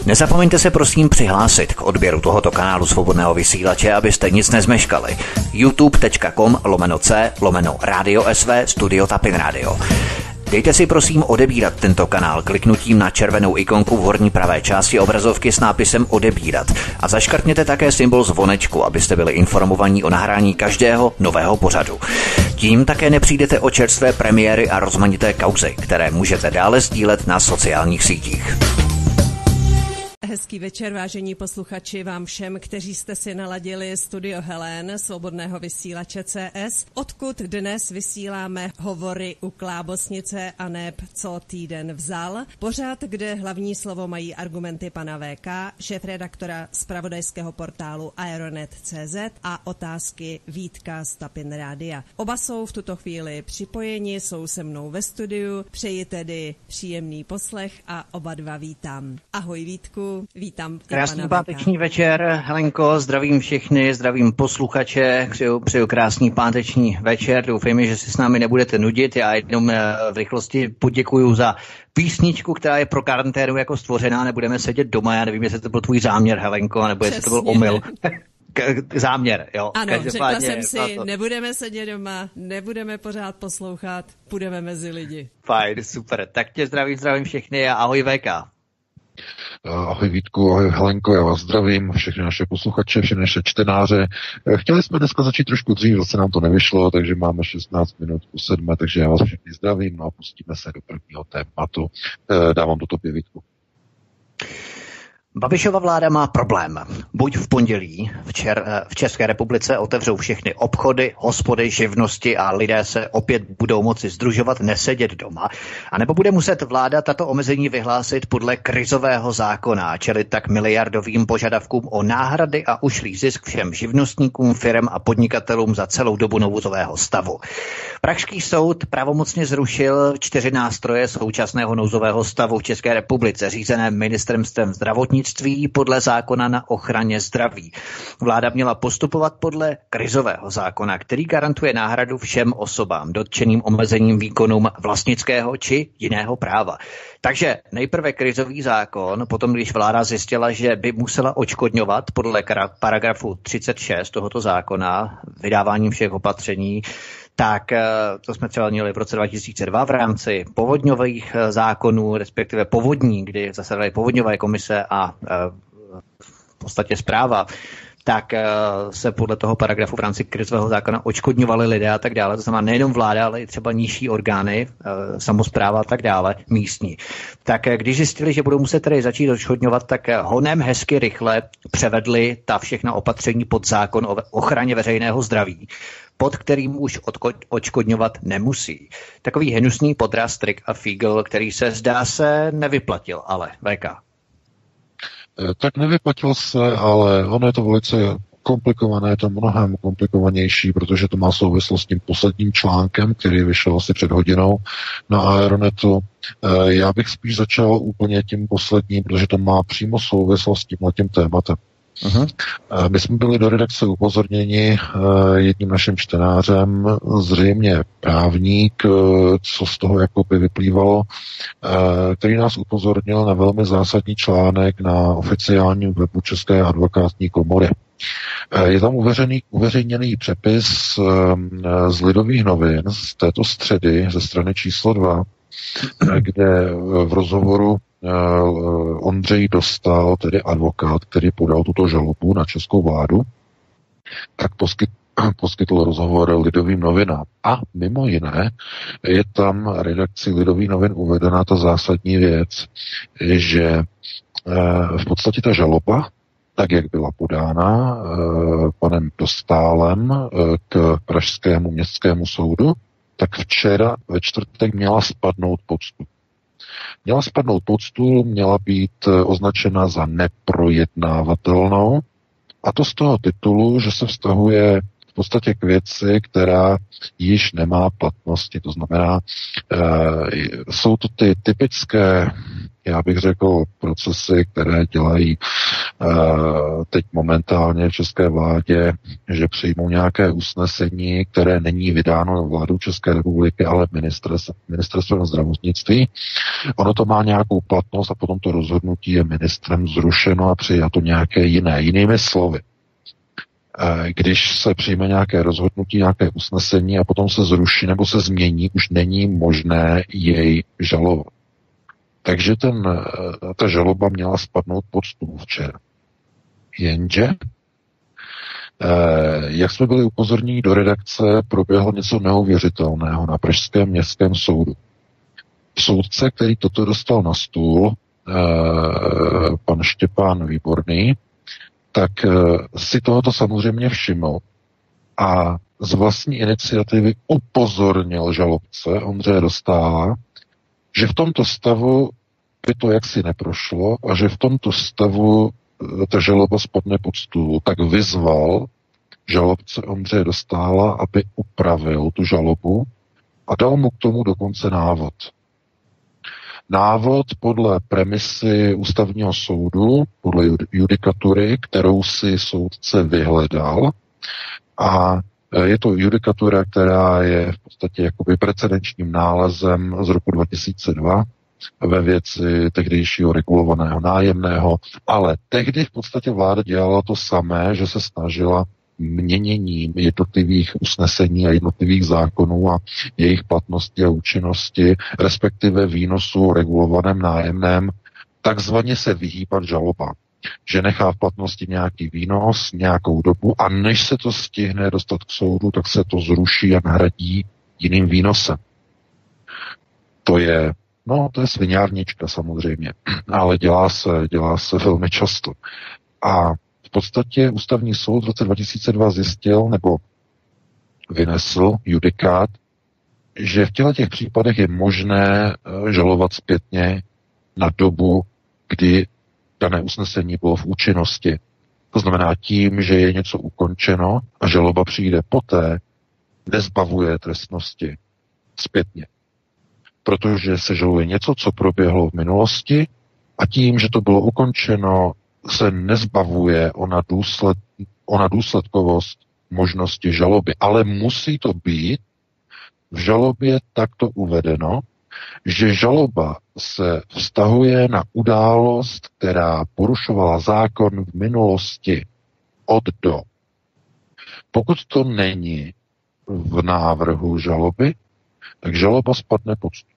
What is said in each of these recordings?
Nezapomeňte se prosím přihlásit k odběru tohoto kanálu Svobodného vysílače, abyste nic nezmeškali. youtube.com/c/Radio SV Studio Tapin Radio. Dejte si prosím odebírat tento kanál kliknutím na červenou ikonku v horní pravé části obrazovky s nápisem odebírat a zaškrtněte také symbol zvonečku, abyste byli informovaní o nahrání každého nového pořadu. Tím také nepřijdete o čerstvé premiéry a rozmanité kauzy, které můžete dále sdílet na sociálních sítích. Hezký večer, vážení posluchači, vám všem, kteří jste si naladili Studio Helen Svobodného vysílače CS, odkud dnes vysíláme hovory u Klábosnice a neb co týden vzal. Pořád, kde hlavní slovo mají argumenty pana VK, šéfredaktora zpravodajského portálu Aeronet.cz a otázky Vítka z Tapin Rádia. Oba jsou v tuto chvíli připojeni, jsou se mnou ve studiu, přeji tedy příjemný poslech a oba dva vítám. Ahoj Vítku. Vítám. Krásný páteční večer, Helenko, zdravím všechny, zdravím posluchače, přeju krásný páteční večer, doufejme, že si s námi nebudete nudit, já jenom v rychlosti poděkuju za písničku, která je pro karanténu jako stvořená, nebudeme sedět doma, já nevím, jestli to byl tvůj záměr, Helenko, nebo jestli to byl omyl. Záměr, jo. Ano, řekla jsem si, nebudeme sedět doma, nebudeme pořád poslouchat, půjdeme mezi lidi. Fajn, super, tak tě zdravím všechny a ahoj VK. Ahoj Vítku, ahoj Helenko, já vás zdravím, všechny naše posluchače, všechny naše čtenáře. Chtěli jsme dneska začít trošku dřív, zase nám to nevyšlo, takže máme 16 minut po 7, takže já vás všechny zdravím, no a pustíme se do prvního tématu. Dávám do tobě, Vítku. Babišova vláda má problém. Buď v pondělí v České republice otevřou všechny obchody, hospody, živnosti a lidé se opět budou moci sdružovat, nesedět doma, anebo bude muset vláda tato omezení vyhlásit podle krizového zákona, čili tak miliardovým požadavkům o náhrady a ušlý zisk všem živnostníkům, firem a podnikatelům za celou dobu nouzového stavu. Pražský soud pravomocně zrušil 4 nástroje současného nouzového stavu v České republice, řízené ministerstvem zdravotnictví podle zákona na ochraně zdraví. Vláda měla postupovat podle krizového zákona, který garantuje náhradu všem osobám dotčeným omezením výkonům vlastnického či jiného práva. Takže nejprve krizový zákon, potom když vláda zjistila, že by musela odškodňovat podle paragrafu 36 tohoto zákona vydáváním všech opatření, tak to jsme třeba měli v roce 2002 v rámci povodňových zákonů, respektive povodní, kdy zasedaly povodňové komise a v podstatě správa, tak se podle toho paragrafu v rámci krizového zákona odškodňovali lidé a tak dále. To znamená nejenom vláda, ale i třeba nižší orgány, samospráva a tak dále, místní. Tak když zjistili, že budou muset tedy začít odškodňovat, tak honem hezky rychle převedli ta všechna opatření pod zákon o ochraně veřejného zdraví, pod kterým už odškodňovat nemusí. Takový hnusný podraz, trik a fígl, který se zdá se nevyplatil, ale VK. Tak nevyplatil se, ale ono je to velice komplikované, je to mnohem komplikovanější, protože to má souvislost s tím posledním článkem, který vyšel asi před hodinou na Aeronetu. Já bych spíš začal úplně tím posledním, protože to má přímo souvislost s tímhletím tématem. Uh-huh. My jsme byli do redakce upozorněni jedním naším čtenářem, zřejmě právník, co z toho jakoby vyplývalo, který nás upozornil na velmi zásadní článek na oficiálním webu České advokátní komory. Je tam uveřejněný přepis z Lidových novin z této středy ze strany číslo 2, kde v rozhovoru Ondřej Dostál, tedy advokát, který podal tuto žalobu na českou vládu, tak poskytl rozhovor Lidovým novinám. A mimo jiné je tam redakci Lidových novin uvedená ta zásadní věc, že v podstatě ta žaloba, tak jak byla podána panem Dostálem k Pražskému městskému soudu, tak včera ve čtvrtek měla spadnout pod stůl. Měla být označena za neprojednávatelnou, a to z toho titulu, že se vztahuje v podstatě k věci, která již nemá platnosti. To znamená, jsou to ty typické, já bych řekl, procesy, které dělají teď momentálně v české vládě, že přijmou nějaké usnesení, které není vydáno vládou České republiky, ale ministerstvem zdravotnictví. Ono to má nějakou platnost a potom to rozhodnutí je ministrem zrušeno a přijato nějaké jiné. Jinými slovy, když se přijme nějaké rozhodnutí, nějaké usnesení a potom se zruší nebo se změní, už není možné jej žalovat. Takže ta žaloba měla spadnout pod stůl včera. Jenže, jak jsme byli upozorněni do redakce, proběhlo něco neuvěřitelného na Pražském městském soudu. Soudce, který toto dostal na stůl, pan Štěpán Výborný, tak si tohoto samozřejmě všiml a z vlastní iniciativy upozornil žalobce Ondřeje Dostála, že v tomto stavu by to jaksi neprošlo a že v tomto stavu ta žaloba spadne pod stůl, tak vyzval žalobce Ondřeje Dostála, aby upravil tu žalobu a dal mu k tomu dokonce návod. Návod podle premisy ústavního soudu, podle judikatury, kterou si soudce vyhledal, a je to judikatura, která je v podstatě jakoby precedenčním nálezem z roku 2002 ve věci tehdejšího regulovaného nájemného, ale tehdy v podstatě vláda dělala to samé, že se snažila měněním jednotlivých usnesení a jednotlivých zákonů a jejich platnosti a účinnosti, respektive výnosu o regulovaném nájemném, takzvaně se vyhýbat žalobám. Že nechá v platnosti nějaký výnos, nějakou dobu a než se to stihne dostat k soudu, tak se to zruší a nahradí jiným výnosem. To je sviňárnička samozřejmě, ale dělá se velmi často. A v podstatě ústavní soud v roce 2002 zjistil nebo vynesl judikát, že v těch případech je možné žalovat zpětně na dobu, kdy dané usnesení bylo v účinnosti. To znamená tím, že je něco ukončeno a žaloba přijde poté, nezbavuje trestnosti zpětně. Protože se žaluje něco, co proběhlo v minulosti a tím, že to bylo ukončeno, se nezbavuje ona důsledkovost možnosti žaloby. Ale musí to být v žalobě takto uvedeno, že žaloba se vztahuje na událost, která porušovala zákon v minulosti od do. Pokud to není v návrhu žaloby, tak žaloba spadne pod stůl.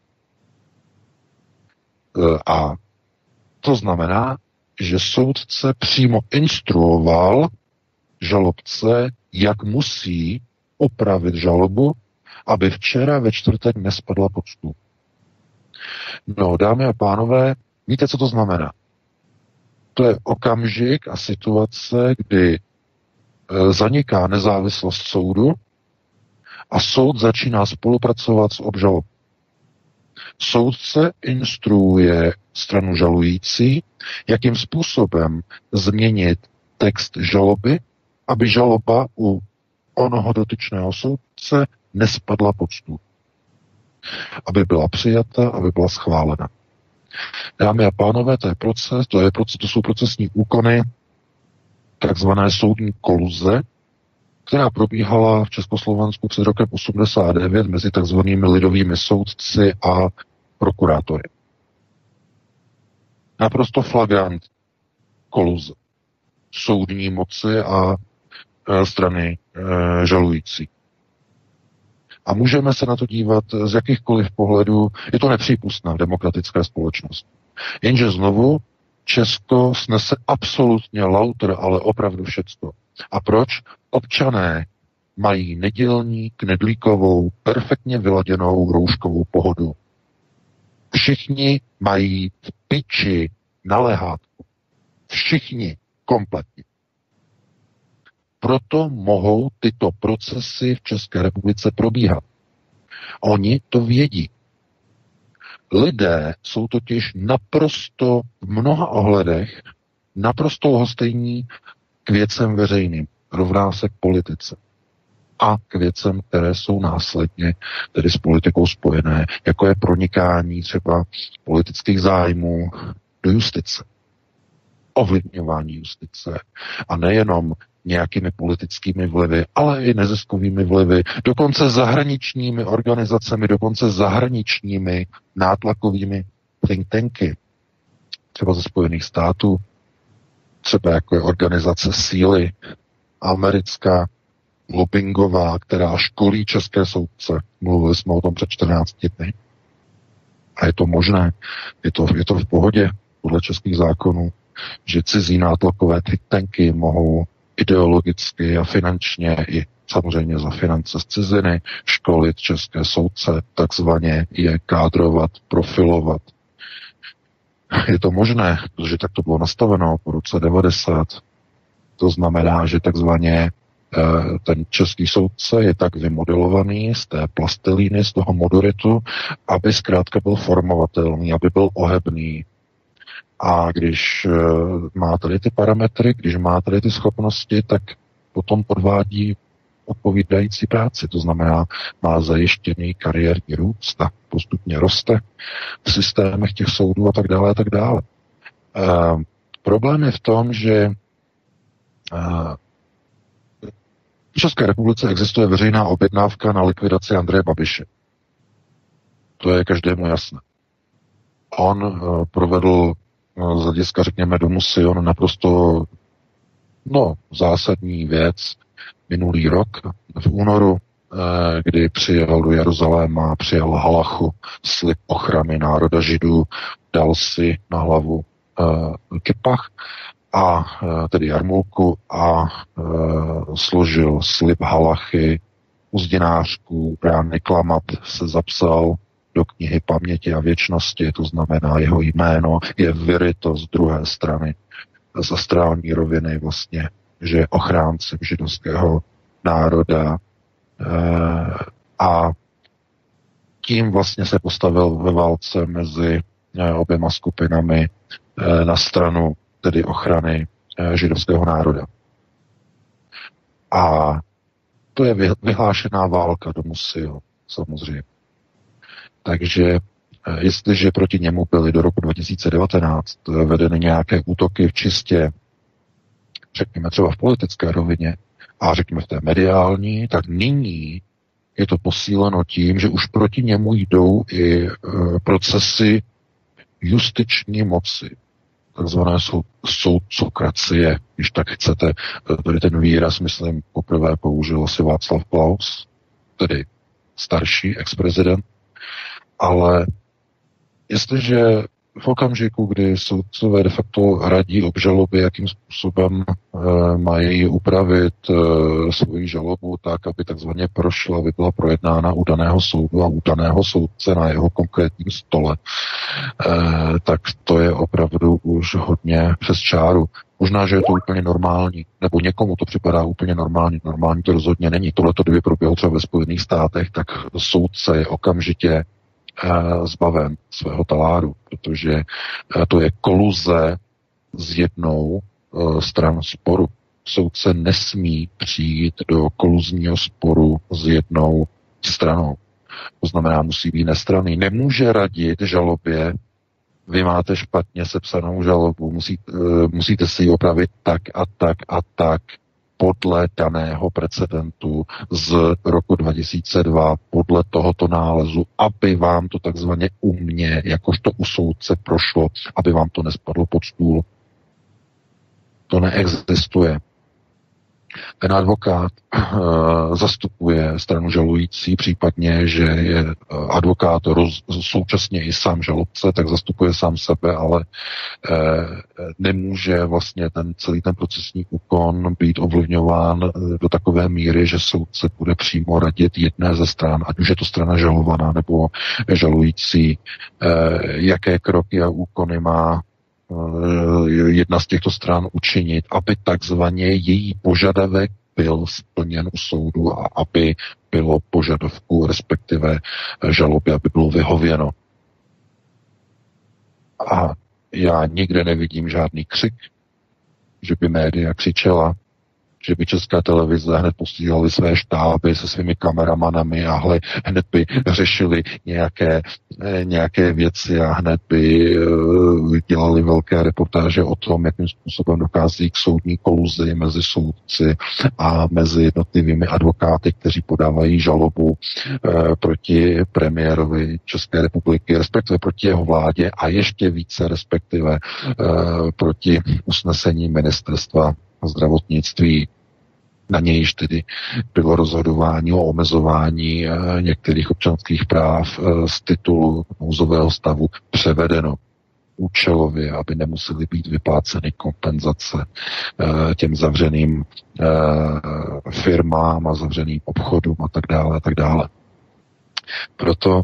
A to znamená, že soudce přímo instruoval žalobce, jak musí upravit žalobu, aby včera ve čtvrtek nespadla pod stůl. No, dámy a pánové, víte, co to znamená? To je okamžik a situace, kdy zaniká nezávislost soudu a soud začíná spolupracovat s obžalobou. Soudce instruuje stranu žalující, jakým způsobem změnit text žaloby, aby žaloba u onoho dotyčného soudce nespadla pod stůl. Aby byla přijata, aby byla schválena. Dámy a pánové, to jsou procesní úkony takzvané soudní koluze, která probíhala v Československu před rokem 89 mezi takzvanými lidovými soudci a prokurátory. Naprosto flagrant koluze soudní moci a strany žalující. A můžeme se na to dívat z jakýchkoliv pohledů. Je to nepřípustné v demokratické společnosti. Jenže znovu Česko snese absolutně lauter, ale opravdu všecko. A proč? Občané mají nedělní, knedlíkovou, perfektně vyladěnou rouškovou pohodu. Všichni mají v piči na lehátku. Všichni kompletně. Proto mohou tyto procesy v České republice probíhat. Oni to vědí. Lidé jsou totiž naprosto v mnoha ohledech naprosto lhostejní k věcem veřejným. Rovná se k politice. A k věcem, které jsou následně tedy s politikou spojené, jako je pronikání třeba politických zájmů do justice. ovlivňování justice. A nejenom nějakými politickými vlivy, ale i neziskovými vlivy, dokonce zahraničními organizacemi, dokonce zahraničními nátlakovými think tanky, třeba ze Spojených států, třeba jako je organizace Síly, americká, lobbingová, která školí české soudce. Mluvili jsme o tom před 14 dny. A je to možné, je to v pohodě podle českých zákonů, že cizí nátlakové think tanky mohou ideologicky a finančně i samozřejmě za finance z ciziny školit české soudce, takzvaně je kádrovat, profilovat. Je to možné, protože tak to bylo nastaveno po roce 90. To znamená, že takzvaně ten český soudce je tak vymodelovaný z té plastelíny, z toho modoritu, aby zkrátka byl formovatelný, aby byl ohebný. A když má tady ty parametry, když má tady ty schopnosti, tak potom odvádí odpovídající práci. To znamená, má zajištěný kariérní růst a postupně roste v systémech těch soudů a tak dále a tak dále. Problém je v tom, že v České republice existuje veřejná objednávka na likvidaci Andreje Babiše. To je každému jasné. On provedl z hlediska, řekněme, domu Sion naprosto zásadní věc minulý rok v únoru, kdy přijel do Jeruzaléma, přijel halachu, slib ochrany národa Židů, dal si na hlavu kipach, a tedy jarmulku a složil slib halachy, uzdinářku, Brán Klamat se zapsal do knihy paměti a věčnosti, to znamená jeho jméno je vyryto z druhé strany, z astrální roviny vlastně, že je ochráncem židovského národa a tím vlastně se postavil ve válce mezi oběma skupinami na stranu tedy ochrany židovského národa. A to je vyhlášená válka do Sion, samozřejmě. Takže jestliže proti němu byly do roku 2019 vedeny nějaké útoky v čistě, řekněme třeba v politické rovině a řekněme v té mediální, tak nyní je to posíleno tím, že už proti němu jdou i procesy justiční moci, takzvané soudcokracie, když tak chcete. Tady ten výraz, myslím, poprvé použil asi Václav Klaus, tedy starší ex-prezident, ale jestliže v okamžiku, kdy soudcové de facto radí obžaloby, jakým způsobem mají upravit svoji žalobu tak, aby takzvaně prošla, aby byla projednána u daného soudu a u daného soudce na jeho konkrétním stole, tak to je opravdu už hodně přes čáru. Možná, že je to úplně normální, nebo někomu to připadá úplně normální. Normální to rozhodně není. Tohleto, kdyby proběhlo třeba ve Spojených státech, tak soudce je okamžitě zbaven svého taláru, protože to je koluze s jednou stran sporu. Soudce nesmí přijít do koluzního sporu s jednou stranou. To znamená, musí být nestranný. Nemůže radit žalobě, vy máte špatně sepsanou žalobu, musíte si ji opravit tak a tak a tak podle daného precedentu z roku 2002, podle tohoto nálezu, aby vám to takzvaně u mě, jakožto u soudce prošlo, aby vám to nespadlo pod stůl. To neexistuje. Ten advokát zastupuje stranu žalující, případně, že je advokát současně i sám žalobce, tak zastupuje sám sebe, ale nemůže vlastně celý ten procesní úkon být ovlivňován do takové míry, že soudce bude přímo radit jedné ze stran, ať už je to strana žalovaná nebo žalující, jaké kroky a úkony má jedna z těchto stran učinit, aby takzvaně její požadavek byl splněn u soudu a aby bylo požadavku, respektive žaloby, aby bylo vyhověno. A já nikde nevidím žádný křik, že by média křičela, že by Česká televize hned posílali své štáby se svými kameramanami a hned by řešili nějaké věci a hned by dělali velké reportáže o tom, jakým způsobem dochází k soudní koluzi mezi soudci a mezi jednotlivými advokáty, kteří podávají žalobu proti premiérovi České republiky, respektive proti jeho vládě a ještě více respektive proti usnesení ministerstva zdravotnictví. Na nějž tedy bylo rozhodování o omezování některých občanských práv z titulu nouzového stavu převedeno účelově, aby nemusely být vypláceny kompenzace těm zavřeným firmám a zavřeným obchodům a tak dále, a tak dále. Proto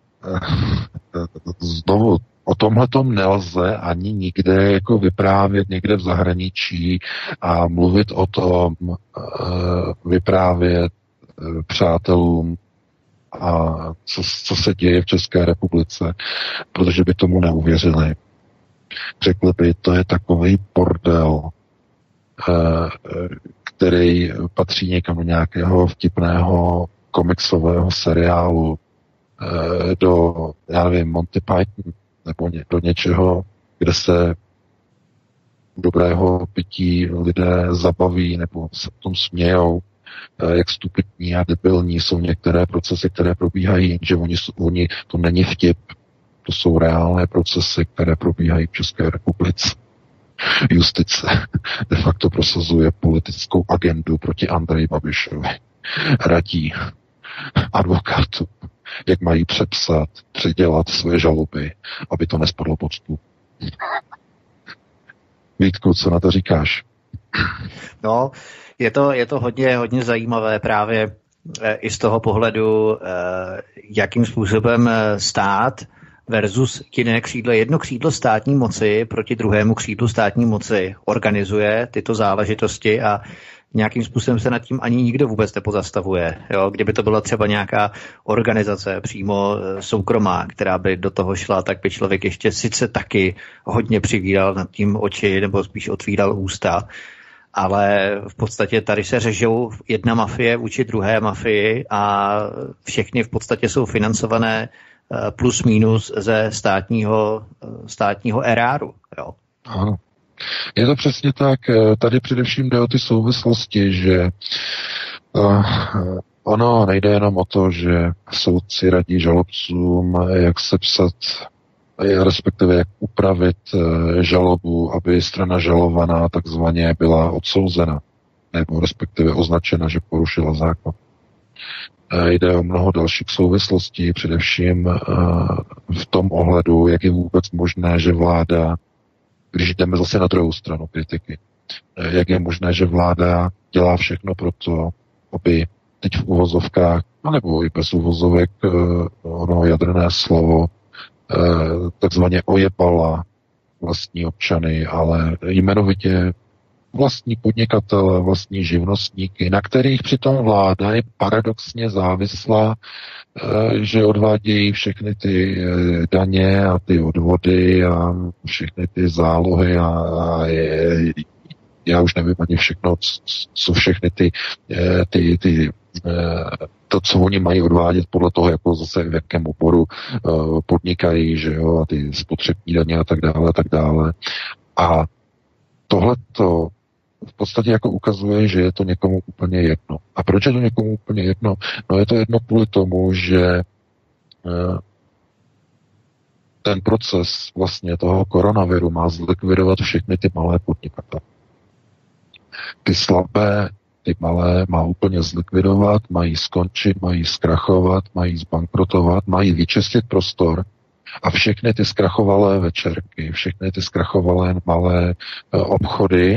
znovu o tomhletom nelze ani nikde jako vyprávět někde v zahraničí a mluvit o tom, vyprávět přátelům a co se děje v České republice, protože by tomu neuvěřili. Řekli by, to je takový bordel, který patří někam do nějakého vtipného komiksového seriálu, do, já nevím, Monty Python, nebo do něčeho, kde se dobrého pití lidé zabaví nebo se v tom smějou, jak stupidní a debilní jsou některé procesy, které probíhají, že oni to není vtip, to jsou reálné procesy, které probíhají v České republice. Justice de facto prosazuje politickou agendu proti Andreji Babišovi. Radí advokátům, jak mají přepsat, předělat své žaloby, aby to nespadlo pod stůl. Vítku, co na to říkáš? No, je to hodně zajímavé právě i z toho pohledu, jakým způsobem stát versus jiné křídlo, jedno křídlo státní moci proti druhému křídlu státní moci organizuje tyto záležitosti a nějakým způsobem se nad tím ani nikdo vůbec nepozastavuje. Jo? Kdyby to byla třeba nějaká organizace přímo soukromá, která by do toho šla, tak by člověk ještě sice taky hodně přivíral nad tím oči nebo spíš otvíral ústa, ale v podstatě tady se řežou jedna mafie vůči druhé mafii a všechny v podstatě jsou financované plus minus ze státního eráru. Jo? Ano. Je to přesně tak. Tady především jde o ty souvislosti, že ono nejde jenom o to, že soudci radí žalobcům, jak sepsat, respektive jak upravit žalobu, aby strana žalovaná takzvaně byla odsouzena, nebo respektive označena, že porušila zákon. Jde o mnoho dalších souvislostí, především v tom ohledu, jak je vůbec možné, že vláda, když jdeme zase na druhou stranu kritiky, jak je možné, že vláda dělá všechno pro to, aby teď v uvozovkách, nebo i bez uvozovek, ono jadrné slovo, takzvaně ojebala vlastní občany, ale jmenovitě vlastní podnikatele, vlastní živnostníky, na kterých přitom vláda je paradoxně závislá, že odvádějí všechny ty daně a ty odvody a všechny ty zálohy a já už nevím ani všechno, co všechny to, co oni mají odvádět podle toho, jako zase v jakém oboru podnikají, že jo, a ty spotřební daně a tak dále, a tak dále. A tohleto v podstatě jako ukazuje, že je to někomu úplně jedno. A proč je to někomu úplně jedno? No je to jedno kvůli tomu, že ten proces vlastně toho koronaviru má zlikvidovat všechny ty malé podnikatele. Ty slabé, ty malé má úplně zlikvidovat, mají skončit, mají zkrachovat, mají zbankrotovat, mají vyčistit prostor a všechny ty zkrachovalé večerky, všechny ty zkrachovalé malé obchody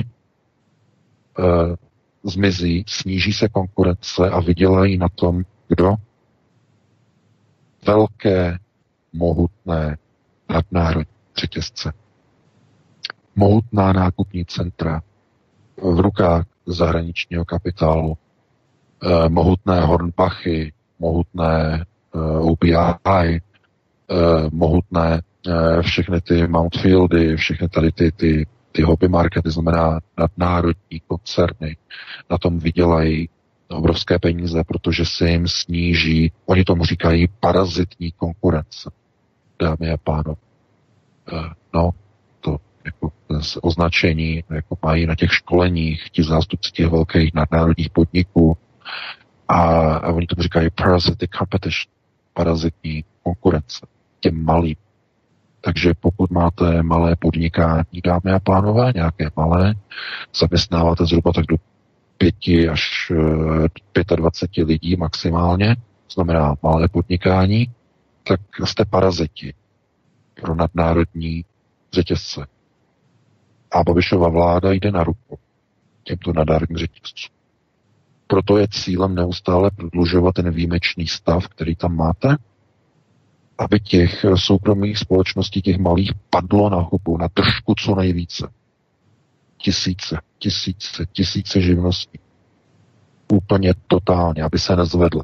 zmizí, sníží se konkurence a vydělají na tom, kdo? Velké, mohutné nadnárodní řetězce. Mohutná nákupní centra v rukách zahraničního kapitálu, mohutné Hornbachy, mohutné OPI, mohutné všechny ty Mountfieldy, všechny tady ty ty hobby markety, znamená nadnárodní koncerny, na tom vydělají obrovské peníze, protože se jim sníží, oni tomu říkají parazitní konkurence, dámy a pánové. No, to jako označení jako mají na těch školeních ti zástupci těch velkých nadnárodních podniků a oni tomu říkají parasitic competition, parazitní konkurence, těm malým. Takže pokud máte malé podnikání, dámy a pánové, nějaké malé, zaměstnáváte zhruba tak do 5 až 25 lidí maximálně, to znamená malé podnikání, tak jste paraziti pro nadnárodní řetězce. A Babišova vláda jde na ruku těmto nadnárodním řetězcům. Proto je cílem neustále prodlužovat ten výjimečný stav, který tam máte, aby těch soukromých společností, těch malých, padlo na hubu, na držku co nejvíce. Tisíce živností. Úplně totálně, aby se nezvedly.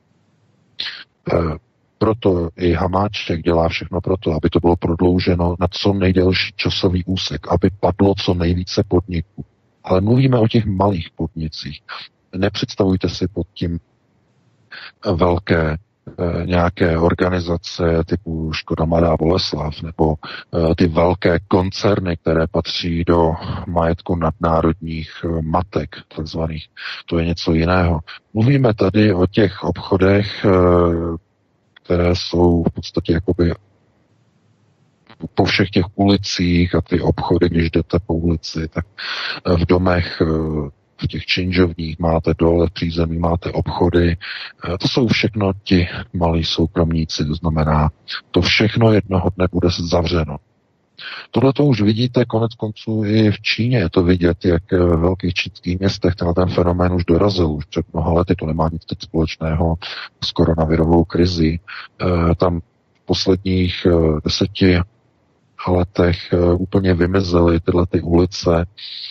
Proto i Hamáček dělá všechno proto, aby to bylo prodlouženo na co nejdelší časový úsek, aby padlo co nejvíce podniků. Ale mluvíme o těch malých podnicích. Nepředstavujte si pod tím velké nějaké organizace typu Škoda Mladá Boleslav nebo ty velké koncerny, které patří do majetku nadnárodních matek takzvaných. To je něco jiného. Mluvíme tady o těch obchodech, které jsou v podstatě jakoby po všech těch ulicích a ty obchody, když jdete po ulici, tak v domech, v těch činžovních máte dole, v přízemí máte obchody. To jsou všechno ti malí soukromníci, to znamená, to všechno jednoho dne bude zavřeno. Tohle to už vidíte konec konců i v Číně, je to vidět, jak ve velkých čínských městech ten fenomén už dorazil, už před mnoha lety, to nemá nic teď společného s koronavirovou krizí. Tam v posledních 10 letech úplně vymizely tyhle ty ulice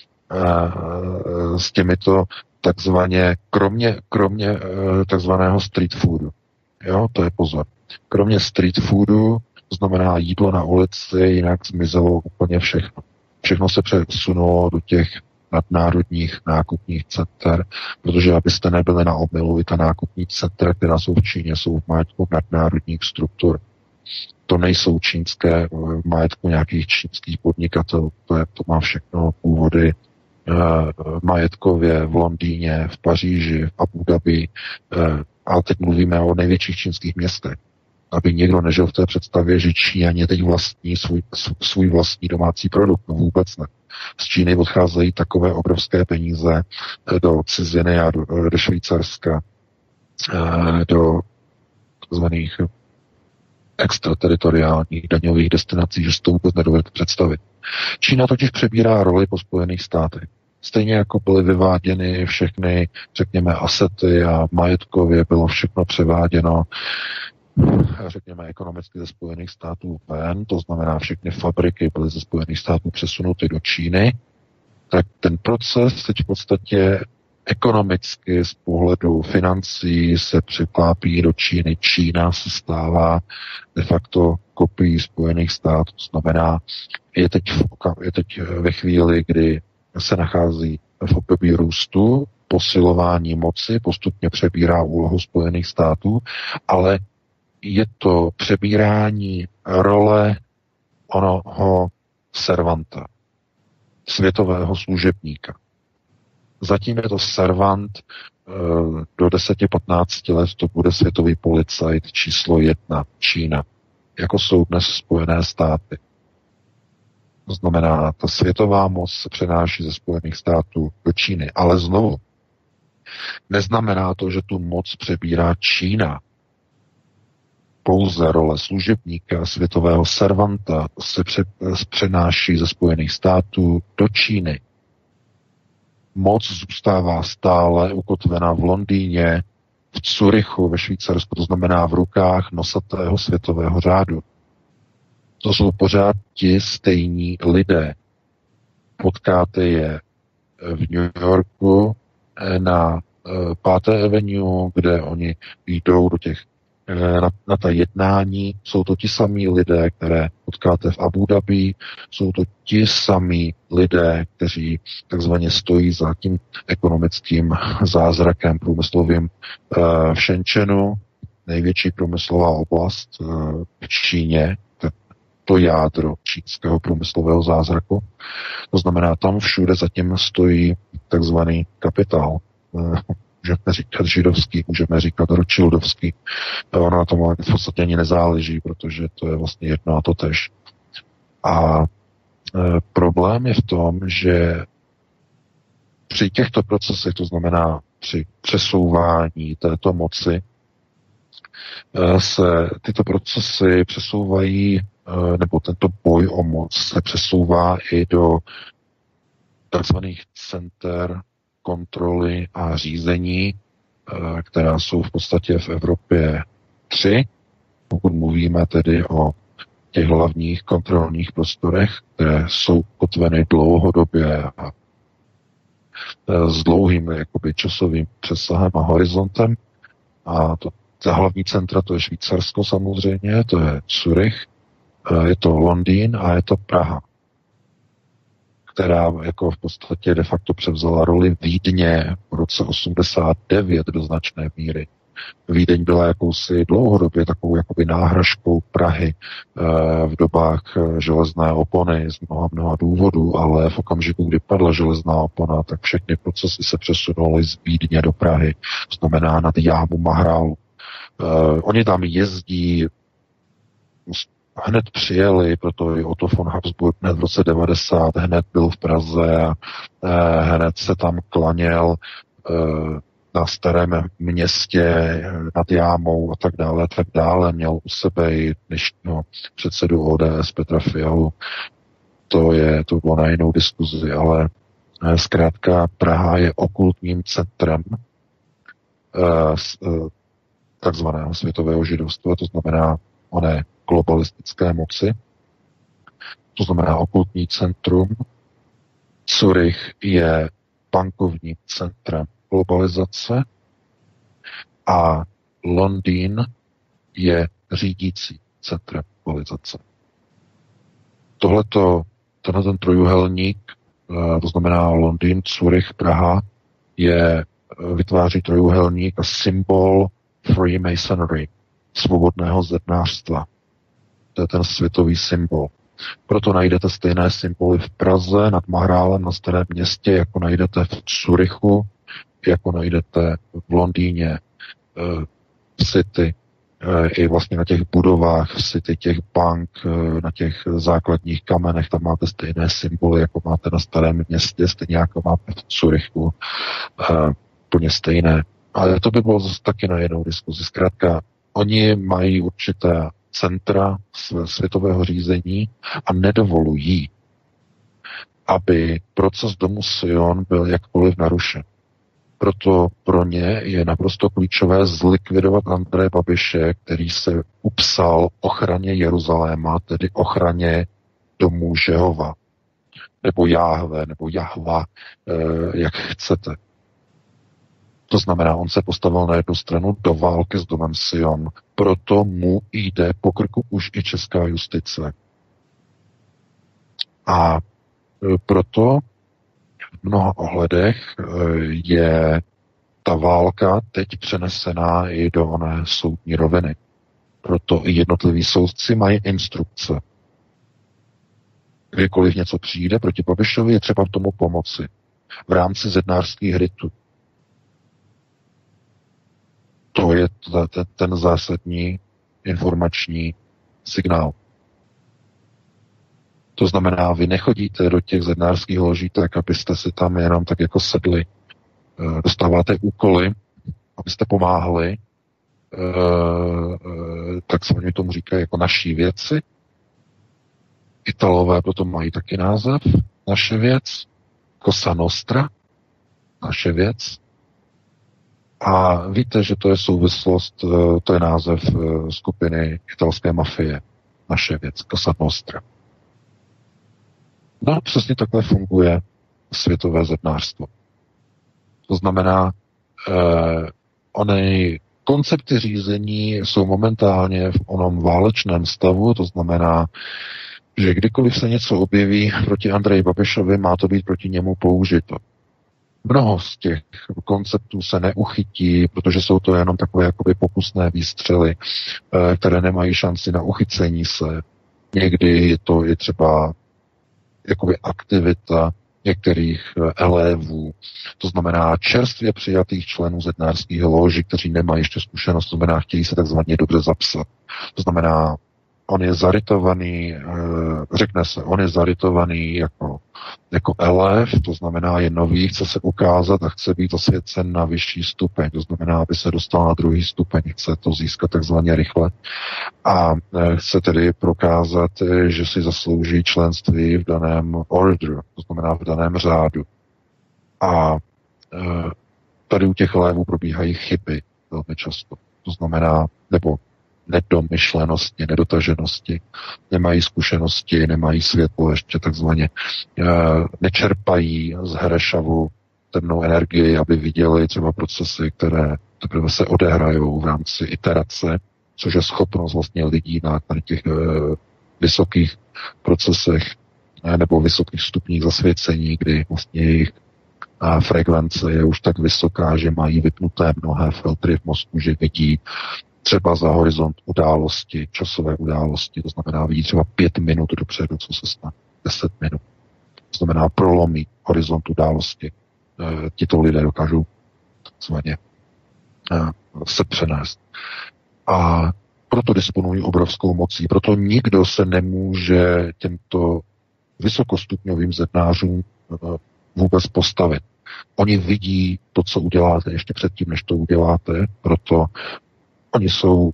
s těmito takzvaně, kromě takzvaného street foodu. Jo, to je pozor. Kromě street foodu, to znamená jídlo na ulici, jinak zmizelo úplně všechno. Všechno se přesunulo do těch nadnárodních nákupních center, protože abyste nebyli na omylu, i ta nákupní centra, která jsou v Číně, jsou v majetku nadnárodních struktur. To nejsou čínské majetku nějakých čínských podnikatelů, to má všechno původy majetkově v Londýně, v Paříži, v Abu Dhabi, ale teď mluvíme o největších čínských městech. Aby někdo nežil v té představě, že Číňané teď vlastní svůj vlastní domácí produkt. No vůbec ne. Z Číny odcházejí takové obrovské peníze do ciziny a do Švýcarska, do takzvaných extrateritoriálních daňových destinací, že si to vůbec nedovedete představit. Čína totiž přebírá roli po Spojených státech. Stejně jako byly vyváděny všechny, řekněme, asety a majetkově bylo všechno převáděno, řekněme, ekonomicky ze Spojených států ven, to znamená všechny fabriky byly ze Spojených států přesunuty do Číny, tak ten proces teď v podstatě ekonomicky z pohledu financí se překlápí do Číny. Čína se stává de facto kopií Spojených států. To znamená, je teď ve chvíli, kdy se nachází v období růstu, posilování moci, postupně přebírá úlohu Spojených států, ale je to přebírání role onoho servanta, světového služebníka. Zatím je to servant, do 10-15 let to bude světový policajt číslo 1, Čína, jako jsou dnes Spojené státy. To znamená, ta světová moc se přenáší ze Spojených států do Číny. Ale znovu, neznamená to, že tu moc přebírá Čína. Pouze role služebníka, světového servanta se přenáší ze Spojených států do Číny. Moc zůstává stále ukotvená v Londýně, v Curychu, ve Švýcarsku, to znamená v rukách nosatého světového řádu. To jsou pořád ti stejní lidé. Potkáte je v New Yorku na 5. Avenue, kde oni jdou do těch na ta jednání. Jsou to ti samí lidé, které potkáte v Abu Dhabi, jsou to ti samí lidé, kteří takzvaně stojí za tím ekonomickým zázrakem průmyslovým v Shenzhenu, největší průmyslová oblast v Číně, to jádro čínského průmyslového zázraku. To znamená, tam všude zatím stojí takzvaný kapitál. Můžeme říkat židovský, můžeme říkat rothschildovský. Ono na tom v podstatě ani nezáleží, protože to je vlastně jedno a to tež. A problém je v tom, že při těchto procesech, to znamená při přesouvání této moci, se tyto procesy přesouvají, nebo tento boj o moc se přesouvá i do takzvaných center kontroly a řízení, která jsou v podstatě v Evropě 3, pokud mluvíme tedy o těch hlavních kontrolních prostorech, které jsou kotveny dlouhodobě a s dlouhým jakoby časovým přesahem a horizontem. A ta hlavní centra, to je Švýcarsko samozřejmě, to je Zurich, je to Londýn a je to Praha, která jako v podstatě de facto převzala roli Vídně v roce 89 do značné míry. Vídeň byla jakousi dlouhodobě takovou jakoby náhražkou Prahy v dobách železné opony z mnoha důvodů, ale v okamžiku, kdy padla železná opona, tak všechny procesy se přesunuly z Vídně do Prahy, to znamená nad Jámu Mahrálu. Oni tam jezdí, hned přijeli, proto i Otto von Habsburg hned v roce 90 hned byl v Praze a hned se tam klaněl na Starém Městě nad Jámou a tak dále. Měl u sebe i dnešního předsedu ODS Petra Fialu. To bylo na jinou diskuzi, ale zkrátka Praha je okultním centrem takzvaného světového židovstva, to znamená oné globalistické moci, to znamená okultní centrum. Zurich je bankovním centrem globalizace a Londýn je řídící centrem globalizace. Tenhle ten trojuhelník, to znamená Londýn, Zurich, Praha, vytváří trojuhelník a symbol Freemasonry, svobodného zednářstva. To je ten světový symbol. Proto najdete stejné symboly v Praze, nad Mahrálem, na Starém Městě, jako najdete v Curychu, jako najdete v Londýně, v City, i vlastně na těch budovách v City, těch bank, na těch základních kamenech, tam máte stejné symboly, jako máte na Starém Městě, stejně jako máte v Curychu, plně stejné. Ale to by bylo zase taky na jinou diskuzi. Zkrátka, oni mají určité centra světového řízení a nedovolují, aby proces domu Sion byl jakkoliv narušen. Proto pro ně je naprosto klíčové zlikvidovat Andreje Babiše, který se upsal ochraně Jeruzaléma, tedy ochraně domu Žehova, nebo Jáhve, nebo Jahva, jak chcete. To znamená, on se postavil na jednu stranu do války s domem Sion. Proto mu jde po krku už i česká justice. A proto v mnoha ohledech je ta válka teď přenesená i do oné soudní roviny. Proto i jednotliví soudci mají instrukce. Kdykoliv něco přijde proti Babišovi, je třeba tomu pomoci. V rámci zednářských rytů. To je ten zásadní informační signál. To znamená, vy nechodíte do těch zednářských loží tak, abyste si tam jenom tak jako sedli. Dostáváte úkoly, abyste pomáhali, tak se oni tomu říkají jako naší věci. Italové potom mají taky název, naše věc. Cosa Nostra, naše věc. A víte, že to je souvislost, to je název skupiny italské mafie, naše věc, Cosa Nostra. No, přesně takhle funguje světové zednářstvo. To znamená, ony koncepty řízení jsou momentálně v onom válečném stavu, to znamená, že kdykoliv se něco objeví proti Andreji Babišovi, má to být proti němu použito. Mnoho z těch konceptů se neuchytí, protože jsou to jenom takové jakoby pokusné výstřely, které nemají šanci na uchycení se. Někdy to je třeba jakoby aktivita některých elévů, to znamená čerstvě přijatých členů zednářských loží, kteří nemají ještě zkušenost, to znamená, chtějí se takzvaně dobře zapsat. To znamená, on je zarytovaný, řekne se, on je zarytovaný jako elév, to znamená, je nový, chce se ukázat a chce být osvěcen na vyšší stupeň, to znamená, aby se dostal na druhý stupeň, chce to získat takzvaně rychle a chce tedy prokázat, že si zaslouží členství v daném order, to znamená v daném řádu. A tady u těch elévů probíhají chyby velmi často, to znamená, nebo nedomyšlenosti, nedotaženosti, nemají zkušenosti, nemají světlo ještě takzvaně, nečerpají z herešavu temnou energii, aby viděli třeba procesy, které teprve se odehrajou v rámci iterace, což je schopnost vlastně lidí na těch vysokých procesech nebo vysokých stupních zasvěcení, kdy vlastně jejich frekvence je už tak vysoká, že mají vypnuté mnohé filtry v mozku, že vidí třeba za horizont události, časové události, to znamená vidí třeba 5 minut dopředu, co se stane, 10 minut. To znamená prolomí horizont události. Tito lidé dokážou takzvaně se přenést. A proto disponují obrovskou mocí. Proto nikdo se nemůže těmto vysokostupňovým zednářům vůbec postavit. Oni vidí to, co uděláte ještě předtím, než to uděláte, proto oni jsou,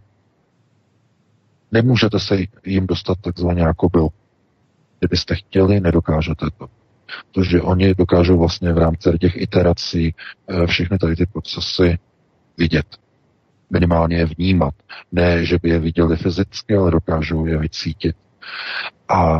nemůžete se jim dostat takzvaně jako byl. Kdybyste chtěli, nedokážete to. Protože oni dokážou vlastně v rámci těch iterací všechny tady ty procesy vidět. Minimálně je vnímat. Ne, že by je viděli fyzicky, ale dokážou je vycítit. A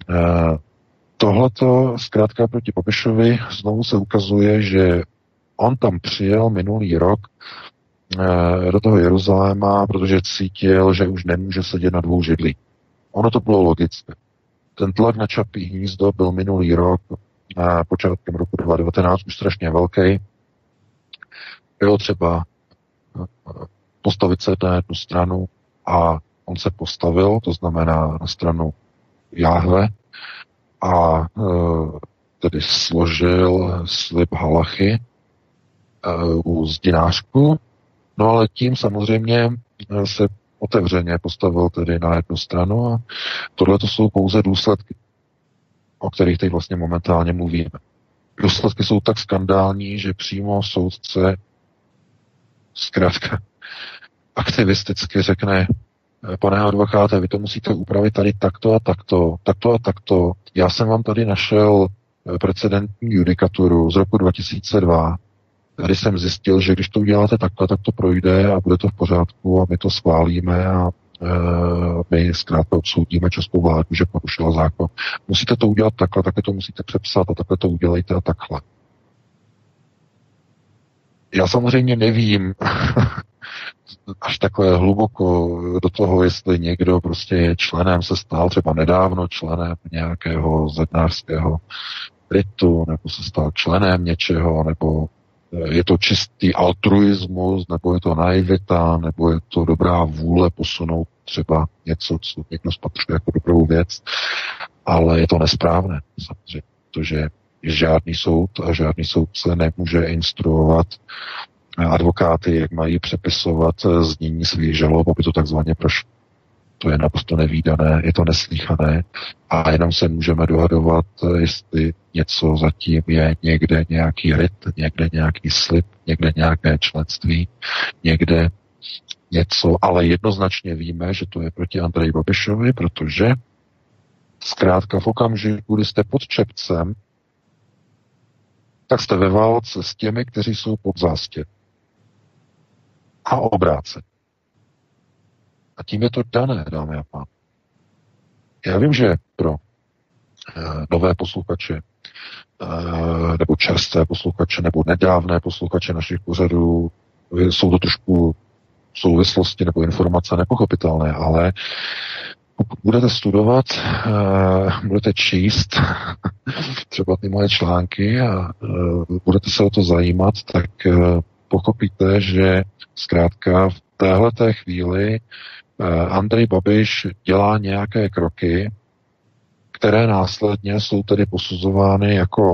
tohleto zkrátka proti Babišovi znovu se ukazuje, že on tam přijel minulý rok do toho Jeruzaléma, protože cítil, že už nemůže sedět na 2 židlích. Ono to bylo logické. Ten tlak na Čapí hnízdo byl minulý rok, počátkem roku 2019, už strašně velký. Bylo třeba postavit se na jednu stranu a on se postavil, to znamená na stranu Jáhve a tedy složil slib halachy u zdinářku. No ale tím samozřejmě se otevřeně postavil tedy na jednu stranu a tohle to jsou pouze důsledky, o kterých teď vlastně momentálně mluvíme. Důsledky jsou tak skandální, že přímo soudce zkrátka aktivisticky řekne: pane advokáte, vy to musíte upravit tady takto a takto, takto a takto. Já jsem vám tady našel precedentní judikaturu z roku 2002. Tady jsem zjistil, že když to uděláte takhle, tak to projde a bude to v pořádku a my to schválíme a my zkrátka odsoudíme českou vládu, že porušila zákon. Musíte to udělat takhle, takhle to musíte přepsat a takhle to udělejte a takhle. Já samozřejmě nevím až takhle hluboko do toho, jestli někdo prostě je členem, se stal třeba nedávno členem nějakého zednářského ritu, nebo se stal členem něčeho, nebo je to čistý altruismus, nebo je to naivita, nebo je to dobrá vůle posunout třeba něco, co někdo spatřuje jako dobrou věc, ale je to nesprávné samozřejmě, protože žádný soud a žádný soudce nemůže instruovat advokáty, jak mají přepisovat znění svých žalob, aby to takzvaně prošlo. To je naprosto nevídané, je to neslýchané a jenom se můžeme dohadovat, jestli něco zatím je někde nějaký rit, někde nějaký slib, někde nějaké členství, někde něco, ale jednoznačně víme, že to je proti Andreji Babišovi, protože zkrátka v okamžiku, kdy jste pod čepcem, tak jste ve válce s těmi, kteří jsou pod zástěr. A obráceně. A tím je to dané, dámy a pánové. Já vím, že pro nové posluchače, nebo čerstvé posluchače, nebo nedávné posluchače našich pořadů jsou to trošku souvislosti nebo informace nepochopitelné, ale pokud budete studovat, budete číst třeba ty moje články a budete se o to zajímat, tak pochopíte, že zkrátka v téhleté chvíli Andrej Babiš dělá nějaké kroky, které následně jsou tedy posuzovány jako,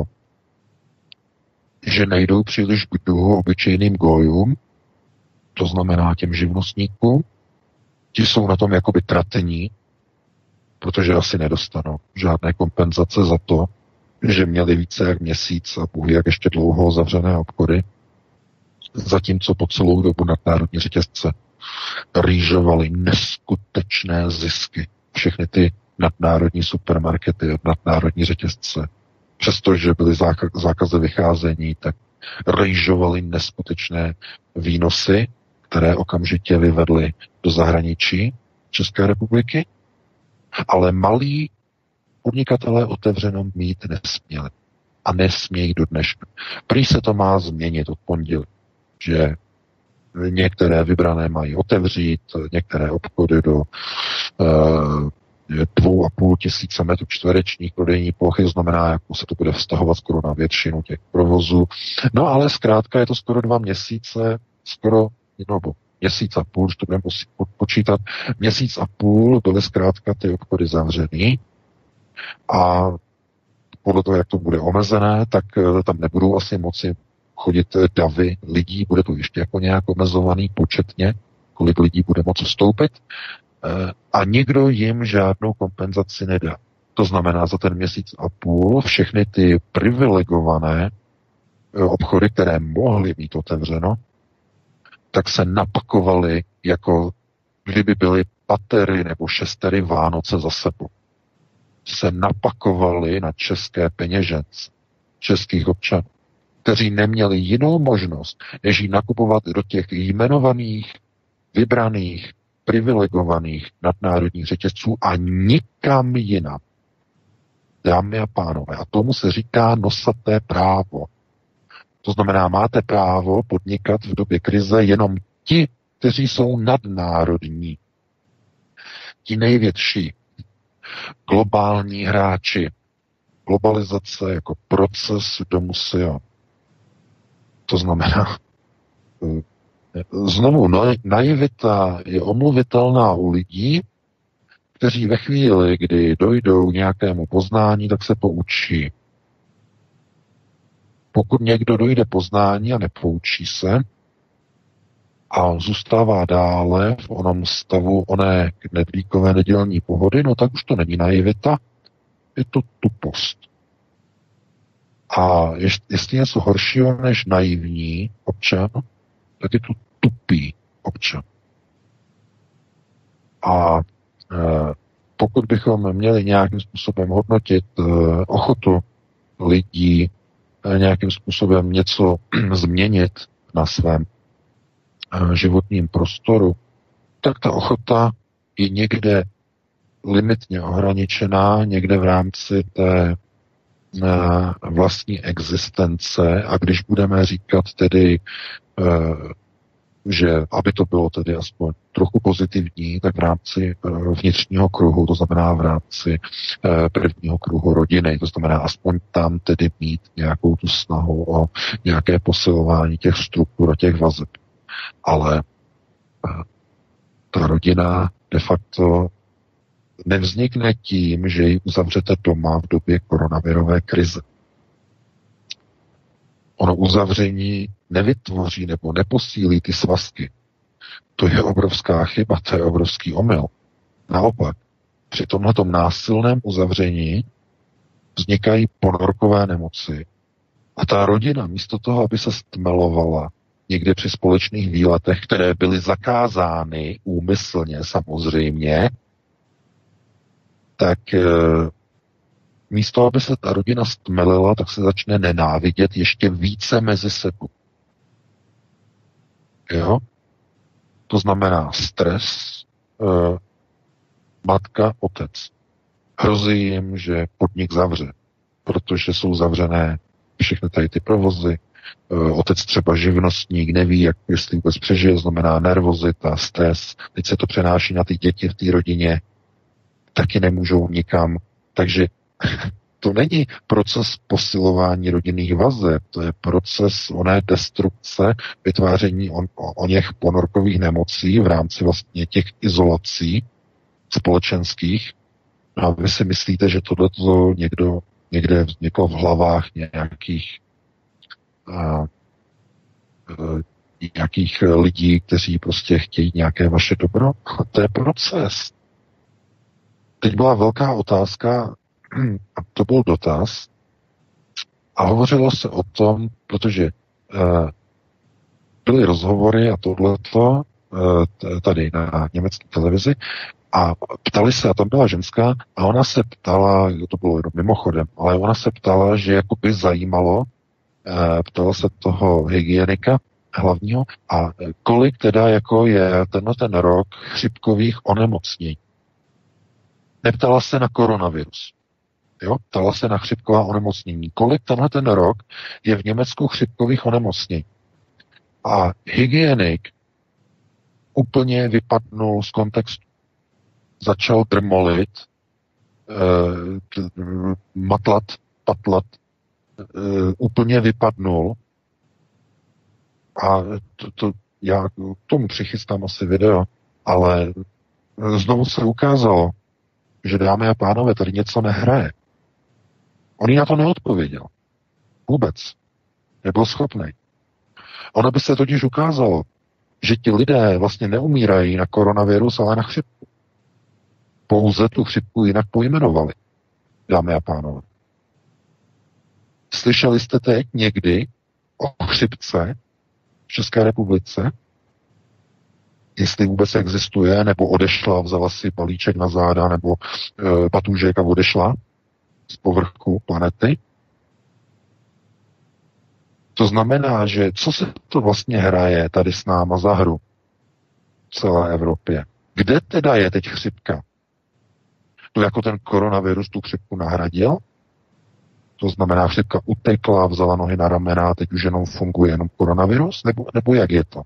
že nejdou příliš k duhu obyčejným gojům, to znamená těm živnostníkům, ti jsou na tom jakoby tratení, protože asi nedostanou žádné kompenzace za to, že měli více jak měsíc a bůh jak ještě dlouho zavřené obchody, zatímco po celou dobu nadnárodní řetězce rýžovaly neskutečné zisky. Všechny ty nadnárodní supermarkety, nadnárodní řetězce, přestože byly zákazy vycházení, tak rýžovaly neskutečné výnosy, které okamžitě vyvedly do zahraničí České republiky, ale malí podnikatelé otevřeno mít nesměli. A nesmějí do dneška. Prý se to má změnit od pondělí, že některé vybrané mají otevřít, některé obchody do 2,5 tisíce metrů čtverečních prodejní plochy, znamená, jako se to bude vztahovat skoro na většinu těch provozů. No ale zkrátka je to skoro 2 měsíce, skoro měsíc a půl, když to budeme počítat, měsíc a půl byly zkrátka ty obchody zavřený a podle toho, jak to bude omezené, tak tam nebudou asi moci chodit davy lidí, bude to ještě jako nějak omezovaný početně, kolik lidí bude moci vstoupit a nikdo jim žádnou kompenzaci nedá. To znamená, za ten měsíc a půl všechny ty privilegované obchody, které mohly být otevřeno, tak se napakovaly, jako kdyby byly patery nebo šestery Vánoce za sebou. Se napakovali na české peněžence, českých občanů, kteří neměli jinou možnost, než ji nakupovat do těch jmenovaných, vybraných, privilegovaných nadnárodních řetězců a nikam jinam. Dámy a pánové, a tomu se říká nosaté právo. To znamená, máte právo podnikat v době krize jenom ti, kteří jsou nadnárodní. Ti největší globální hráči. Globalizace jako proces domu Sion. To znamená, znovu, naivita je omluvitelná u lidí, kteří ve chvíli, kdy dojdou k nějakému poznání, tak se poučí. Pokud někdo dojde poznání a nepoučí se a zůstává dále v onom stavu oné knedlíkové nedělní pohody, no tak už to není naivita, je to tupost. A jestli něco horšího než naivní občan, tak je to tupý občan. A pokud bychom měli nějakým způsobem hodnotit ochotu lidí nějakým způsobem něco změnit na svém životním prostoru, tak ta ochota je někde limitně ohraničená, někde v rámci té vlastní existence a když budeme říkat tedy, že aby to bylo tedy aspoň trochu pozitivní, tak v rámci vnitřního kruhu, to znamená v rámci prvního kruhu rodiny, to znamená aspoň tam tedy mít nějakou tu snahu o nějaké posilování těch struktur a těch vazeb. Ale ta rodina de facto nevznikne tím, že ji uzavřete doma v době koronavirové krize. Ono uzavření nevytvoří nebo neposílí ty svazky. To je obrovská chyba, to je obrovský omyl. Naopak, při tomhletom násilném uzavření vznikají ponorkové nemoci a ta rodina místo toho, aby se stmelovala někde při společných výletech, které byly zakázány úmyslně samozřejmě, tak místo, aby se ta rodina stmelila, tak se začne nenávidět ještě více mezi sebou. Jo? To znamená stres, matka, otec. Hrozí jim, že podnik zavře, protože jsou zavřené všechny tady ty provozy, Otec třeba živnostník neví, jak jestli vůbec přežije, znamená nervozita, stres. Teď se to přenáší na ty děti v té rodině, taky nemůžou nikam. Takže to není proces posilování rodinných vazeb, to je proces oné destrukce, vytváření o něch ponorkových nemocí v rámci vlastně těch izolací společenských. A vy si myslíte, že tohleto někde vzniklo v hlavách nějakých lidí, kteří prostě chtějí nějaké vaše dobro? To je proces. Teď byla velká otázka, a to byl dotaz, a hovořilo se o tom, protože byly rozhovory a tohleto tady na německé televizi a ptali se, a tam byla ženská, a ona se ptala, to bylo jenom mimochodem, ale ona se ptala, že jako by zajímalo, ptala se toho hygienika hlavního, a kolik teda jako je ten rok chřipkových onemocnění. Neptala se na koronavirus. Jo? Ptala se na chřipková onemocnění. Kolik ten rok je v Německu chřipkových onemocnění. A hygienik úplně vypadnul z kontextu. Začal drmolit, patlat, úplně vypadnul. A já k tomu přichystám asi video, ale znovu se ukázalo, že dámy a pánové, tady něco nehraje. On jí na to neodpověděl. Vůbec. Nebyl schopný. Ono by se totiž ukázalo, že ti lidé vlastně neumírají na koronavirus, ale na chřipku. Pouze tu chřipku jinak pojmenovali. Dámy a pánové. Slyšeli jste teď někdy o chřipce v České republice? Jestli vůbec existuje, nebo odešla, vzala si balíček na záda, nebo batůžek a odešla z povrchu planety. To znamená, že co se to vlastně hraje tady s náma za hru v celé Evropě? Kde teda je teď chřipka? To jako ten koronavirus tu chřipku nahradil? To znamená, chřipka utekla, vzala nohy na ramena a teď už jenom funguje jenom koronavirus? Nebo jak je to?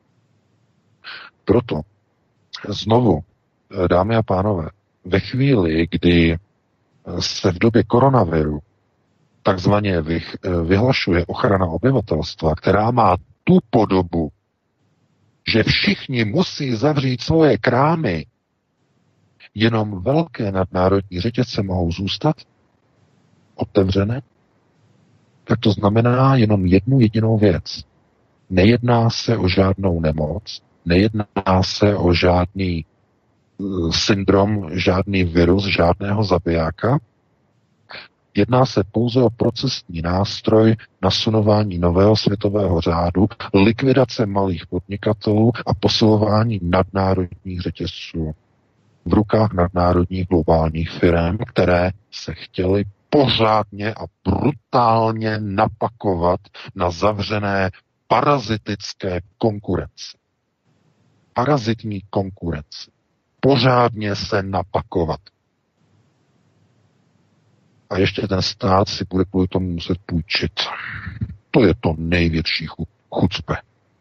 Proto znovu, dámy a pánové, ve chvíli, kdy se v době koronaviru takzvaně vyhlašuje ochrana obyvatelstva, která má tu podobu, že všichni musí zavřít svoje krámy, jenom velké nadnárodní řetězce mohou zůstat otevřené, tak to znamená jenom jednu jedinou věc. Nejedná se o žádnou nemoc, nejedná se o žádný syndrom, žádný virus, žádného zabijáka. Jedná se pouze o procesní nástroj nasunování nového světového řádu, likvidace malých podnikatelů a posilování nadnárodních řetězců v rukách nadnárodních globálních firm, které se chtěly pořádně a brutálně napakovat na zavřené parazitické konkurenci. Parazitní konkurenci. Pořádně se napakovat. A ještě ten stát si bude kvůli tomu muset půjčit. To je to největší chucpe.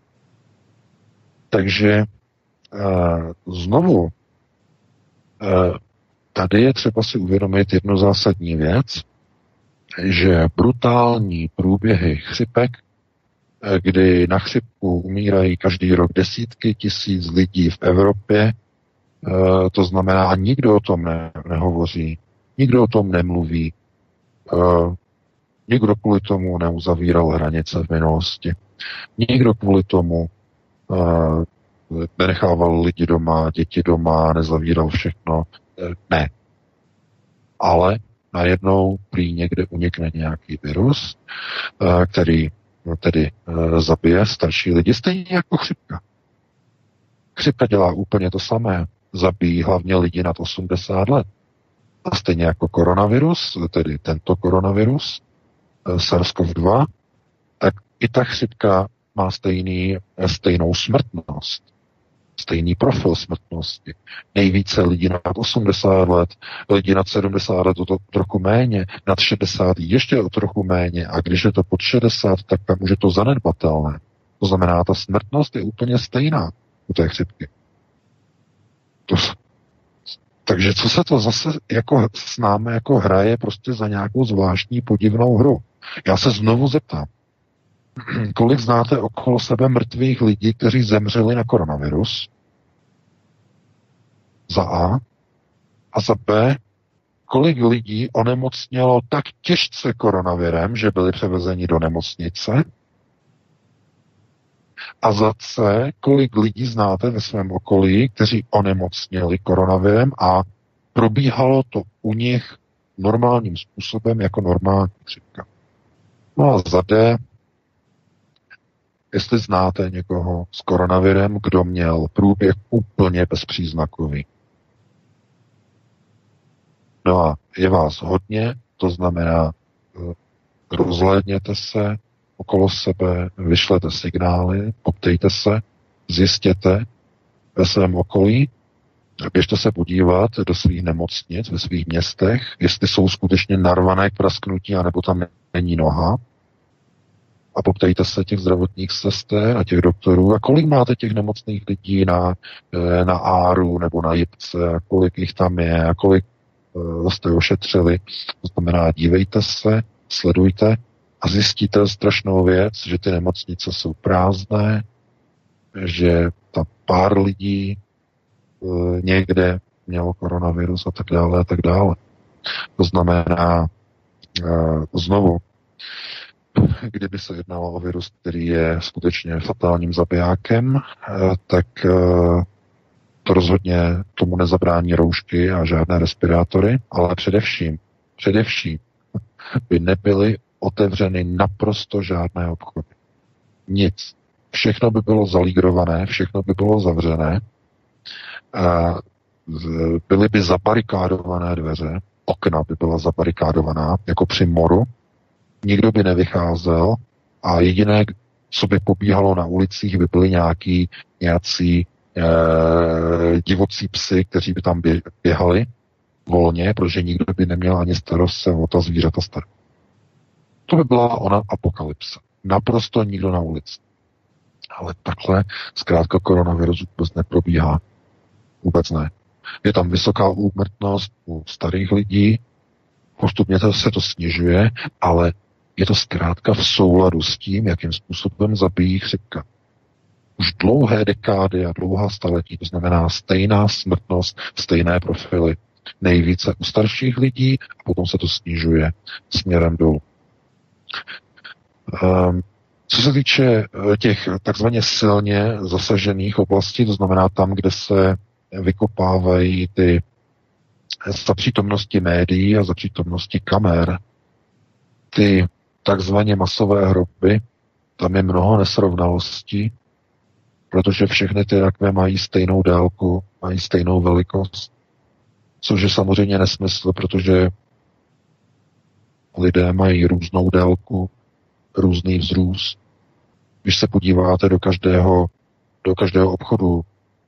Takže znovu, tady je třeba si uvědomit jednu zásadní věc, že brutální průběhy chřipek, kdy na chřipku umírají každý rok desítky tisíc lidí v Evropě, to znamená, nikdo o tom nehovoří, nikdo o tom nemluví, nikdo kvůli tomu neuzavíral hranice v minulosti, nikdo kvůli tomu nenechával lidi doma, děti doma, nezavíral všechno, ne. Ale najednou prý někde unikne nějaký virus, který tedy zabije starší lidi, stejně jako chřipka. Chřipka dělá úplně to samé. Zabíjí hlavně lidi nad 80 let. A stejně jako koronavirus, tedy tento koronavirus, SARS-CoV-2, tak i ta chřipka má stejnou smrtnost. Stejný profil smrtnosti. Nejvíce lidí nad 80 let, lidi nad 70 let to trochu méně, nad 60 ještě o trochu méně. A když je to pod 60, tak tam už je to zanedbatelné. To znamená, ta smrtnost je úplně stejná u té chřipky. Takže co se to zase jako s námi jako hraje prostě za nějakou zvláštní podivnou hru? Já se znovu zeptám, kolik znáte okolo sebe mrtvých lidí, kteří zemřeli na koronavirus? Za A. A za B, kolik lidí onemocnělo tak těžce koronavirem, že byli převezeni do nemocnice? A za C, kolik lidí znáte ve svém okolí, kteří onemocněli koronavirem a probíhalo to u nich normálním způsobem jako normální chřipka? No a za D, jestli znáte někoho s koronavirem, kdo měl průběh úplně bezpříznakový. No a je vás hodně, to znamená, rozhlédněte se okolo sebe, vyšlete signály, poptejte se, zjistěte ve svém okolí, běžte se podívat do svých nemocnic ve svých městech, jestli jsou skutečně narvané k prasknutí, anebo tam není noha. A poptejte se těch zdravotních sester a těch doktorů, a kolik máte těch nemocných lidí na áru nebo na jipce, a kolik jich tam je, a kolik jste ošetřili. To znamená, dívejte se, sledujte a zjistíte strašnou věc, že ty nemocnice jsou prázdné, že ta pár lidí někde mělo koronavirus a tak dále a tak dále. To znamená, znovu, kdyby se jednalo o virus, který je skutečně fatálním zabijákem, tak to rozhodně tomu nezabrání roušky a žádné respirátory, ale především by nebyly otevřeny naprosto žádné obchody. Nic. Všechno by bylo zalígrované, všechno by bylo zavřené, byly by zabarikádované dveře, okna by byla zabarikádovaná, jako při moru, nikdo by nevycházel a jediné, co by pobíhalo na ulicích, by byly nějací divocí psy, kteří by tam běhali volně, protože nikdo by neměl ani starost se o ta zvířata starat. To by byla ona apokalypse. Naprosto nikdo na ulici. Ale takhle zkrátka koronavirus vůbec neprobíhá. Vůbec ne. Je tam vysoká úmrtnost u starých lidí, postupně se to snižuje, ale je to zkrátka v souladu s tím, jakým způsobem zabíjí chřipka. Už dlouhé dekády a dlouhá staletí, to znamená stejná smrtnost, stejné profily. Nejvíce u starších lidí a potom se to snižuje směrem dolů. Co se týče těch takzvaně silně zasažených oblastí, to znamená tam, kde se vykopávají ty za přítomnosti médií a za přítomnosti kamer, ty takzvaně masové hroby, tam je mnoho nesrovnalostí, protože všechny ty rakve mají stejnou délku, mají stejnou velikost, což je samozřejmě nesmysl, protože lidé mají různou délku, různý vzrůst. Když se podíváte do každého obchodu,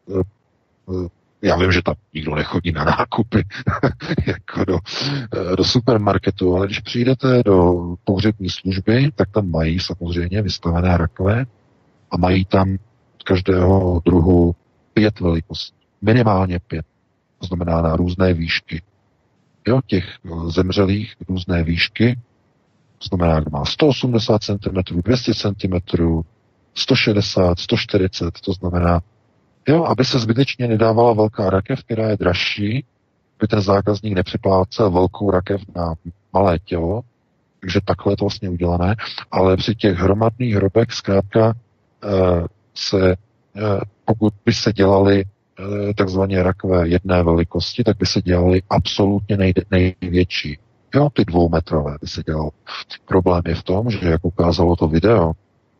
já vím, že tam nikdo nechodí na nákupy jako do supermarketu, ale když přijdete do pohřební služby, tak tam mají samozřejmě vystavené rakve a mají tam od každého druhu 5 velikostí. Minimálně 5. To znamená na různé výšky. Jo, těch zemřelých různé výšky. To znamená, že má 180 cm, 200 cm, 160, 140, to znamená, jo, aby se zbytečně nedávala velká rakev, která je dražší, aby ten zákazník nepřiplácel velkou rakev na malé tělo, takže takhle je to vlastně udělané, ale při těch hromadných hrobech zkrátka pokud by se dělali takzvaně rakve jedné velikosti, tak by se dělali absolutně největší. Jo, ty 2metrové by se dělalo. Problém je v tom, že jak ukázalo to video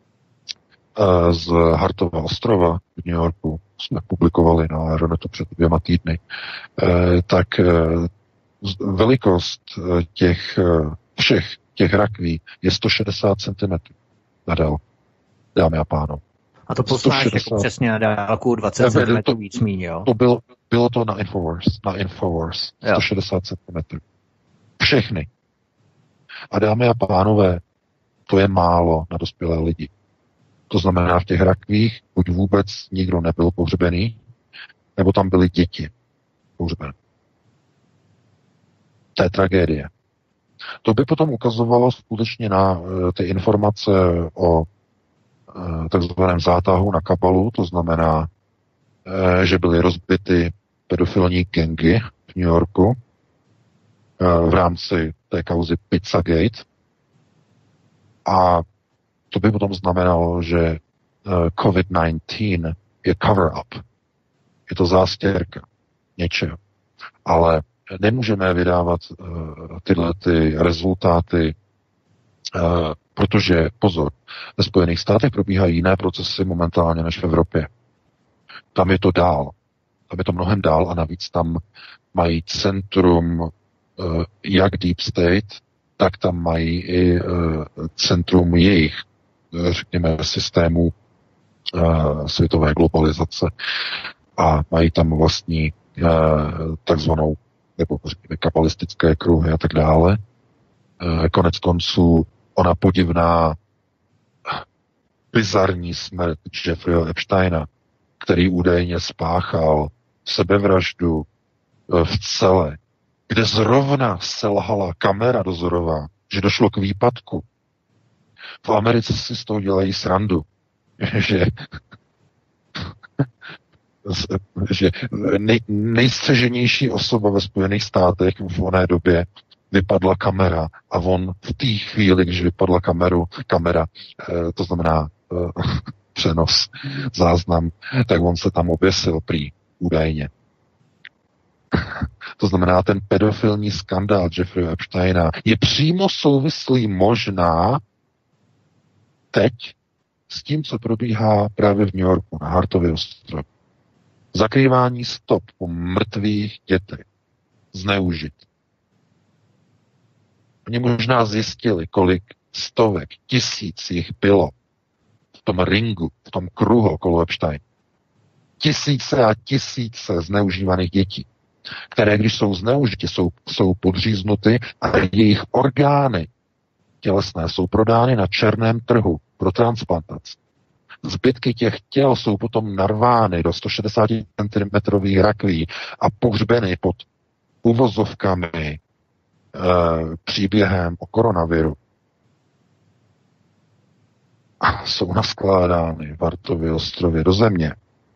z Hartova ostrova v New Yorku, jsme publikovali na Aeronetu před 2 týdny, tak velikost všech těch rakví je 160 cm na délku, dámy a pánové. A to posláš 160, jako přesně na dálku 20 cm víc míň, jo? To bylo to na Infowars. 160 cm. Všechny. A dámy a pánové, to je málo na dospělé lidi. To znamená, v těch rakvích buď vůbec nikdo nebyl pohřbený, nebo tam byly děti pohřbené. To je tragédie. To by potom ukazovalo skutečně na ty informace o takzvaném zátahu na Kabalu, to znamená, že byly rozbity pedofilní gangy v New Yorku v rámci té kauzy Pizzagate. A to by potom znamenalo, že COVID-19 je cover-up. Je to zástěrka něčeho. Ale nemůžeme vydávat tyhle ty rezultáty, protože, pozor, ve Spojených státech probíhají jiné procesy momentálně než v Evropě. Tam je to dál. Tam je to mnohem dál a navíc tam mají centrum jak Deep State, tak tam mají i centrum jejich, řekněme, systému světové globalizace a mají tam vlastní takzvanou, nebo řekněme, kabalistické kruhy a tak dále. Konec konců ona podivná bizarní smrt Jeffreyho Epsteina, který údajně spáchal sebevraždu v cele, kde zrovna selhala kamera dozorová, že došlo k výpadku. V Americe si z toho dělají srandu, že nejstřeženější osoba ve Spojených státech v oné době vypadla kamera a on v té chvíli, když vypadla kamera, to znamená přenos, záznam, tak on se tam oběsil prý, údajně. To znamená, ten pedofilní skandál Jeffrey Epsteina je přímo souvislý možná teď s tím, co probíhá právě v New Yorku na Hartově ostrově. Zakrývání stop po mrtvých dětech. Zneužit. Oni možná zjistili, kolik stovek, tisíc jich bylo v tom ringu, v tom kruhu okolo Epstein. Tisíce a tisíce zneužívaných dětí, které, když jsou zneužity, jsou podříznuty a jejich orgány tělesné jsou prodány na černém trhu pro transplantaci. Zbytky těch těl jsou potom narvány do 160 cm rakví a pohřbeny pod uvozovkami příběhem o koronaviru. A jsou naskládány v Hartově ostrově do země.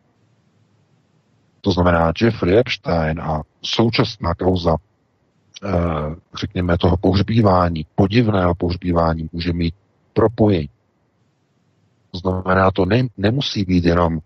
To znamená, Jeffrey Epstein a současná kauza, řekněme, toho pohřbívání, podivného pohřbívání, může mít propojení. To znamená, to nemusí být jenom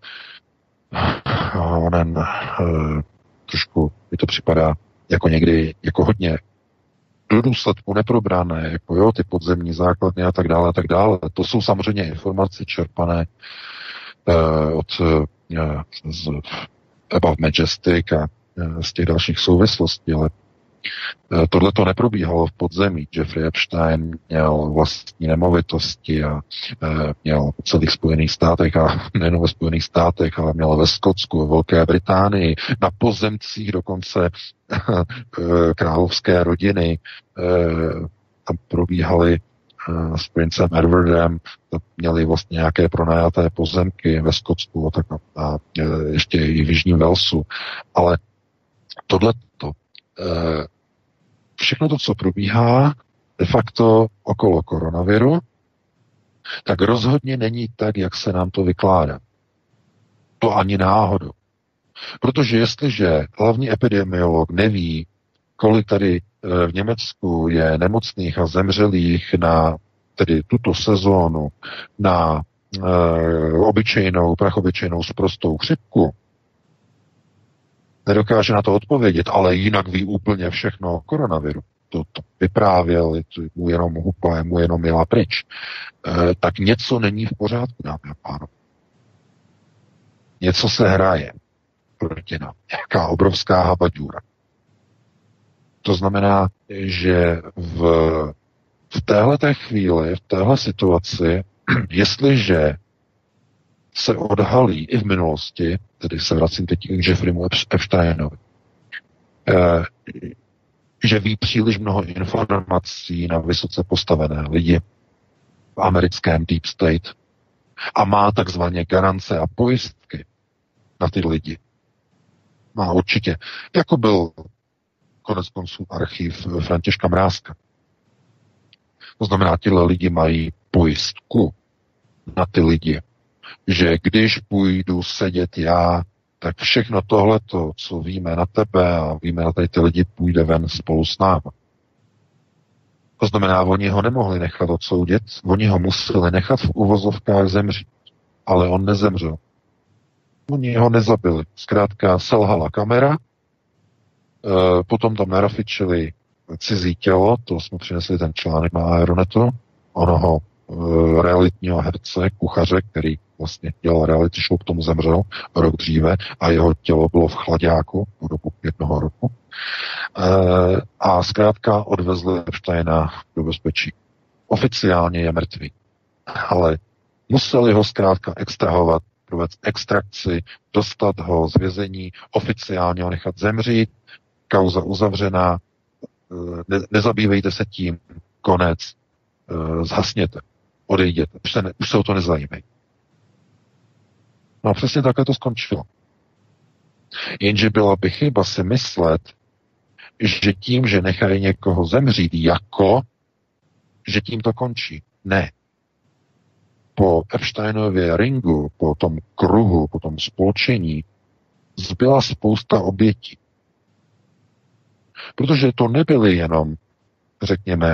trošku mi to připadá jako někdy, jako hodně do důsledku neprobrané, jako jo, ty podzemní základny a tak dále, a tak dále. To jsou samozřejmě informace čerpané od z Above Majestic a z těch dalších souvislostí, ale tohle to neprobíhalo v podzemí. Jeffrey Epstein měl vlastní nemovitosti a měl v celých Spojených státech a nejen ve Spojených státech, ale měl ve Skotsku, ve Velké Británii, na pozemcích dokonce královské rodiny. Tam probíhaly s princem Edwardem, měli vlastně nějaké pronajaté pozemky ve Skotsku a ještě i v Jižním Walesu. Ale tohleto všechno to, co probíhá de facto okolo koronaviru, tak rozhodně není tak, jak se nám to vykládá. To ani náhodou. Protože jestliže hlavní epidemiolog neví, kolik tady v Německu je nemocných a zemřelých na tedy tuto sezónu na prachobyčejnou sprostou chřipku, nedokáže na to odpovědět, ale jinak ví úplně všechno o koronaviru. To vyprávěl, mu jenom hupla, mu jenom jela pryč. Tak něco není v pořádku, dámy a pánové. Něco se hraje proti nám. Nějaká obrovská habaďůra. To znamená, že v téhleté chvíli, v téhle situaci, jestliže se odhalí i v minulosti, tedy se vracím teď k Jeffreymu Epsteinovi, že ví příliš mnoho informací na vysoce postavené lidi v americkém Deep State a má takzvané garance a pojistky na ty lidi. Má určitě. Jako byl konec konců archiv Františka Mrázka. To znamená, tyhle lidi mají pojistku na ty lidi, že když půjdu sedět já, tak všechno tohleto, co víme na tebe a víme na tady ty lidi, půjde ven spolu s námi. To znamená, oni ho nemohli nechat odsoudit, oni ho museli nechat v uvozovkách zemřít. Ale on nezemřel. Oni ho nezabili. Zkrátka selhala kamera, potom tam narafičili cizí tělo, to jsme přinesli ten článek na Aeronetu, onoho realitního herce, kuchaře, který vlastně dělal reality show, k tomu zemřel rok dříve a jeho tělo bylo v chladáku po dobu 1 roku. A zkrátka odvezli Epsteina do bezpečí. Oficiálně je mrtvý. Ale museli ho zkrátka extrahovat, provést extrakci, dostat ho z vězení, oficiálně ho nechat zemřít, kauza uzavřená, nezabývejte se tím, konec, zhasněte, odejděte, už se o to nezajímají. No a přesně takhle to skončilo. Jenže byla by chyba si myslet, že tím, že nechají někoho zemřít, že tím to končí. Ne. Po Epsteinově ringu, po tom kruhu, po tom spolčení zbyla spousta obětí. Protože to nebyly jenom, řekněme,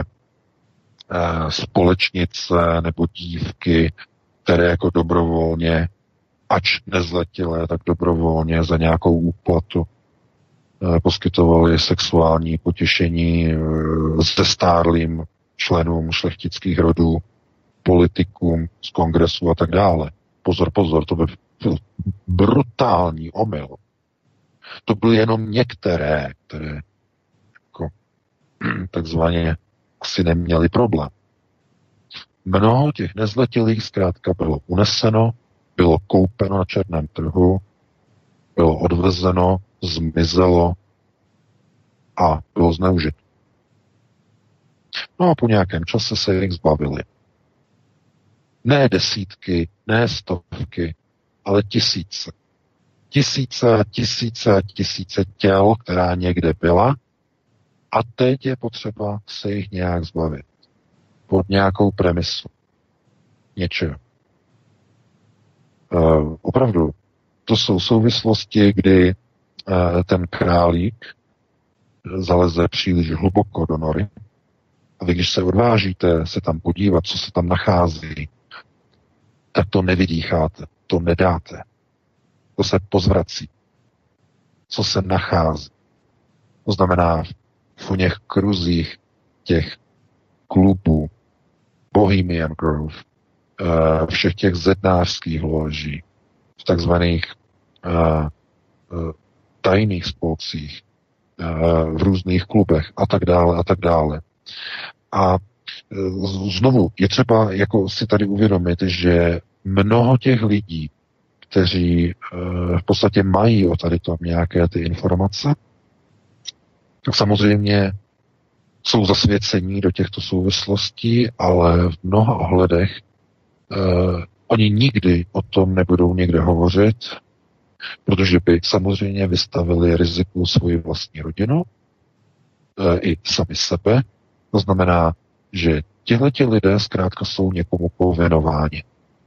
společnice nebo dívky, které jako dobrovolně, ač nezletilé, tak dobrovolně za nějakou úplatu poskytovali sexuální potěšení zestárlým členům šlechtických rodů, politikům z kongresu a tak dále. Pozor, to by byl brutální omyl. To byly jenom některé, které jako, takzvaně asi neměli problém. Mnoho těch nezletilých zkrátka bylo uneseno, bylo koupeno na černém trhu, bylo odvezeno, zmizelo a bylo zneužito. No a po nějakém čase se jich zbavili. Ne desítky, ne stovky, ale tisíce. Tisíce těl, která někde byla a teď je potřeba se jich nějak zbavit. Pod nějakou premisu. Něčeho. Opravdu, to jsou souvislosti, kdy ten králík zaleze příliš hluboko do nory a vy, když se odvážíte se tam podívat, co se tam nachází, tak to nevydýcháte, to nedáte. To se pozvrací. Co se nachází. To znamená v něch kruzích těch klubů, Bohemian Grove, všech těch zednářských loží, v takzvaných tajných spolcích, v různých klubech a tak dále a tak dále. A znovu je třeba jako si tady uvědomit, že mnoho těch lidí, kteří v podstatě mají o tady tom nějaké ty informace, tak samozřejmě jsou zasvěcení do těchto souvislostí, ale v mnoha ohledech oni nikdy o tom nebudou někde hovořit, protože by samozřejmě vystavili riziku svoji vlastní rodinu i sami sebe. To znamená, že tihleti lidé zkrátka jsou někomu pověnováni.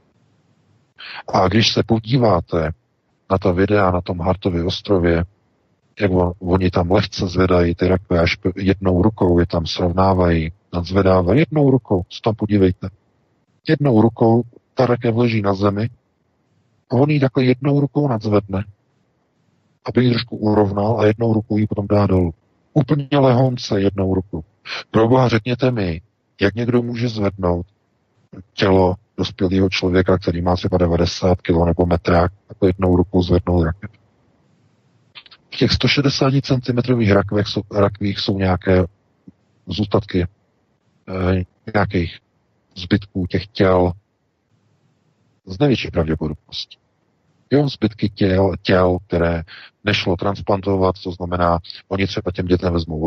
A když se podíváte na ta videa na tom Hartově ostrově, jak oni tam lehce zvedají ty rakve, až jednou rukou je tam srovnávají, nadzvedávají, jednou rukou, se tam podívejte. Jednou rukou ta rakev leží na zemi a on ji takhle jednou rukou nadzvedne, aby ji trošku urovnal a jednou rukou ji potom dá dolů. Úplně lehonce jednou rukou. Proboha, řekněte mi, jak někdo může zvednout tělo dospělého člověka, který má třeba 90 kg nebo metrák, takhle jednou rukou zvednout rakev. V těch 160 cm rakvích jsou nějaké zůstatky nějakých zbytků těch těl. Z největší pravděpodobností. Jo, zbytky těl, které nešlo transplantovat, to znamená, oni třeba těm dětem vezmou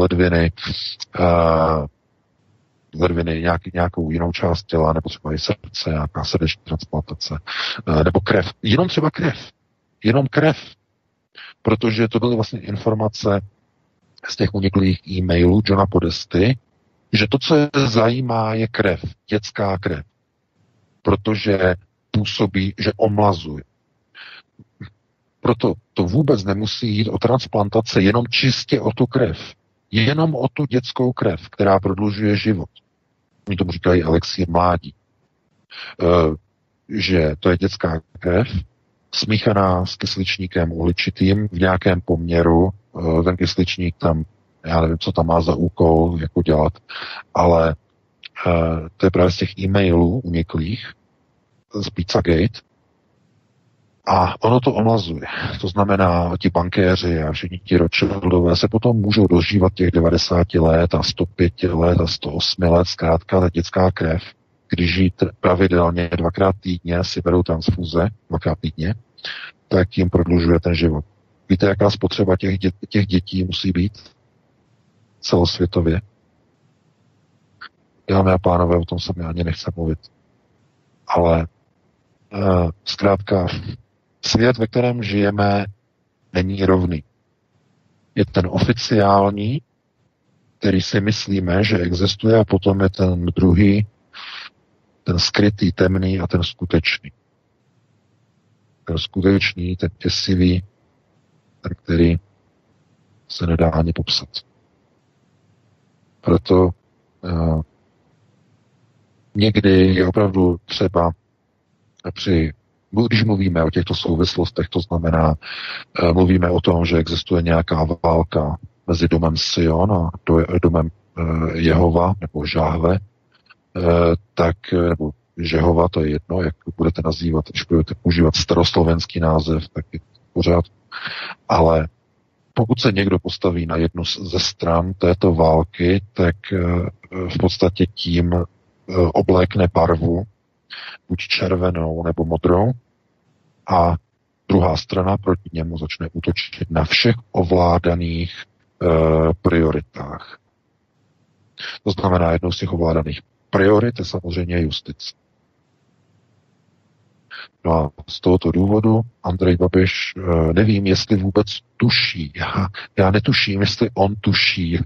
ledviny nějakou jinou část těla, nebo třeba i srdce, nějaká srdeční transplantace, nebo krev. Jenom krev. Protože to byly vlastně informace z těch uniklých e-mailů Johna Podesty, že to, co je zajímá, je krev, dětská krev. Protože působí, že omlazuje. Proto to vůbec nemusí jít o transplantace, jenom čistě o tu krev. Jenom o tu dětskou krev, která prodlužuje život. Oni tomu říkají elixír mládí. Že to je dětská krev, smíchaná s kysličníkem uhličitým v nějakém poměru. Ten kysličník tam, já nevím, co tam má za úkol, jako dělat, ale to je právě z těch e-mailů uniklých z Pizzagate, a ono to omlazuje. To znamená, ti bankéři a všichni ti Rothschildové se potom můžou dožívat těch 90 let a 105 let a 108 let, zkrátka ta dětská krev, když jí pravidelně 2x týdně si berou transfuze, 2x týdně, tak jim prodlužuje ten život. Víte, jaká spotřeba těch dětí musí být celosvětově? Dámy a pánové, o tom se mi ani nechce mluvit. Ale zkrátka svět, ve kterém žijeme, není rovný. Je ten oficiální, který si myslíme, že existuje, a potom je ten druhý, ten skrytý, temný a ten skutečný. Ten skutečný, ten děsivý, ten, který se nedá ani popsat. Proto někdy je opravdu třeba když mluvíme o těchto souvislostech, to znamená, mluvíme o tom, že existuje nějaká válka mezi domem Sion a domem Jehova, nebo Žáhve, nebo Žehova, to je jedno, jak budete nazývat, když budete používat staroslovenský název, tak je to pořád. Ale pokud se někdo postaví na jednu ze stran této války, tak v podstatě tím oblékne barvu, buď červenou nebo modrou, a druhá strana proti němu začne útočit na všech ovládaných prioritách. To znamená, jednou z těch ovládaných priorit je samozřejmě justice. No a z tohoto důvodu Andrej Babiš, nevím, jestli vůbec tuší. Já netuším, jestli on tuší.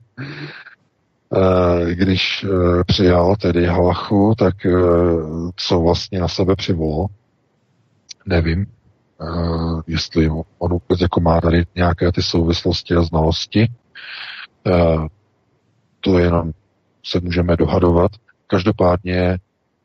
Když přijal tedy Halachu, tak co vlastně na sebe přivolal, nevím, jestli on vůbec jako má tady nějaké ty souvislosti a znalosti. To jenom se můžeme dohadovat. Každopádně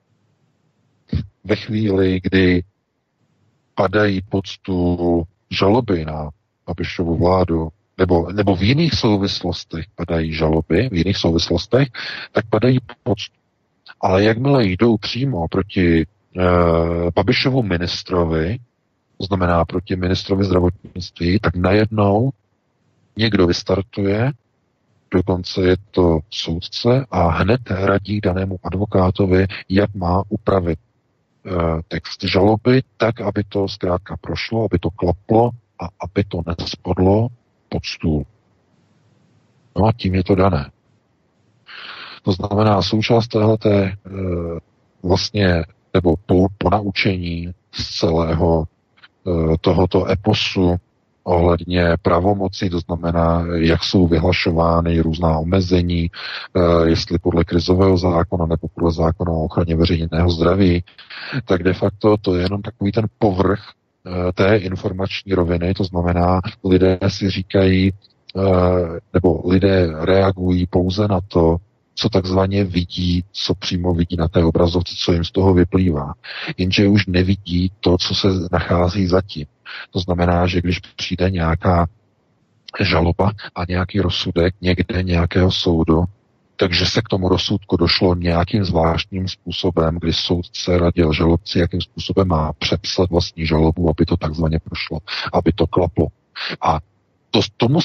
ve chvíli, kdy padají pod stůl žaloby na Babišovu vládu, nebo v jiných souvislostech padají žaloby, tak padají pod stůl. Ale jakmile jdou přímo proti Babišovu ministrovi, to znamená proti ministrovi zdravotnictví, tak najednou někdo vystartuje, dokonce je to soudce, a hned radí danému advokátovi, jak má upravit text žaloby tak, aby to zkrátka prošlo, aby to klaplo a aby to nespadlo pod stůl. No a tím je to dané. To znamená, součást téhleté vlastně, nebo po naučení z celého tohoto eposu ohledně pravomocí, to znamená, jak jsou vyhlašovány různá omezení, jestli podle krizového zákona nebo podle zákona o ochraně veřejného zdraví, tak de facto to je jenom takový ten povrch té informační roviny, to znamená, lidé si říkají, nebo lidé reagují pouze na to, co takzvaně vidí, co přímo vidí na té obrazovce, co jim z toho vyplývá. Jenže už nevidí to, co se nachází zatím. To znamená, že když přijde nějaká žaloba a nějaký rozsudek někde nějakého soudu, takže se k tomu rozsudku došlo nějakým zvláštním způsobem, kdy soudce radil žalobci, jakým způsobem má přepsat vlastní žalobu, aby to takzvaně prošlo, aby to klaplo. A tomu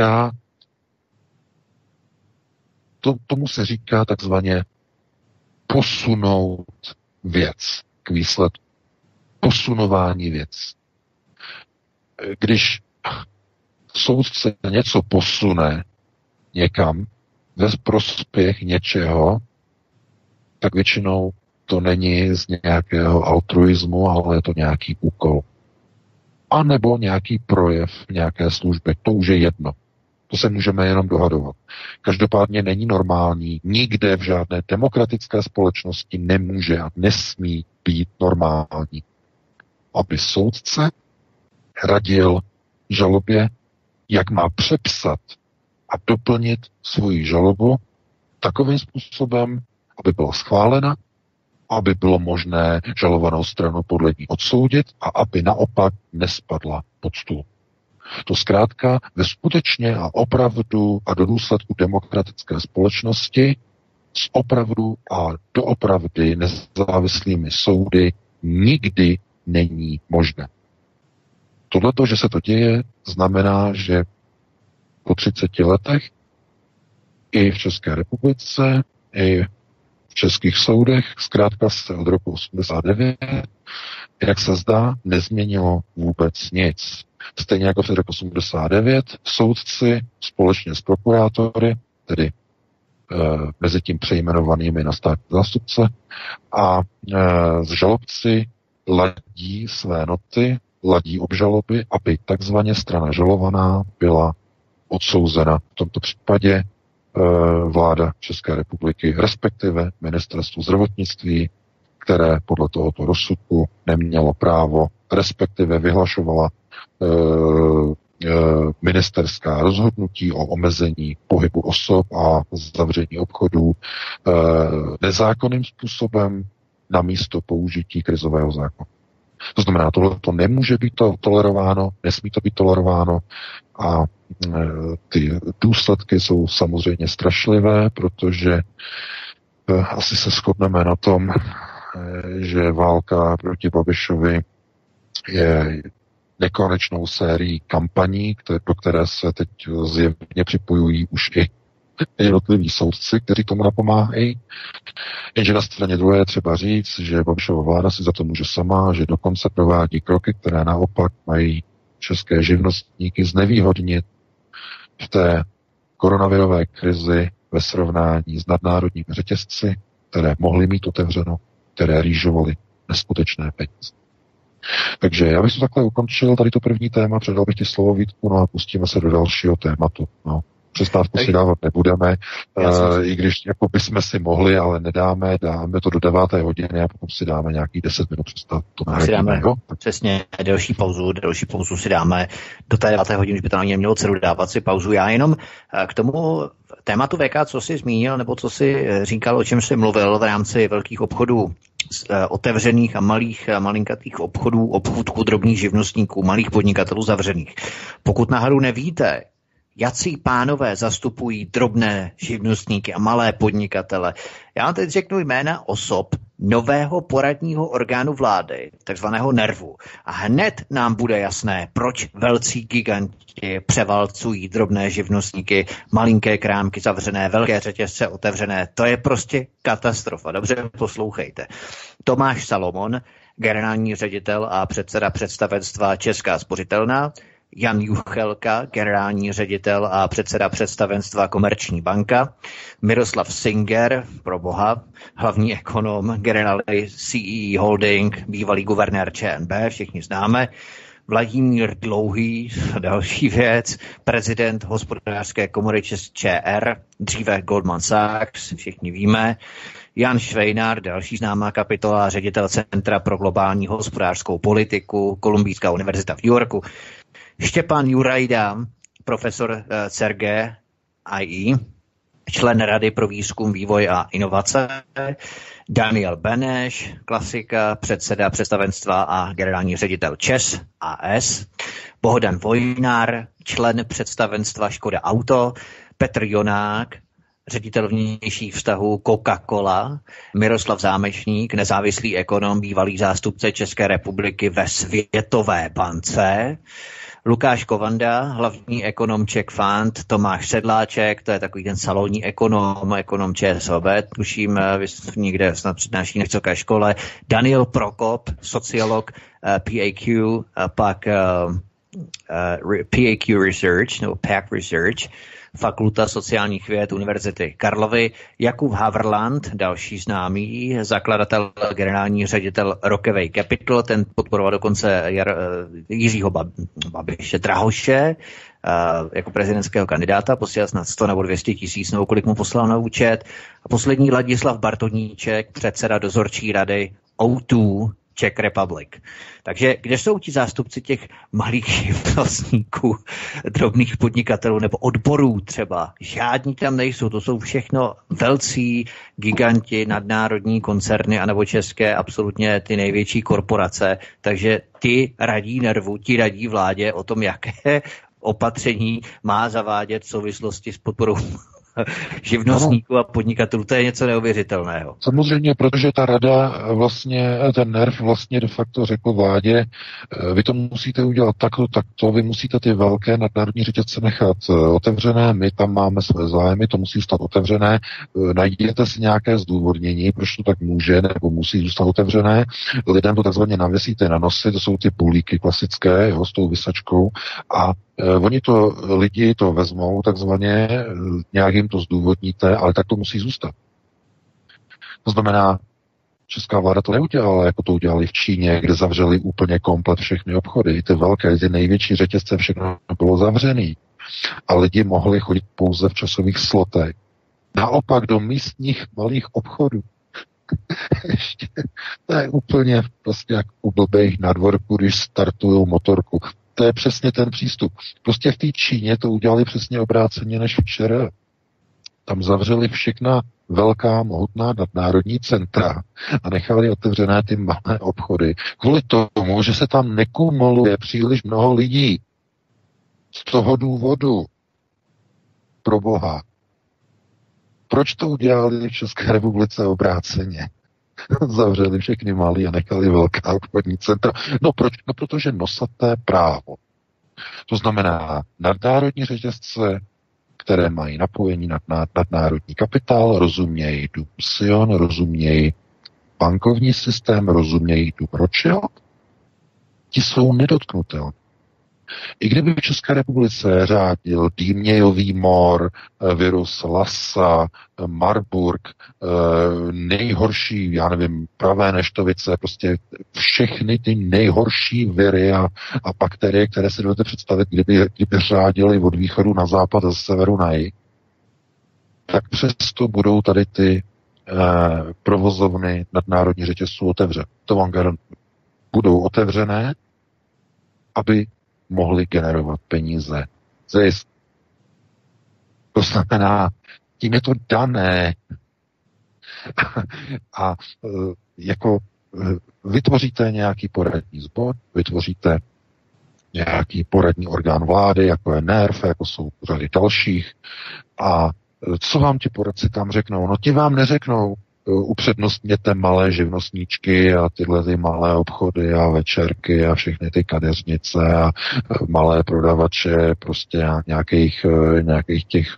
se říká takzvaně posunout věc k výsledku. posunování věc. Když soudce něco posune někam ve prospěch něčeho, tak většinou to není z nějakého altruismu, ale je to nějaký úkol. A nebo nějaký projev nějaké služby. To už je jedno. To se můžeme jenom dohadovat. Každopádně není normální, nikde v žádné demokratické společnosti nemůže a nesmí být normální, aby soudce radil žalobě, jak má přepsat a doplnit svoji žalobu takovým způsobem, aby byla schválena, aby bylo možné žalovanou stranu podle ní odsoudit a aby naopak nespadla pod stůl. To zkrátka ve skutečně a opravdu a do důsledku demokratické společnosti s opravdu a doopravdy nezávislými soudy nikdy není možné. Tohleto, že se to děje, znamená, že po 30 letech i v České republice, i v českých soudech, zkrátka se od roku 89, jak se zdá, nezměnilo vůbec nic. Stejně jako v roku 89, soudci společně s prokurátory, tedy mezi tím přejmenovanými na státní zástupce, a s žalobci ladí své noty, ladí obžaloby, aby takzvaně strana žalovaná byla odsouzena. V tomto případě vláda České republiky, respektive ministerstvo zdravotnictví, které podle tohoto rozsudku nemělo právo, respektive vyhlašovala ministerská rozhodnutí o omezení pohybu osob a zavření obchodů nezákonným způsobem na místo použití krizového zákona. To znamená, tohle to nemůže být tolerováno, nesmí to být tolerováno a ty důsledky jsou samozřejmě strašlivé, protože asi se shodneme na tom, že válka proti Babišovi je nekonečnou sérií kampaní, do které se teď zjevně připojují už i jednotliví soudci, kteří tomu napomáhají. Jenže na straně druhé třeba říct, že Babišova vláda si za to může sama, že dokonce provádí kroky, které naopak mají české živnostníky znevýhodnit v té koronavirové krizi ve srovnání s nadnárodními řetězci, které mohly mít otevřeno, které rýžovaly neskutečné peníze. Takže já bych to takhle ukončil, tady to první téma, předal bych ti slovo, Vítku, no a pustíme se do dalšího tématu. No. Přestávku si dávat nebudeme, i když jako bychom si mohli, ale nedáme, dáme to do 9. hodiny a potom si dáme nějakých 10 minut přestávku. Si dáme přesně delší pauzu si dáme do té 9. hodiny, už by to na ně mělo cenu dávat si pauzu. Já jenom k tomu tématu VK, co jsi zmínil, nebo co jsi říkal, o čem jsi mluvil v rámci velkých obchodů, otevřených a malých a malinkatých obchůdků drobných živnostníků, malých podnikatelů zavřených. Pokud náhodou nevíte, jací pánové zastupují drobné živnostníky a malé podnikatele. Já vám teď řeknu jména osob nového poradního orgánu vlády, takzvaného NERVu. A hned nám bude jasné, proč velcí giganti převalcují drobné živnostníky, malinké krámky zavřené, velké řetězce otevřené. To je prostě katastrofa. Dobře poslouchejte. Tomáš Salomon, generální ředitel a předseda představenstva Česká spořitelna, Jan Juchelka, generální ředitel a předseda představenstva Komerční banka, Miroslav Singer, pro boha, hlavní ekonom, generální CE Holding, bývalý guvernér ČNB, všichni známe, Vladimír Dlouhý, další věc, prezident hospodářské komory ČR, dříve Goldman Sachs, všichni víme, Jan Švejnar, další známá kapitola, ředitel Centra pro globální hospodářskou politiku, Kolumbijská univerzita v New Yorku, Štěpán Jurajda, profesor CERGE IE, člen Rady pro výzkum, vývoj a inovace, Daniel Beneš, klasika, předseda představenstva a generální ředitel ČES AS, Bohdan Vojnár, člen představenstva Škoda Auto, Petr Jonák, ředitel vnějších vztahů Coca-Cola, Miroslav Zámečník, nezávislý ekonom, bývalý zástupce České republiky ve Světové bance, Lukáš Kovanda, hlavní ekonom Czech Fund, Tomáš Sedláček, to je takový ten salonní ekonom ČSOB, tuším, někde snad přednáší na vysoké škole, Daniel Prokop, sociolog PAQ, pak PAQ Research, nebo PAC Research, Fakulta sociálních věd Univerzity Karlovy, Jakub Haverland, další známý, zakladatel, generální ředitel Rockaway Capital, ten podporoval dokonce Jiřího Babiše Drahoše jako prezidentského kandidáta, posílal snad 100 nebo 200 tisíc, nebo kolik mu poslal na účet. A poslední Ladislav Bartoníček, předseda dozorčí rady O2 Czech Republic. Takže kde jsou ti zástupci těch malých živnostníků, drobných podnikatelů nebo odborů třeba? Žádní tam nejsou, to jsou všechno velcí giganti, nadnárodní koncerny anebo české absolutně ty největší korporace. Takže ty radí nervu, ti radí vládě o tom, jaké opatření má zavádět v souvislosti s podporou živnostníků a podnikatelů. To je něco neuvěřitelného. Samozřejmě, protože ta rada vlastně, ten NERV vlastně de facto řekl vládě, vy to musíte udělat takto, vy musíte ty velké nadnárodní řetězce nechat otevřené, my tam máme své zájmy, to musí zůstat otevřené, najděte si nějaké zdůvodnění, proč to tak může nebo musí zůstat otevřené, lidem to takzvaně navěsíte na nosy, to jsou ty pulíky klasické, jo, s tou vysačkou a oni lidi to vezmou takzvaně, nějak jim to zdůvodníte, ale tak to musí zůstat. To znamená, česká vláda to neudělala, jako to udělali v Číně, kde zavřeli úplně komplet všechny obchody. Ty velké, ty největší řetězce, všechno bylo zavřený. A lidi mohli chodit pouze v časových slotech. Naopak do místních malých obchodů. Ještě, to je úplně prostě jak u blbejch na dvorku, když startují motorku. To je přesně ten přístup. Prostě v té Číně to udělali přesně obráceně než včera. Tam zavřeli všechna velká, mohutná nadnárodní centra a nechali otevřené ty malé obchody. Kvůli tomu, že se tam nekumuluje příliš mnoho lidí. Z toho důvodu. Pro Boha. Proč to udělali v České republice obráceně? Zavřeli všechny malí a nechali velká obchodní centra. No proč? No protože nosaté právo. To znamená nadnárodní řetězce, které mají napojení na nadnárodní kapitál, rozumějí Dům Sion, rozumějí bankovní systém, rozumějí Dům Rothschild, ti jsou nedotknutelní. I kdyby v České republice řádil dýmějový mor, virus Lassa, Marburg, nejhorší, já nevím, pravé neštovice, prostě všechny ty nejhorší viry a bakterie, které si dovedete představit, kdyby řádili od východu na západ a z severu na jih, tak přesto budou tady ty provozovny nadnárodní řetězců otevřené. To vám garantuju. Budou otevřené, aby mohli generovat peníze. Zisk. To znamená, tím je to dané. A jako vytvoříte nějaký poradní sbor, vytvoříte nějaký poradní orgán vlády, jako je NERV, jako jsou řady dalších. A co vám ti poradci tam řeknou? No ti vám neřeknou, upřednostněte malé živnostníčky a tyhle ty malé obchody a večerky a všechny ty kadeřnice a malé prodavače prostě nějakých těch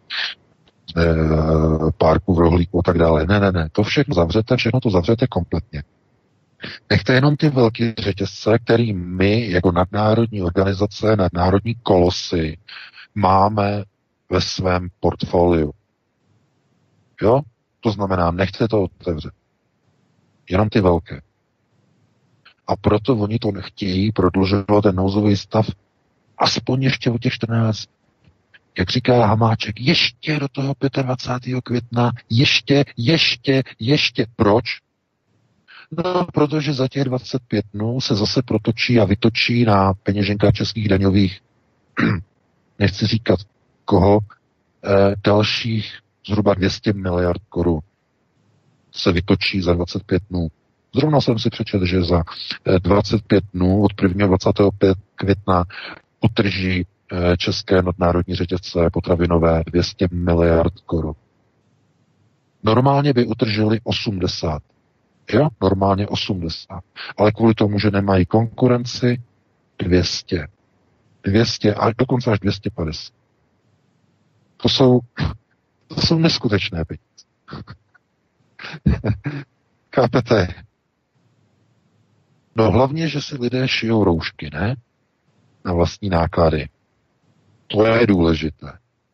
párků v rohlíku a tak dále. Ne, to všechno to zavřete kompletně. Nechte jenom ty velké řetězce, který my jako nadnárodní organizace, nadnárodní kolosy máme ve svém portfoliu. Jo? To znamená, nechte to otevřet. Jenom ty velké. A proto oni to nechtějí prodlužovat ten nouzový stav aspoň ještě o těch 14. Jak říká Hamáček, ještě do toho 25. května, ještě. Proč? No, protože za těch 25 dnů se zase protočí a vytočí na peněženkách českých daňových, nechci říkat koho, dalších zhruba 200 miliard korun se vytočí za 25 dnů. Zrovna jsem si přečetl, že za 25 dnů od 1. 25. května utrží české nadnárodní řetězce potravinové 200 miliard korun. Normálně by utržili 80. Jo, normálně 80. Ale kvůli tomu, že nemají konkurenci, 200. 200 a dokonce až 250. To jsou neskutečné peníze. Chápete? No hlavně, že si lidé šijou roušky, ne? Na vlastní náklady. To je důležité.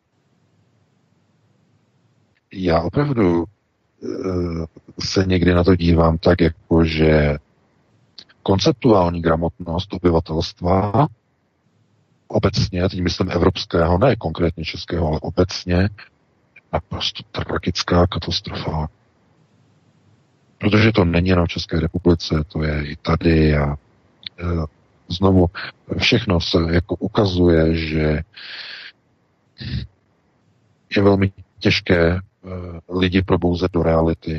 Já opravdu se někdy na to dívám tak, jako že konceptuální gramotnost obyvatelstva obecně, teď myslím evropského, ne konkrétně českého, ale obecně, naprosto tragická katastrofa. Protože to není jenom v České republice, to je i tady a znovu všechno se jako ukazuje, že je velmi těžké lidi probouzet do reality.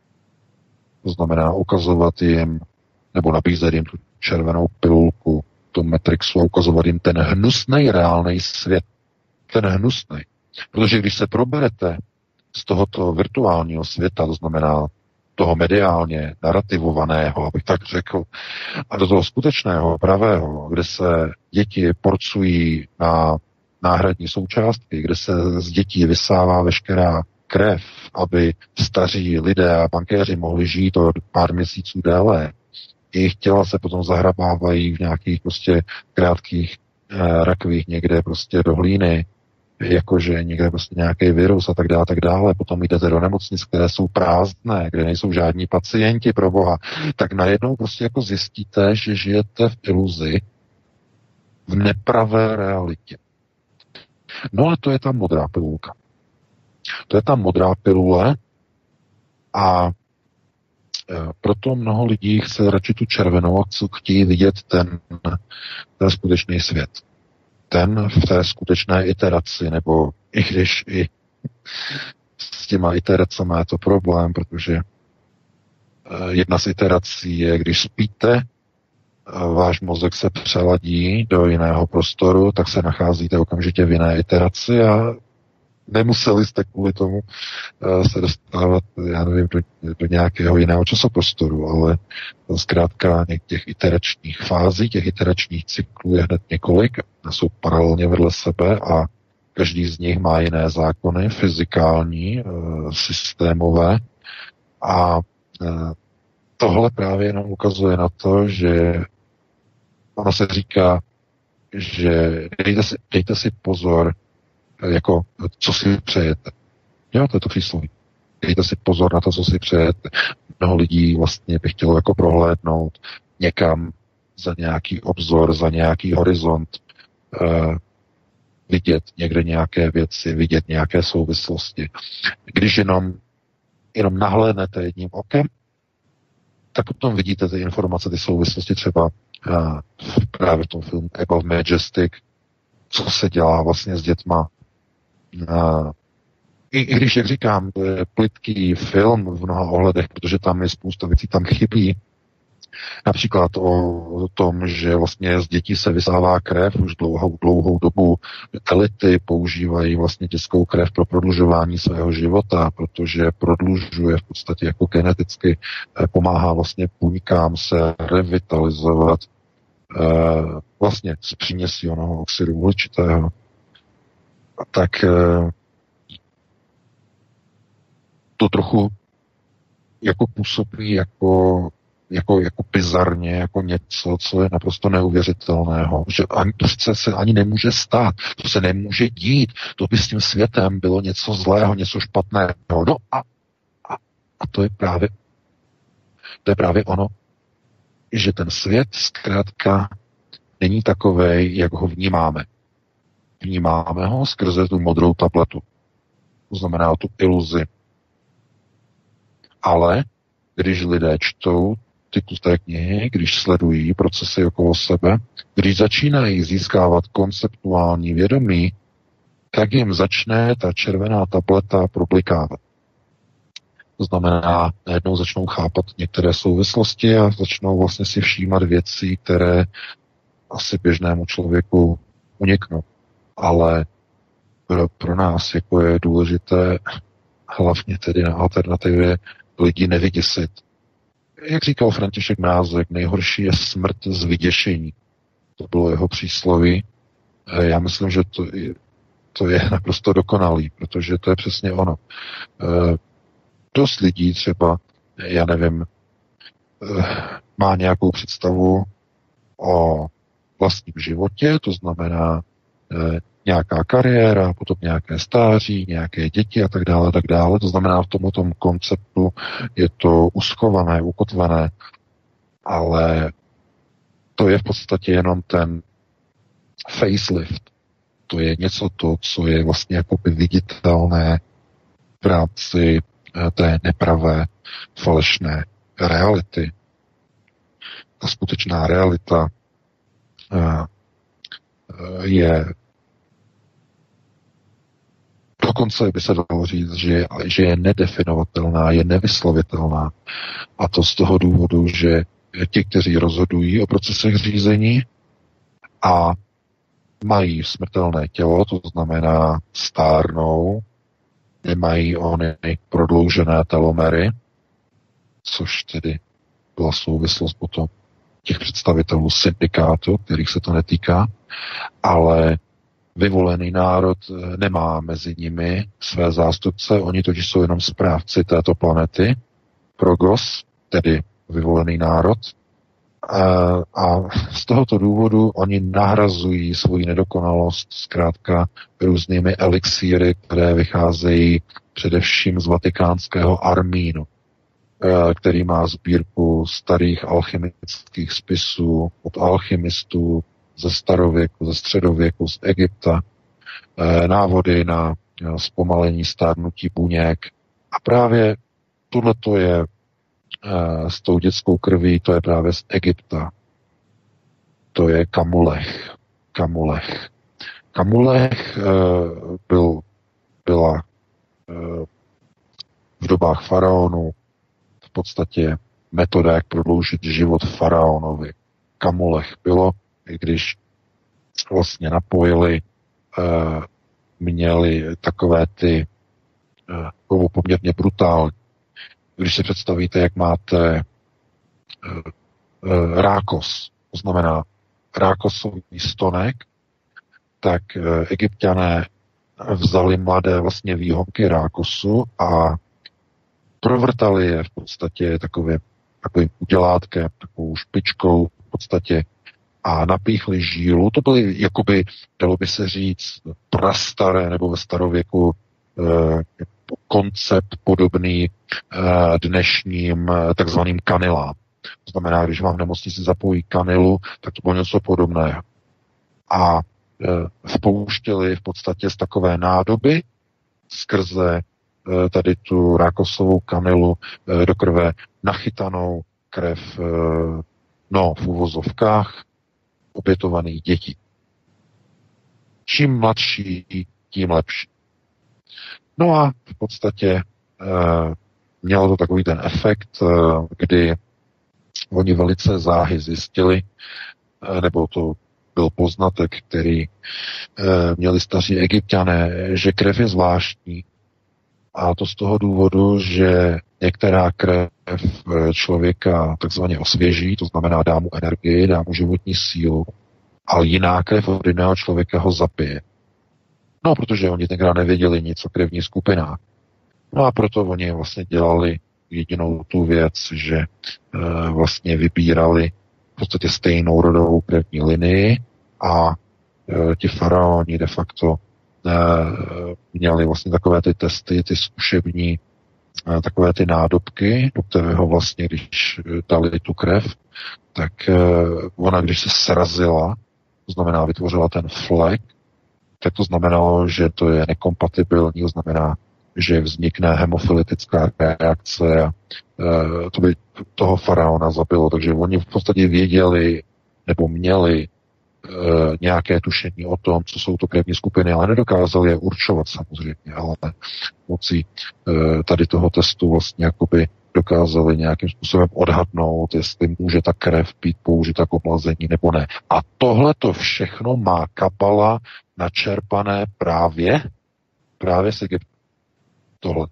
To znamená ukazovat jim nebo nabízet jim tu červenou pilulku, tu Matrixu a ukazovat jim ten hnusnej reálný svět. Ten hnusnej. Protože když se proberete z tohoto virtuálního světa, to znamená toho mediálně narrativovaného, abych tak řekl, a do toho skutečného, pravého, kde se děti porcují na náhradní součástky, kde se z dětí vysává veškerá krev, aby staří lidé a bankéři mohli žít o pár měsíců déle. Jejich těla se potom zahrabávají v nějakých prostě krátkých rakvích někde prostě do hlíny, jakože někde prostě nějaký virus a tak dále. Potom jdete do nemocnic, které jsou prázdné, kde nejsou žádní pacienti pro Boha. Tak najednou prostě jako zjistíte, že žijete v iluzi, v nepravé realitě. No ale to je ta modrá pilulka. To je ta modrá pilule a proto mnoho lidí chce radši tu červenou a chtějí vidět ten skutečný svět. Ten v té skutečné iteraci, nebo i když i s těma iteracemi je to problém, protože jedna z iterací je, když spíte, váš mozek se přeladí do jiného prostoru, tak se nacházíte okamžitě v jiné iteraci a nemuseli jste kvůli tomu se dostávat, já nevím, do nějakého jiného časoprostoru, ale zkrátka těch iteračních fází, těch iteračních cyklů je hned několik, jsou paralelně vedle sebe a každý z nich má jiné zákony, fyzikální, systémové a tohle právě jenom ukazuje na to, že ono se říká, že dejte si pozor, jako co si přejete. Jo, to je to přísloví. Dejte si pozor na to, co si přejete. Mnoho lidí vlastně by chtělo jako prohlédnout někam za nějaký obzor, za nějaký horizont, vidět někde nějaké věci, vidět nějaké souvislosti. Když jenom nahlédnete jedním okem, tak potom vidíte ty informace, ty souvislosti třeba právě v tom filmu Above Majestic, co se dělá vlastně s dětma. I když, jak říkám, to je plytký film v mnoha ohledech, protože tam je spousta věcí, tam chybí. Například o tom, že vlastně z dětí se vysává krev už dlouhou dobu. Elity používají vlastně dětskou krev pro prodlužování svého života, protože prodlužuje v podstatě jako geneticky, pomáhá vlastně buňkám se revitalizovat vlastně z příměsí onoho oxidu uhličitého. Tak to trochu jako působí jako bizarně, jako něco, co je naprosto neuvěřitelného. Že to se ani nemůže stát, to se nemůže dít, to by s tím světem bylo něco zlého, něco špatného. No a to je právě ono, že ten svět zkrátka není takovej, jak ho vnímáme. Vnímáme ho skrze tu modrou tabletu. To znamená tu iluzi. Ale když lidé čtou té knihy, když sledují procesy okolo sebe, když začínají získávat konceptuální vědomí, tak jim začne ta červená tableta problikávat. To znamená, najednou začnou chápat některé souvislosti a začnou vlastně si všímat věci, které asi běžnému člověku uniknou. Ale pro nás jako je důležité hlavně tedy na alternativě lidi nevyděsit. Jak říkal František Mrázek, nejhorší je smrt z vyděšení. To bylo jeho přísloví. Já myslím, že to je naprosto dokonalý, protože to je přesně ono. Dost lidí třeba, já nevím, má nějakou představu o vlastním životě, to znamená nějaká kariéra, potom nějaké stáří, nějaké děti a tak dále, tak dále. To znamená, v tomto konceptu je to uschované, ukotvené, ale to je v podstatě jenom ten facelift. To je něco to, co je vlastně jakoby viditelné v rámci té nepravé, falešné reality. Ta skutečná realita je dokonce by se dalo říct, že je nedefinovatelná, je nevyslovitelná. A to z toho důvodu, že ti, kteří rozhodují o procesech řízení a mají smrtelné tělo, to znamená stárnou, nemají ony prodloužené telomery, což tedy byla souvislost potom těch představitelů syndikátu, kterých se to netýká, ale vyvolený národ nemá mezi nimi své zástupce, oni totiž jsou jenom správci této planety, progos, tedy vyvolený národ, a z tohoto důvodu oni nahrazují svoji nedokonalost zkrátka různými elixíry, které vycházejí především z vatikánského Armínu, který má sbírku starých alchemických spisů od alchymistů ze starověku, ze středověku, z Egypta, návody na zpomalení stárnutí buněk. A právě tohleto je s tou dětskou krví, to je právě z Egypta. To je Kamulech. Kamulech byla v dobách faraonů v podstatě metoda, jak prodloužit život faraonovi. Kamulech bylo, když vlastně napojili, měli takové ty poměrně brutální. Když si představíte, jak máte rákos, to znamená rákosový stonek, tak Egypťané vzali mladé vlastně výhonky rákosu a provrtali je v podstatě takovým udělátkem, takovou špičkou v podstatě a napíchli žílu. To byly, jakoby, dalo by se říct, prastaré nebo ve starověku koncept podobný dnešním takzvaným kanilám. To znamená, když vám v nemocnici zapojí kanilu, tak to bylo něco podobného. A vpouštěli v podstatě z takové nádoby skrze tady tu rákosovou kanilu do krve nachytanou krev, v uvozovkách, obětovaných dětí. Čím mladší, tím lepší. No a v podstatě mělo to takový ten efekt, kdy oni velice záhy zjistili, nebo to byl poznatek, který měli staří Egypťané, že krev je zvláštní. A to z toho důvodu, že některá krev člověka takzvaně osvěží, to znamená dá mu energii, dá mu životní sílu, ale jiná krev od jiného člověka ho zabije. No, protože oni tenkrát nevěděli nic o krevních skupinách. No a proto oni vlastně dělali jedinou tu věc, že vlastně vybírali v podstatě stejnou rodovou krevní linii a ti faraoni de facto měli vlastně takové ty testy, ty zkušební, takové ty nádobky, do kterého vlastně, když dali tu krev, tak ona, když se srazila, to znamená vytvořila ten flek, tak to znamenalo, že to je nekompatibilní, to znamená, že vznikne hemofilitická reakce a to by toho faraona zabilo. Takže oni v podstatě věděli nebo měli nějaké tušení o tom, co jsou to krevní skupiny, ale nedokázali je určovat samozřejmě, ale mocí tady toho testu vlastně jakoby dokázali nějakým způsobem odhadnout, jestli může ta krev být použita k oplazení nebo ne. A tohle to všechno má Kabala načerpané právě z Egypta. Tohle.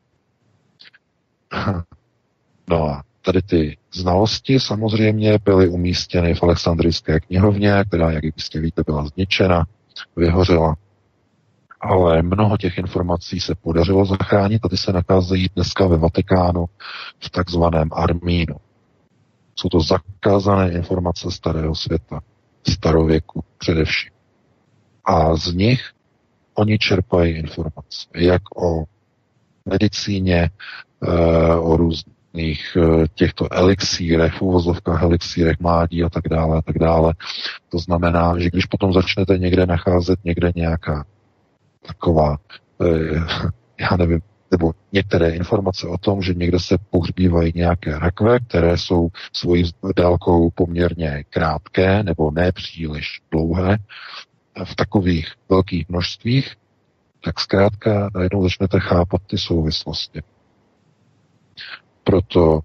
No a tady ty znalosti samozřejmě byly umístěny v Alexandrijské knihovně, která, jak jistě víte, byla zničena. vyhořela. Ale mnoho těch informací se podařilo zachránit a ty se nacházejí dneska ve Vatikánu v takzvaném Armínu. Jsou to zakázané informace starého světa, starověku především. A z nich oni čerpají informace, jak o medicíně, o různých těchto elixírech, v uvozovkách elixírech mládí a tak dále, a tak dále. To znamená, že když potom začnete někde nacházet někde nějaká taková, já nevím, nebo některé informace o tom, že někde se pohřbívají nějaké rakve, které jsou svojí délkou poměrně krátké nebo ne příliš dlouhé, v takových velkých množstvích, tak zkrátka najednou začnete chápat ty souvislosti. Proto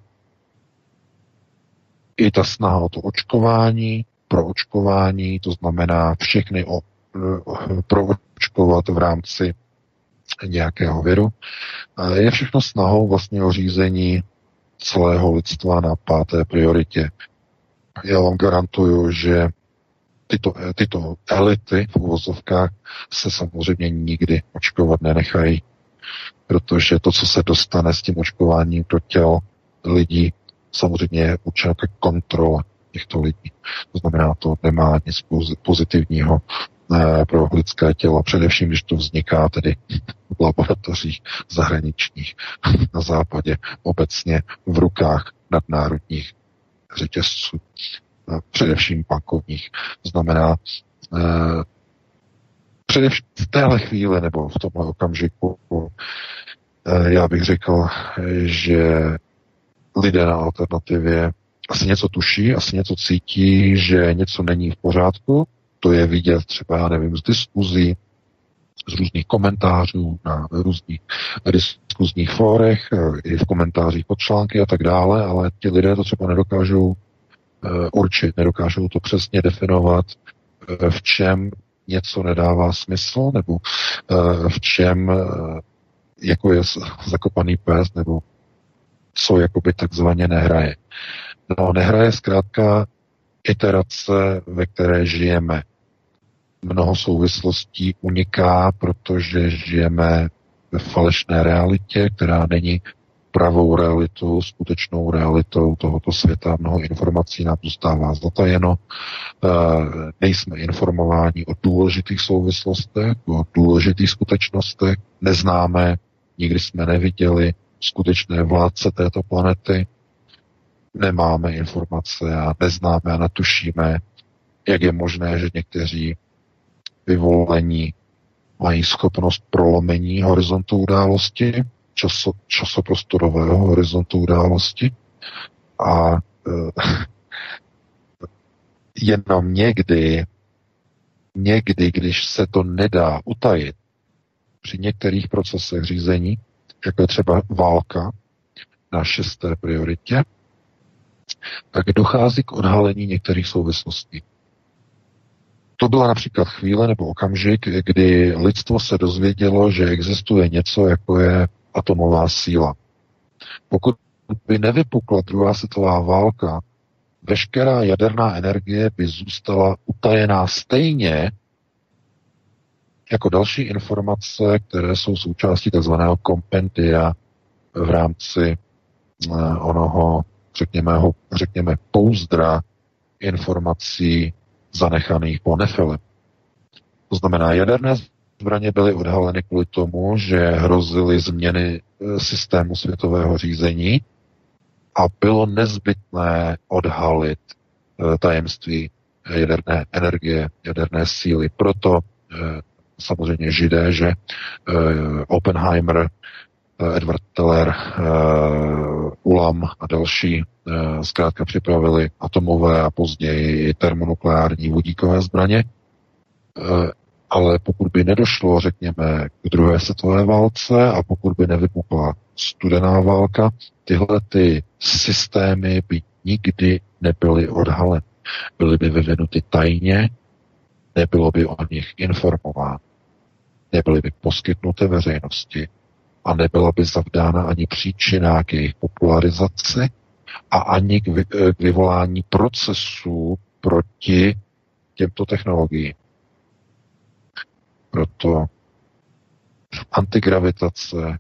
i ta snaha o to očkování, pro očkování, to znamená všechny proočkovat v rámci nějakého viru, je všechno snahou vlastně o řízení celého lidstva na 5. prioritě. Já vám garantuju, že tyto elity v uvozovkách se samozřejmě nikdy očkovat nenechají, protože to, co se dostane s tím očkováním do těl lidí, samozřejmě je určena ke kontrole těchto lidí. To znamená, to nemá nic pozitivního pro lidské tělo, především, když to vzniká tedy v laboratořích zahraničních na západě, obecně v rukách nadnárodních řetězců, především bankovních. To znamená, především v téhle chvíli nebo v tomhle okamžiku já bych řekl, že lidé na alternativě asi něco tuší, asi něco cítí, že něco není v pořádku. To je vidět třeba, já nevím, z diskuzí, z různých komentářů na různých diskuzních fórech, i v komentářích pod články a tak dále, ale ti lidé to třeba nedokážou určit, nedokážou to přesně definovat, v čem něco nedává smysl, nebo v čem jako je zakopaný pes, nebo co jakoby takzvaně nehraje. No, nehraje zkrátka iterace, ve které žijeme. Mnoho souvislostí uniká, protože žijeme ve falešné realitě, která není pravou realitou, skutečnou realitou tohoto světa. Mnoho informací nám zůstává zatajeno. Nejsme informováni o důležitých souvislostech, o důležitých skutečnostech. Neznáme, nikdy jsme neviděli skutečné vládce této planety. Nemáme informace a neznáme a netušíme, jak je možné, že někteří vyvolení mají schopnost prolomení horizontu události, časoprostorového horizontu události a jenom někdy, když se to nedá utajit při některých procesech řízení, jako je třeba válka na 6. prioritě, tak dochází k odhalení některých souvislostí. To byla například chvíle nebo okamžik, kdy lidstvo se dozvědělo, že existuje něco, jako je atomová síla. Pokud by nevypukla druhá světová válka, veškerá jaderná energie by zůstala utajená stejně jako další informace, které jsou součástí tzv. Kompendia v rámci onoho, řekněme, pouzdra informací zanechaných po Nefilem. To znamená, jaderné zbraně byly odhaleny kvůli tomu, že hrozily změny systému světového řízení a bylo nezbytné odhalit tajemství jaderné energie, jaderné síly. Proto samozřejmě Židé, že Oppenheimer, Edward Teller, Ulam a další zkrátka připravili atomové a později termonukleární vodíkové zbraně. Ale pokud by nedošlo, řekněme, k druhé světové válce a pokud by nevypukla studená válka, tyhle ty systémy by nikdy nebyly odhaleny. Byly by vyvinuty tajně, nebylo by o nich informováno, nebyly by poskytnuty veřejnosti a nebyla by zavdána ani příčina k jejich popularizaci a ani k vyvolání procesů proti těmto technologiím. Proto antigravitace,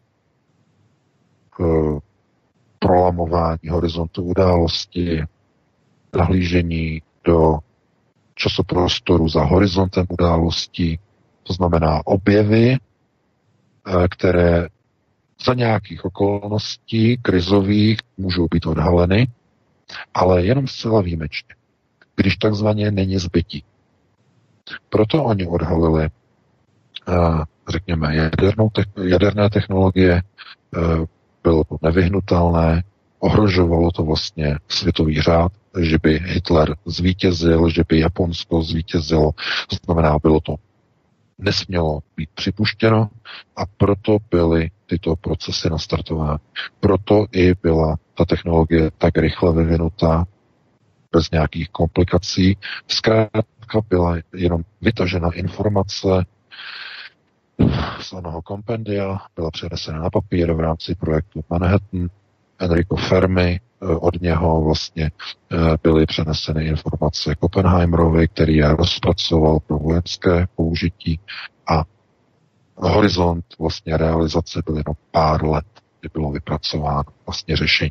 prolamování horizontu události, nahlížení do časoprostoru za horizontem událostí, to znamená objevy, které za nějakých okolností krizových můžou být odhaleny, ale jenom zcela výjimečně, když takzvaně není zbytí. Proto oni odhalili, řekněme, jaderné technologie, bylo to nevyhnutelné, ohrožovalo to vlastně světový řád, že by Hitler zvítězil, že by Japonsko zvítězilo. To znamená, nesmělo být připuštěno a proto byly tyto procesy nastartovány. Proto i byla ta technologie tak rychle vyvinutá, bez nějakých komplikací. Zkrátka byla jenom vytažena informace z onoho kompendia, byla přenesena na papír v rámci projektu Manhattan. Enrico Fermi, od něho vlastně byly přeneseny informace k Oppenheimerovi, který je rozpracoval pro vojenské použití a horizont vlastně realizace byl jenom pár let, kdy bylo vypracováno vlastně řešení.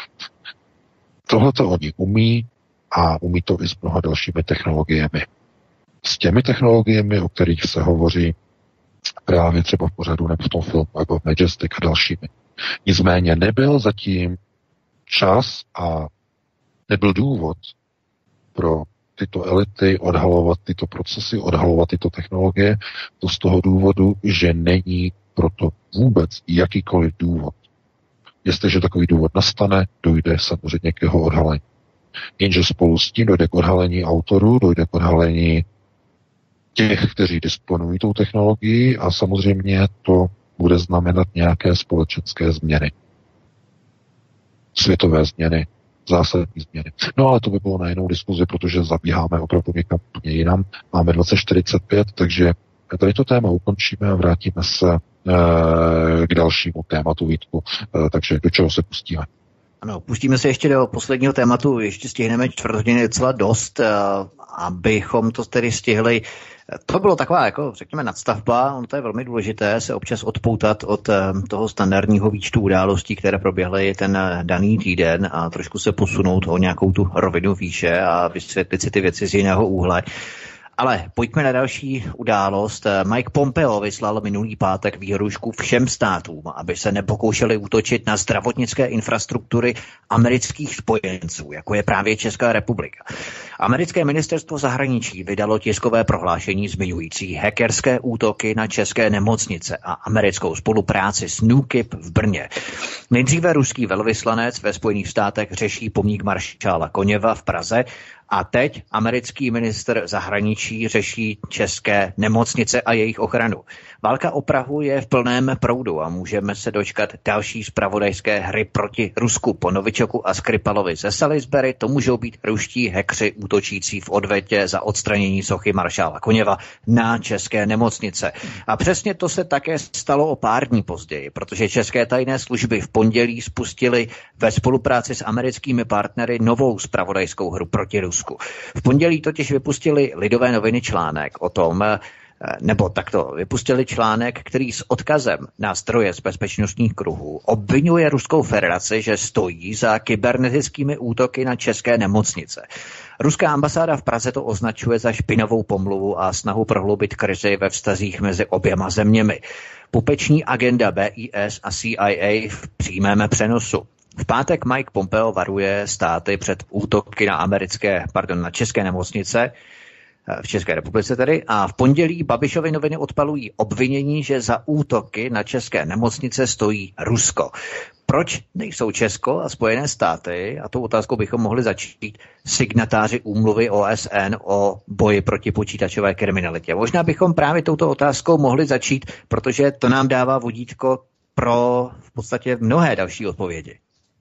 Tohle to oni umí a umí to i s mnoha dalšími technologiemi. S těmi technologiemi, o kterých se hovoří právě třeba v pořadu nebo v tom filmu, jako Majestic a dalšími. Nicméně nebyl zatím čas a nebyl důvod pro tyto elity odhalovat tyto procesy, odhalovat tyto technologie, to z toho důvodu, že není proto vůbec jakýkoliv důvod. Jestliže takový důvod nastane, dojde samozřejmě k jeho odhalení. Jenže spolu s tím dojde k odhalení autorů, dojde k odhalení těch, kteří disponují tou technologií a samozřejmě to bude znamenat nějaké společenské změny. Světové změny, zásadní změny. No ale to by bylo na jinou diskuzi, protože zabíháme opravdu někam úplně jinam. Máme 2045, takže tady to téma ukončíme a vrátíme se k dalšímu tématu, Vítku. Takže do čeho se pustíme? Ano, pustíme se ještě do posledního tématu, ještě stihneme 4 hodiny docela dost, abychom to tedy stihli. To bylo taková, jako řekněme, nadstavba, ono to je velmi důležité se občas odpoutat od toho standardního výčtu událostí, které proběhly ten daný týden a trošku se posunout o nějakou tu rovinu výše a vysvětlit si ty věci z jiného úhle. Ale pojďme na další událost. Mike Pompeo vyslal minulý pátek výhrušku všem státům, aby se nepokoušeli útočit na zdravotnické infrastruktury amerických spojenců, jako je právě Česká republika. Americké ministerstvo zahraničí vydalo tiskové prohlášení zmiňující hackerské útoky na české nemocnice a americkou spolupráci s NÚKIB v Brně. Nejdříve ruský velvyslanec ve Spojených státech řeší pomník maršála Koněva v Praze a teď americký ministr zahraničí řeší české nemocnice a jejich ochranu. Válka o Prahu je v plném proudu a můžeme se dočkat další zpravodajské hry proti Rusku. Po Novičoku a Skripalovi ze Salisbury to můžou být ruští hackři útočící v odvetě za odstranění sochy maršála Koněva na české nemocnice. A přesně to se také stalo o pár dní později, protože české tajné služby v pondělí spustily ve spolupráci s americkými partnery novou zpravodajskou hru proti Rusku. V pondělí totiž vypustili Lidové noviny článek o tom, nebo takto vypustili článek, který s odkazem na zdroje z bezpečnostních kruhů obvinuje Ruskou federaci, že stojí za kybernetickými útoky na české nemocnice. Ruská ambasáda v Praze to označuje za špinavou pomluvu a snahu prohloubit krizi ve vztazích mezi oběma zeměmi. Pupeční agenda BIS a CIA v přímém přenosu. V pátek Mike Pompeo varuje státy před útoky na české nemocnice, v České republice tedy, a v pondělí Babišovy noviny odpalují obvinění, že za útoky na české nemocnice stojí Rusko. Proč nejsou Česko a Spojené státy, a tou otázkou bychom mohli začít, signatáři úmluvy OSN o boji proti počítačové kriminalitě? Možná bychom právě touto otázkou mohli začít, protože to nám dává vodítko pro v podstatě mnohé další odpovědi.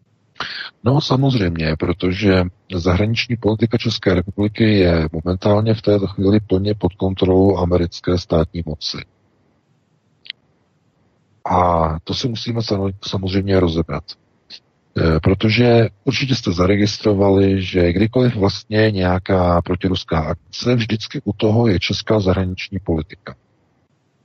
No samozřejmě, protože zahraniční politika České republiky je momentálně v této chvíli plně pod kontrolou americké státní moci. A to si musíme samozřejmě rozebrat. Protože určitě jste zaregistrovali, že kdykoliv vlastně nějaká protiruská akce, vždycky u toho je česká zahraniční politika.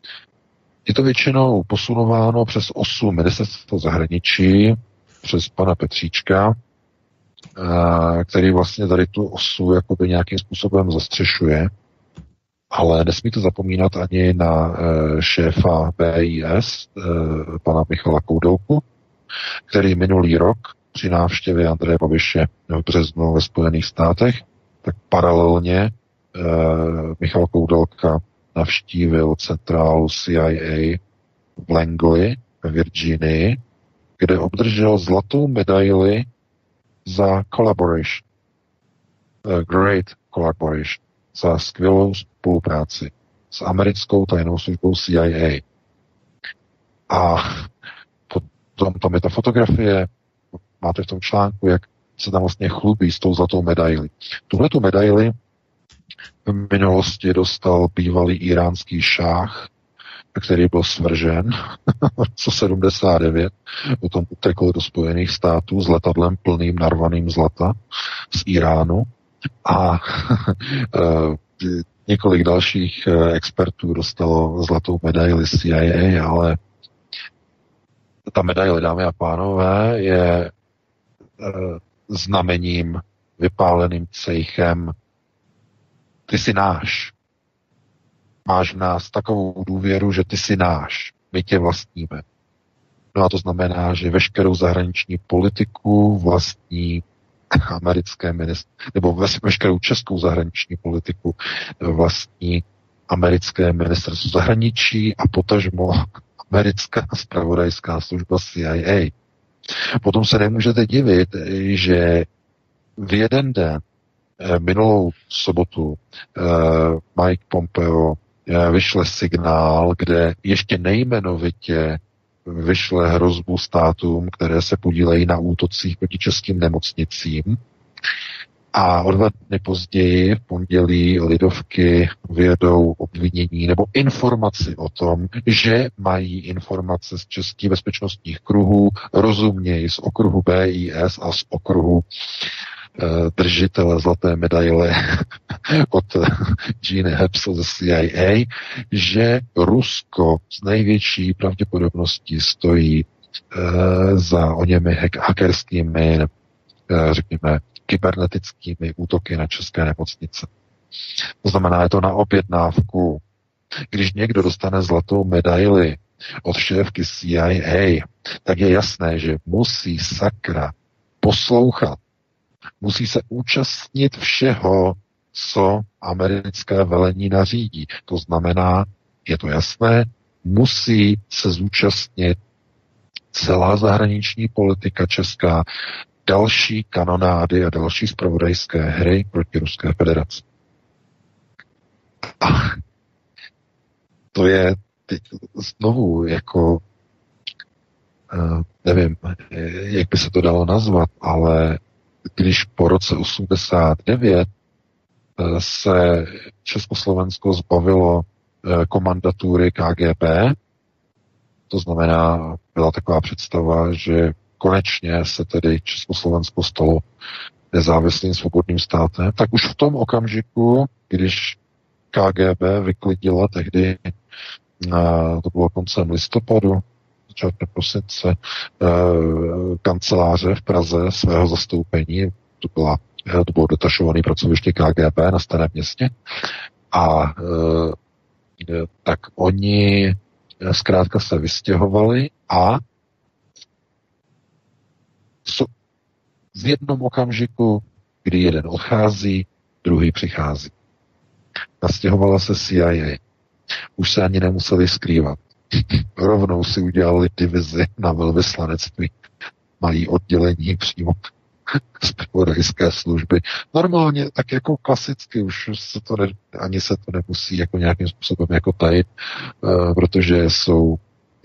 Je to většinou posunováno přes osu ministerstva zahraničí, přes pana Petříčka, který vlastně tady tu osu jakoby nějakým způsobem zastřešuje, ale nesmíte zapomínat ani na šéfa BIS, pana Michala Koudelku, který minulý rok při návštěvě Andreje Babiše v březnu ve Spojených státech, tak paralelně Michal Koudelka navštívil centrálu CIA v Langley ve Virginii, kde obdržel zlatou medaili za collaboration. Great collaboration. Za skvělou spolupráci s americkou tajnou službou CIA. A potom tam je ta fotografie, máte v tom článku, jak se tam vlastně chlubí s tou zlatou medaili. Tuhletu medaili v minulosti dostal bývalý iránský šáh, který byl svržen v roce 79, potom utekl do Spojených států s letadlem plným narvaným zlata z Iránu a několik dalších expertů dostalo zlatou medaili CIA, ale ta medaile, dámy a pánové, je znamením vypáleným cejchem: ty jsi náš. Máš v nás takovou důvěru, že ty jsi náš. My tě vlastníme. No a to znamená, že veškerou zahraniční politiku vlastní americké nebo veškerou českou zahraniční politiku vlastní americké ministerstvo zahraničí a potažmo americká zpravodajská služba CIA. Potom se nemůžete divit, že v jeden den minulou sobotu Mike Pompeo vyšle signál, kde ještě nejmenovitě vyšle hrozbu státům, které se podílejí na útocích proti českým nemocnicím. A o 2 dny později, v pondělí, lidovky vyjedou obvinění nebo informaci o tom, že mají informace z českých bezpečnostních kruhů, rozumějí z okruhu BIS a z okruhu držitele zlaté medaile od Gene Hapsel ze CIA, že Rusko s největší pravděpodobností stojí za oněmi hackerskými, řekněme, kybernetickými útoky na české nemocnice. To znamená, je to na objednávku. Když někdo dostane zlatou medaili od šéfky CIA, tak je jasné, že musí sakra poslouchat, musí se účastnit všeho, co americké velení nařídí. To znamená, je to jasné, musí se zúčastnit celá zahraniční politika česká, další kanonády a další zpravodajské hry proti Ruské federaci. A to je teď znovu jako nevím, jak by se to dalo nazvat, ale když po roce 89 se Československo zbavilo komandatury KGB, to znamená, byla taková představa, že konečně se tedy Československo stalo nezávislým svobodným státem, tak už v tom okamžiku, když KGB vyklidila tehdy, to bylo koncem listopadu, začátkem prosince, kanceláře v Praze svého zastoupení, to bylo detašované pracoviště KGB na Starém Městě, a tak oni zkrátka se vystěhovali a v jednom okamžiku, kdy jeden odchází, druhý přichází. Nastěhovala se CIA. Už se ani nemuseli skrývat. Rovnou si udělali divizi na velvyslanectví. Mají oddělení přímo zpravodajské služby. Normálně, tak jako klasicky, už se to ani se to nemusí jako nějakým způsobem jako tajit, protože jsou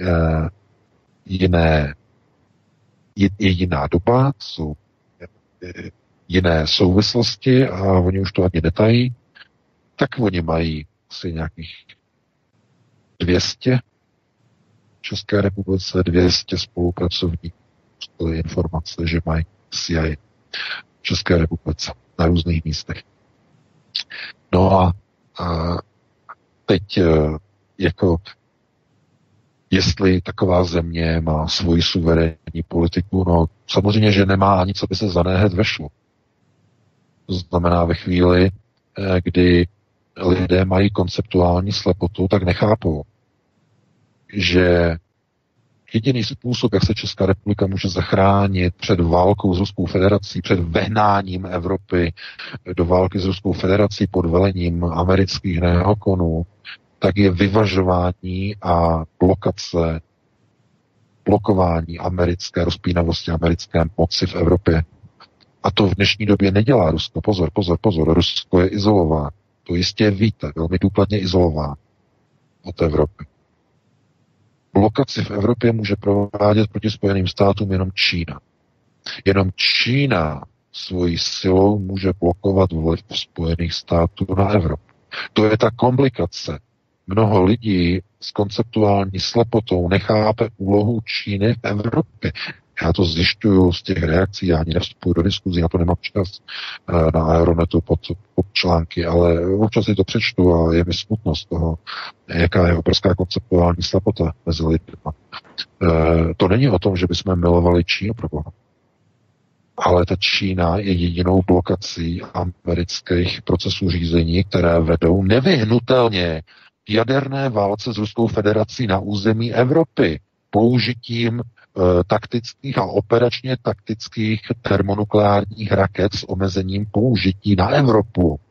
jiná doba, jsou jiné souvislosti a oni už to ani netají, tak oni mají asi nějakých 200 v České republice, 200 spolupracovníků, informace, že mají CIA v České republice na různých místech. No a teď jako Jestli taková země má svoji suverénní politiku, no samozřejmě, že nemá ani co by se za ne hned vešlo. To znamená ve chvíli, kdy lidé mají konceptuální slepotu, tak nechápou, že jediný způsob, jak se Česká republika může zachránit před válkou s Ruskou federací, před vehnáním Evropy do války s Ruskou federací pod velením amerických neokonů, tak je vyvažování a blokování americké rozpínavosti, americké moci v Evropě. A to v dnešní době nedělá Rusko. Pozor. Rusko je izolováno. To jistě víte, velmi důkladně izolováno od Evropy. Blokaci v Evropě může provádět proti Spojeným státům jenom Čína. Jenom Čína svojí silou může blokovat vliv Spojených států na Evropu. To je ta komplikace. Mnoho lidí s konceptuální slepotou nechápe úlohu Číny v Evropě. Já to zjišťuju z těch reakcí, já ani nevstupuji do diskuzí, na to nemám čas na Aeronetu pod články, ale občas si to přečtu a je mi smutno z toho, jaká je obrovská konceptuální slepota mezi lidmi. To není o tom, že bychom milovali Čínu, proboha. Ale ta Čína je jedinou blokací amerických procesů řízení, které vedou nevyhnutelně k jaderné válce s Ruskou federací na území Evropy použitím taktických a operačně taktických termonukleárních raket s omezením použití na Evropu.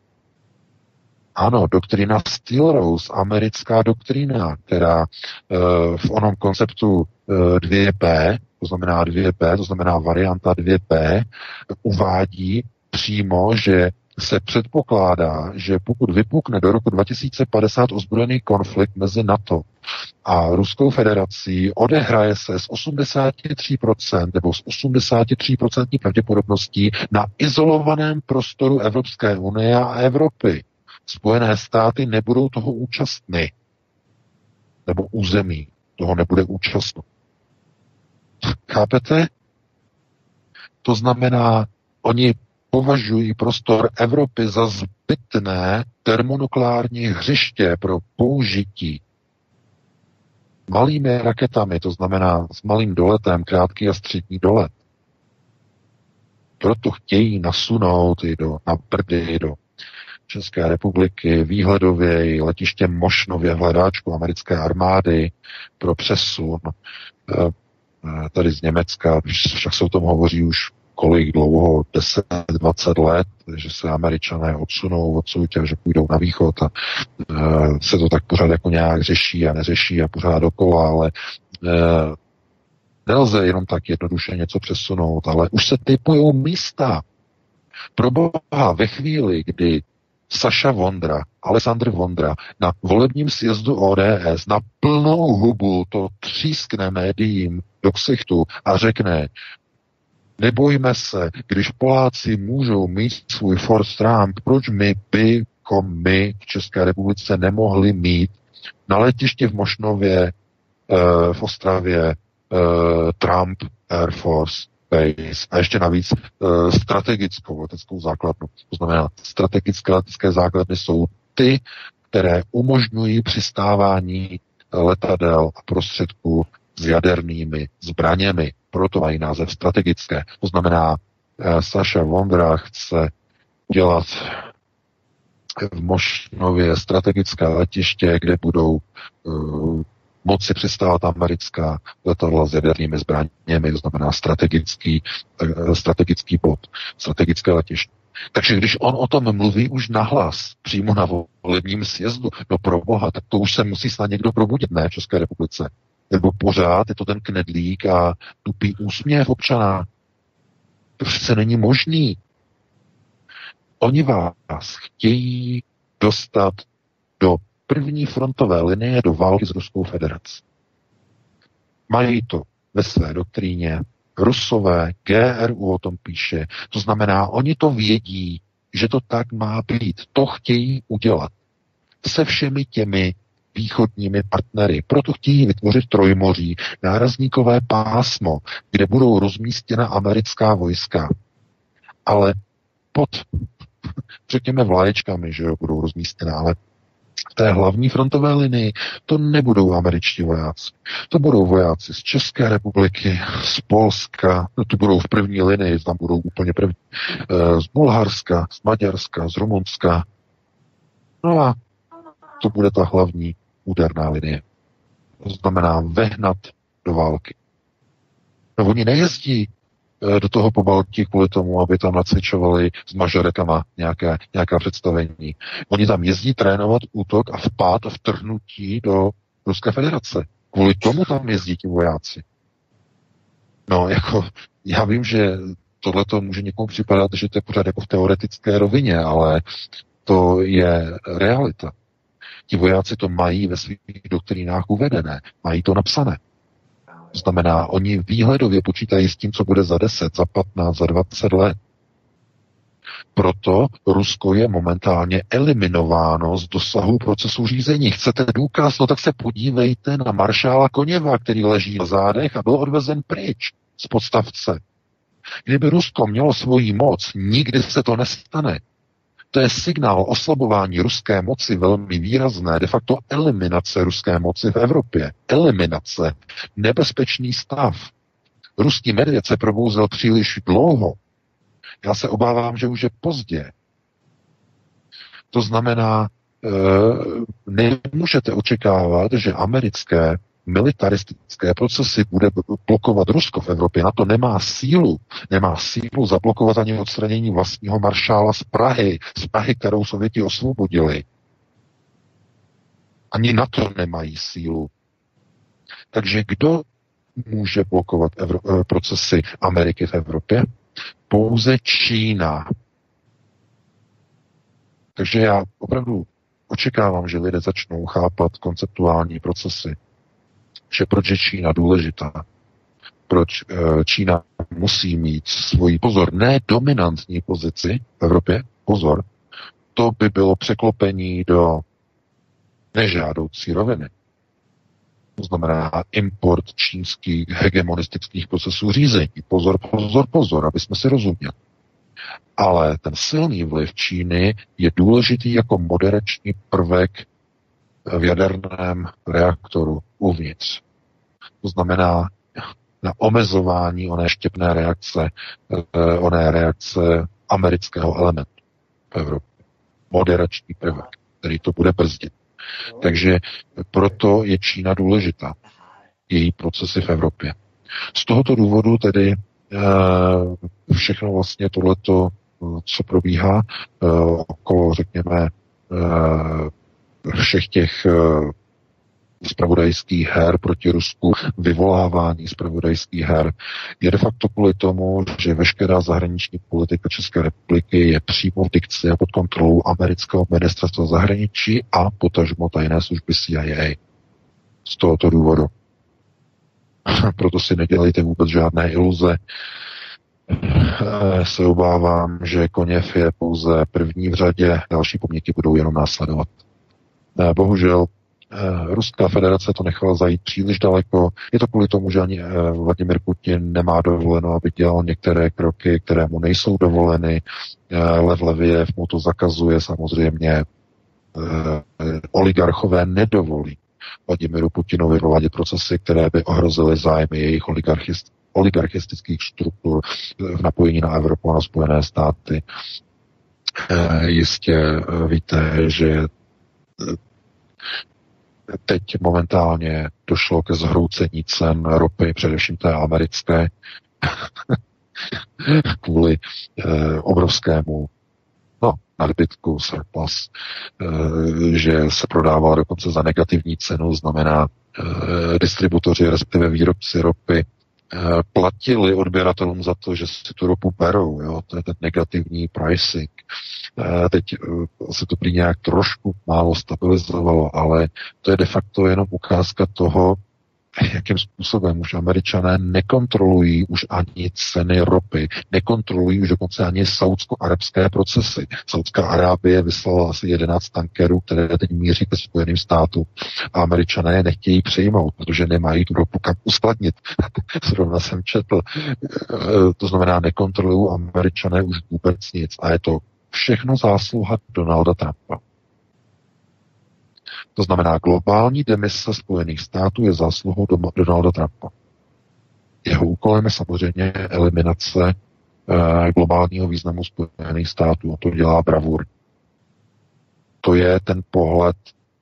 Ano, doktrina Steel Rose, americká doktrina, která v onom konceptu 2P, to znamená varianta 2P, uvádí přímo, že se předpokládá, že pokud vypukne do roku 2050 ozbrojený konflikt mezi NATO a Ruskou federací, odehraje se s 83% nebo s 83% pravděpodobností na izolovaném prostoru Evropské unie a Evropy. Spojené státy nebudou toho účastny. Nebo území toho nebude účastno. Chápete? To znamená, oni považují prostor Evropy za zbytné termonukleární hřiště pro použití malými raketami, to znamená s malým doletem, krátký a střední dolet. Proto chtějí nasunout i na Brdy, do České republiky, výhledově i letiště Mošnově v hledáčku americké armády pro přesun tady z Německa, však se o tom hovoří už kolik dlouho, 10-20 let, že se Američané odsunou odsud a že půjdou na východ a se to tak pořád jako nějak řeší a neřeší a pořád dokola, ale nelze jenom tak jednoduše něco přesunout, ale už se typujou místa. Proboha, ve chvíli, kdy Saša Vondra, Alexandr Vondra na volebním sjezdu ODS na plnou hubu to třískne médiím do ksichtu a řekne: nebojme se, když Poláci můžou mít svůj Fort Trump, proč my v České republice nemohli mít na letišti v Mošnově, v Ostravě, Trump Air Force Base a ještě navíc strategickou leteckou základnu. To znamená, strategické letecké základny jsou ty, které umožňují přistávání letadel a prostředků s jadernými zbraněmi. Proto mají název strategické. To znamená, Saša Vondra chce udělat v Mošnově strategické letiště, kde budou moci přistávat americká letadla s jadernými zbraněmi, to znamená strategický bod, strategické letiště. Takže když on o tom mluví už nahlas, přímo na volebním sjezdu, no pro boha, tak to už se musí snad někdo probudit, ne, v České republice. Nebo pořád je to ten knedlík a tupý úsměv občana. To přece není možný. Oni vás chtějí dostat do první frontové linie do války s Ruskou federací. Mají to ve své doktríně. Rusové, GRU o tom píše. To znamená, oni to vědí, že to tak má být. To chtějí udělat. Se všemi těmi východními partnery. Proto chtějí vytvořit trojmoří, nárazníkové pásmo, kde budou rozmístěna americká vojska. Ale pod, řekněme, vlaječkami, že jo, budou rozmístěna, ale v té hlavní frontové linii to nebudou američtí vojáci. To budou vojáci z České republiky, z Polska, to budou v první linii, tam budou úplně první, z Bulharska, z Maďarska, z Rumunska. No a to bude ta hlavní úderná linie. To znamená vehnat do války. No oni nejezdí do toho Pobaltí kvůli tomu, aby tam nacvičovali s mažoretama nějaká představení. Oni tam jezdí trénovat útok a vpád a vtrhnutí do Ruské federace. Kvůli tomu tam jezdí ti vojáci. No, jako, já vím, že tohleto může někomu připadat, že to je pořád jako v teoretické rovině, ale to je realita. Ti vojáci to mají ve svých doktrínách uvedené, mají to napsané. To znamená, oni výhledově počítají s tím, co bude za 10, za 15, za 20 let. Proto Rusko je momentálně eliminováno z dosahu procesu řízení. Chcete důkaz? No tak se podívejte na maršála Koněva, který leží na zádech a byl odvezen pryč z podstavce. Kdyby Rusko mělo svoji moc, nikdy se to nestane. To je signál oslabování ruské moci velmi výrazné, de facto eliminace ruské moci v Evropě. Eliminace. Nebezpečný stav. Ruský medvěd se probouzel příliš dlouho. Já se obávám, že už je pozdě. To znamená, nemůžete očekávat, že americké militaristické procesy bude blokovat Rusko v Evropě. Na to nemá sílu. Nemá sílu zablokovat ani odstranění vlastního maršála z Prahy, kterou Sověti osvobodili. Ani na to nemají sílu. Takže kdo může blokovat procesy Ameriky v Evropě? Pouze Čína. Takže já opravdu očekávám, že lidé začnou chápat konceptuální procesy. Že proč je Čína důležitá. Proč Čína musí mít svoji, pozor, ne dominantní pozici v Evropě, pozor, to by bylo překlopení do nežádoucí roviny. To znamená import čínských hegemonistických procesů řízení. Pozor, pozor, pozor, aby jsme si rozuměli. Ale ten silný vliv Číny je důležitý jako moderační prvek v jaderném reaktoru uvnitř. To znamená na omezování oné štěpné reakce, oné reakce amerického elementu v Evropě. Moderační prvek, který to bude brzdit. Takže proto je Čína důležitá. Její procesy v Evropě. Z tohoto důvodu tedy všechno vlastně tohleto, co probíhá okolo, řekněme, všech těch zpravodajských her proti Rusku, vyvolávání zpravodajských her, je de facto kvůli tomu, že veškerá zahraniční politika České republiky je přímo v dikci a pod kontrolou amerického ministerstva zahraničí a potažmo tajné služby CIA. Z tohoto důvodu. Proto si nedělejte vůbec žádné iluze. Se obávám, že Koněv je pouze první v řadě, další pomníky budou jenom následovat. Bohužel Ruská federace to nechala zajít příliš daleko. Je to kvůli tomu, že ani Vladimir Putin nemá dovoleno, aby dělal některé kroky, které mu nejsou dovoleny. Lev Leviev mu to zakazuje samozřejmě. Oligarchové nedovolí Vladimiru Putinovi provádět procesy, které by ohrozily zájmy jejich oligarchistických struktur v napojení na Evropu a na Spojené státy. Jistě víte, že teď momentálně došlo ke zhroucení cen ropy, především té americké, kvůli obrovskému nadbytku, surplus, že se prodává dokonce za negativní cenu, znamená distributoři, respektive výrobci ropy, platili odběratelům za to, že si tu ropu berou. Jo? To je ten negativní pricing. Teď se to prý nějak trošku málo stabilizovalo, ale to je de facto jenom ukázka toho, jakým způsobem už Američané nekontrolují už ani ceny ropy, nekontrolují už dokonce ani saudsko-arabské procesy. Saudská Arábie vyslala asi 11 tankerů, které teď míří ke Spojeným státům a Američané je nechtějí přijmout, protože nemají tu ropu kam uskladnit. Zrovna jsem četl. To znamená, nekontrolují Američané už vůbec nic a je to všechno zásluha Donalda Trumpa. To znamená, globální demise Spojených států je zásluhou Donalda Trumpa. Jeho úkolem je samozřejmě eliminace globálního významu Spojených států. A to dělá bravur. To je ten pohled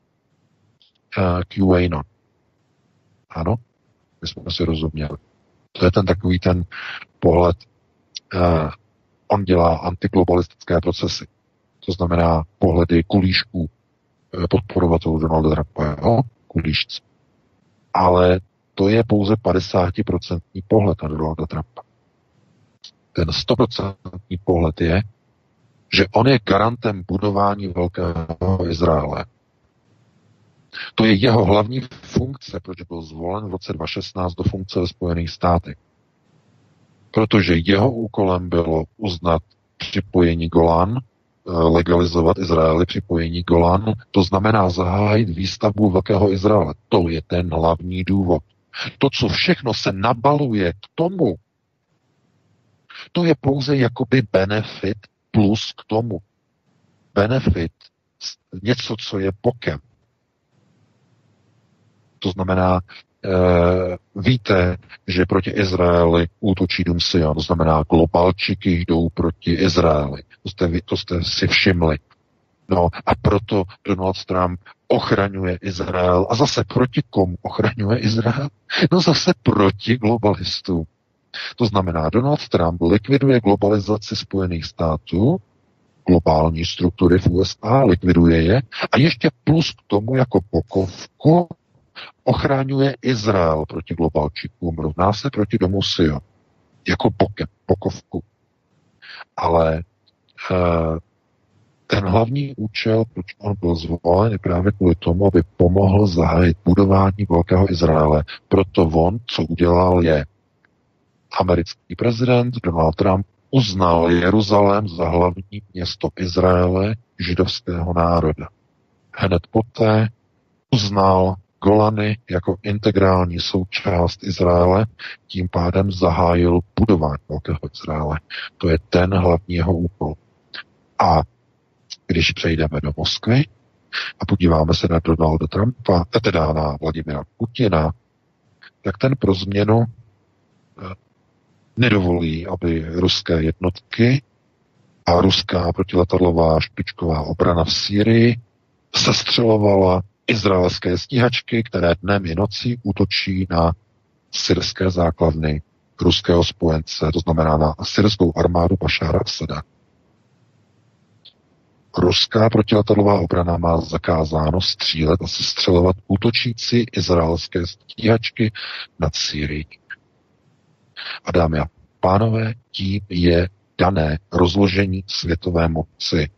QAnon. Ano, my jsme si rozuměli. To je ten takový ten pohled, on dělá antiglobalistické procesy. To znamená pohledy kulíšků podporovatelů Donalda Trumpa, jo? Kulíšci. Ale to je pouze 50% pohled na Donalda Trumpa. Ten 100% pohled je, že on je garantem budování velkého Izraele. To je jeho hlavní funkce, proč byl zvolen v roce 2016 do funkce ve Spojených státech. Protože jeho úkolem bylo uznat připojení Golan, legalizovat Izraeli připojení Golan, to znamená zahájit výstavbu velkého Izraele. To je ten hlavní důvod. To, co všechno se nabaluje k tomu, to je pouze jakoby benefit plus k tomu. Benefit, něco, co je bokem. To znamená, víte, že proti Izraeli útočí Dům Sion, to znamená, globalčiky jdou proti Izraeli. To jste si všimli. No a proto Donald Trump ochraňuje Izrael. A zase proti komu ochraňuje Izrael? No zase proti globalistům. To znamená, Donald Trump likviduje globalizaci Spojených států, globální struktury v USA, likviduje je a ještě plus k tomu jako pokovku ochraňuje Izrael proti globalčikům, rovná se proti Domu Sion, jako pokovku. Ale ten hlavní účel, proč on byl zvolen, je právě kvůli tomu, aby pomohl zahájit budování velkého Izraele. Proto on, co udělal, je americký prezident Donald Trump uznal Jeruzalém za hlavní město Izraele, židovského národa. Hned poté uznal Golany jako integrální součást Izraele, tím pádem zahájil budování velkého Izraele. To je ten hlavní jeho úkol. A když přejdeme do Moskvy a podíváme se na Donalda Trumpa, teda na Vladimira Putina, tak ten pro změnu nedovolí, aby ruské jednotky a ruská protiletadlová špičková obrana v Sýrii sestřelovala izraelské stíhačky, které dnem i nocí útočí na syrské základny ruského spojence, to znamená na syrskou armádu Bašára Asada. Ruská protiletadlová obrana má zakázáno střílet a sestřelovat útočící izraelské stíhačky nad Sýrií. A dámy a pánové, tím je dané rozložení světové moci.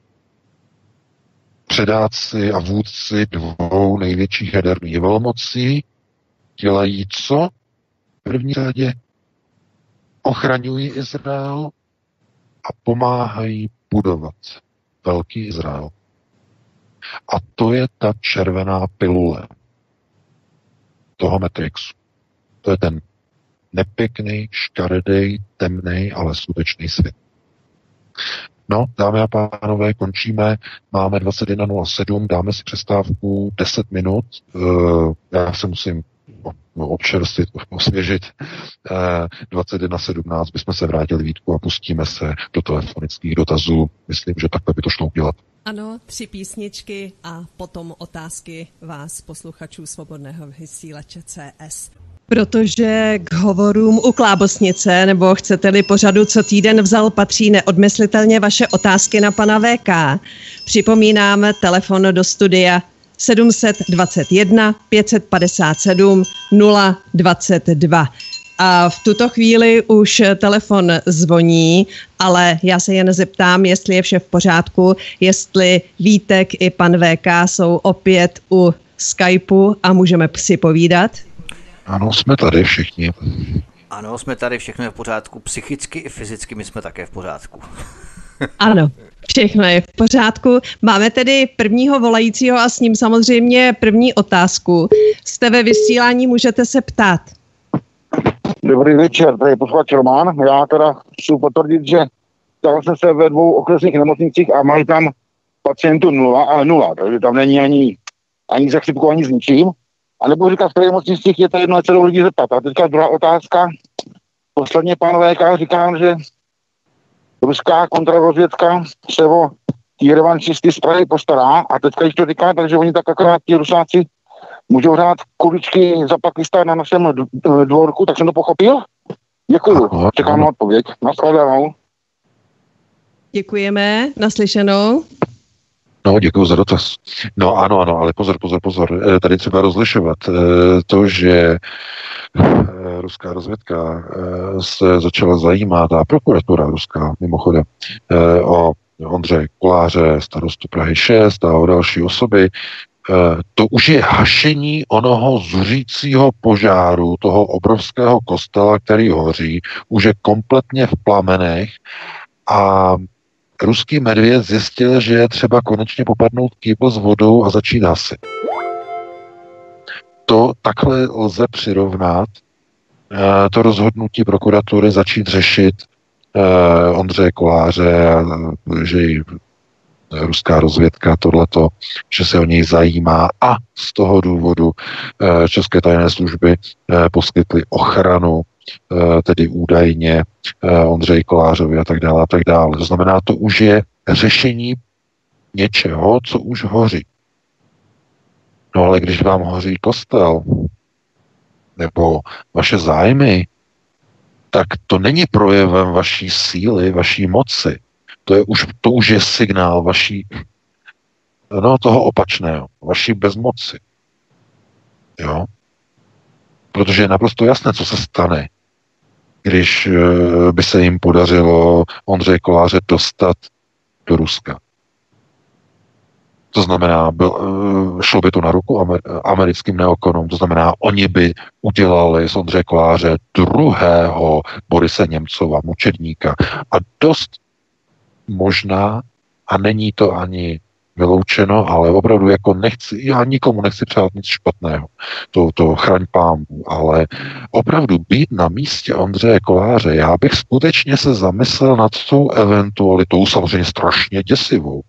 Předáci a vůdci dvou největších jaderných velmocí dělají co? V první řadě ochraňují Izrael a pomáhají budovat velký Izrael. A to je ta červená pilule toho Matrixu. To je ten nepěkný, škaredej, temnej, ale skutečný svět. No, dámy a pánové, končíme. Máme 21:07, dáme si přestávku 10 minut. Já se musím občerstvit, osvěžit. 21:17 bychom se vrátili, Vítku, a pustíme se do telefonických dotazů. Myslím, že takhle by to šlo udělat. Ano, 3 písničky a potom otázky vás, posluchačů Svobodného vysílače CS. Protože k hovorům u Klábosnice, nebo chcete-li pořadu Co týden vzal, patří neodmyslitelně vaše otázky na pana VK. Připomínám telefon do studia 721 557 022. A v tuto chvíli už telefon zvoní, ale já se jen zeptám, jestli je vše v pořádku, jestli Vítek i pan VK jsou opět u Skypeu a můžeme si povídat. Ano, jsme tady všichni. Ano, jsme tady, všechno je v pořádku. Psychicky i fyzicky my jsme také v pořádku. Ano, všechno je v pořádku. Máme tedy prvního volajícího a s ním samozřejmě první otázku. Jste ve vysílání, můžete se ptát. Dobrý večer, tady je posluchač Roman. Já teda chci potvrdit, že dal jsem se ve 2 okresních nemocnicích a mají tam pacientů 0, ale 0, takže tam není ani ani za chřipkou, ani s ničím. A nebo říká, v které nemocnicích je to jedno, ať se jdou lidi zeptat. A teďka druhá otázka. Posledně, pánové, jak říkám, že ruská kontrarozvědka se o tí revanšisty z Prahy postará a teďka, když to říká, takže oni tak akorát ti Rusáci můžou hrát kuličky za Pakistán na našem dvorku, tak jsem to pochopil? Děkuju, čekám na odpověď. Nashledanou. Děkujeme, naslyšenou. No, děkuji za dotaz. No ano, ale pozor. Tady třeba rozlišovat to, že ruská rozvědka se začala zajímat, a prokuratura ruská mimochodem, o Ondřeje Koláře, starostu Prahy 6 a o další osoby, to už je hašení onoho zuřícího požáru, toho obrovského kostela, který hoří, už je kompletně v plamenech a ruský medvěd zjistil, že je třeba konečně popadnout kýbl s vodou a začít hasit. To takhle lze přirovnat to rozhodnutí prokuratury začít řešit Ondřeje Koláře, že ruská rozvědka tohleto, že se o něj zajímá a z toho důvodu české tajné služby poskytly ochranu, tedy údajně Ondřeji Kolářovi a tak dále a tak dále. To znamená, to už je řešení něčeho, co už hoří. No ale když vám hoří kostel nebo vaše zájmy, tak to není projevem vaší síly, vaší moci. To už je signál vaší, toho opačného, vaší bezmoci. Jo? Protože je naprosto jasné, co se stane, když by se jim podařilo Ondřeje Koláře dostat do Ruska. To znamená, šlo by to na ruku americkým neokonům, to znamená, oni by udělali z Ondřeje Koláře druhého Borise Němcova, mučedníka. A dost možná, a není to ani vyloučeno, ale opravdu jako já nikomu nechci přát nic špatného, to chraň pánbů, ale opravdu být na místě Ondřeje Koláře, já bych skutečně se zamyslel nad tou eventualitou, samozřejmě strašně děsivou,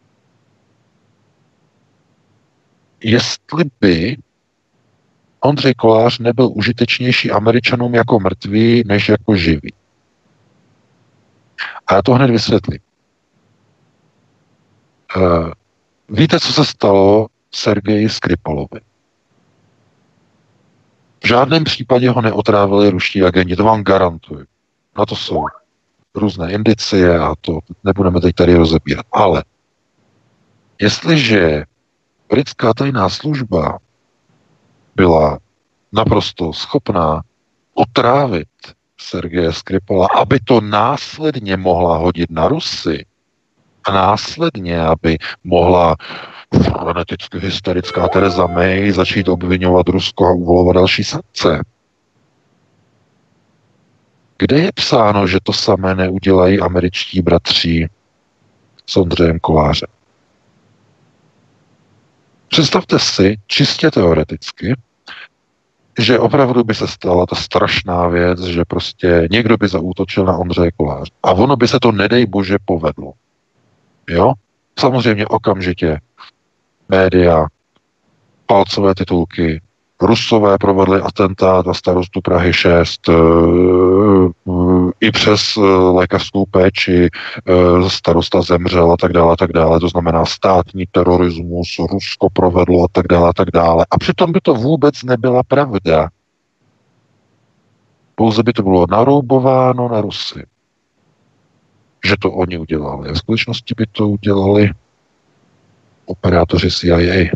jestli by Ondřej Kolář nebyl užitečnější Američanům jako mrtvý, než jako živý. A já to hned vysvětlím. Víte, co se stalo Sergeji Skripalovi? V žádném případě ho neotrávili ruští agenti, to vám garantuju. Na to jsou různé indicie a to nebudeme teď tady rozebírat. Ale jestliže britská tajná služba byla naprosto schopná otrávit Sergeje Skripala, aby to následně mohla hodit na Rusy a následně, aby mohla freneticky hysterická Theresa May začít obvinovat Rusko a uvolovat další sankce. Kde je psáno, že to samé neudělají američtí bratři s Ondřejem Kolářem? Představte si, čistě teoreticky, že opravdu by se stala ta strašná věc, že prostě někdo by zaútočil na Ondřeje Koláře. A ono by se to, nedej bože, povedlo. Jo? Samozřejmě okamžitě média, palcové titulky, Rusové provedli atentát na starostu Prahy 6, i přes lékařskou péči starosta zemřel a tak dále. To znamená státní terorismus, Rusko provedlo a tak dále. A přitom by to vůbec nebyla pravda. Pouze by to bylo naroubováno na Rusy. Že to oni udělali. V skutečnosti by to udělali operátoři CIA.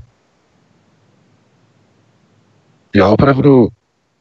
Já opravdu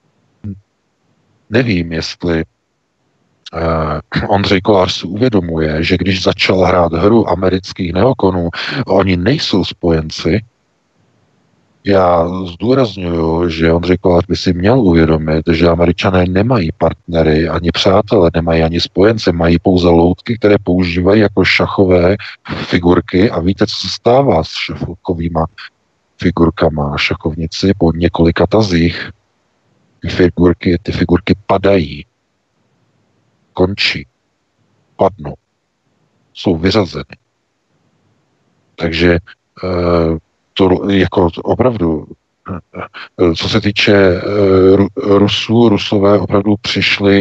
nevím, jestli Ondřej Kolář si uvědomuje, že když začal hrát hru amerických neokonů, oni nejsou spojenci. Já zdůrazňuju, že Ondřej Kolář by si měl uvědomit, že Američané nemají partnery, ani přátelé, nemají ani spojence, mají pouze loutky, které používají jako šachové figurky a víte, co se stává s šachovými figurkama na šachovnici po několika tazích. Ty figurky padají, končí, padnou, jsou vyřazeny. Takže to jako opravdu, co se týče Rusové opravdu přišli,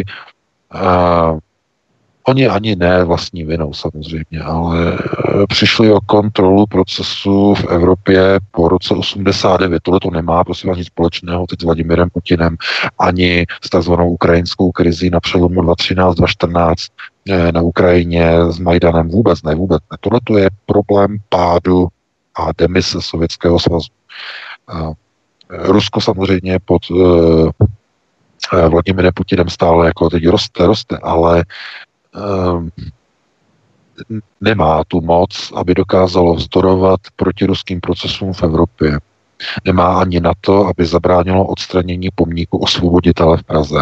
oni ani ne vlastní vinou samozřejmě, ale přišli o kontrolu procesu v Evropě po roce 89. Tohle to nemá prosím nic společného teď s Vladimirem Putinem, ani s takzvanou ukrajinskou krizí na přelomu 2013-2014 na Ukrajině s Majdanem. Vůbec ne. Tohle to je problém pádu a demise Sovětského svazu. Rusko samozřejmě pod Vladimirem Putinem stále jako teď roste, ale nemá tu moc, aby dokázalo vzdorovat protiruským procesům v Evropě. Nemá ani na to, aby zabránilo odstranění pomníku Osvoboditele v Praze.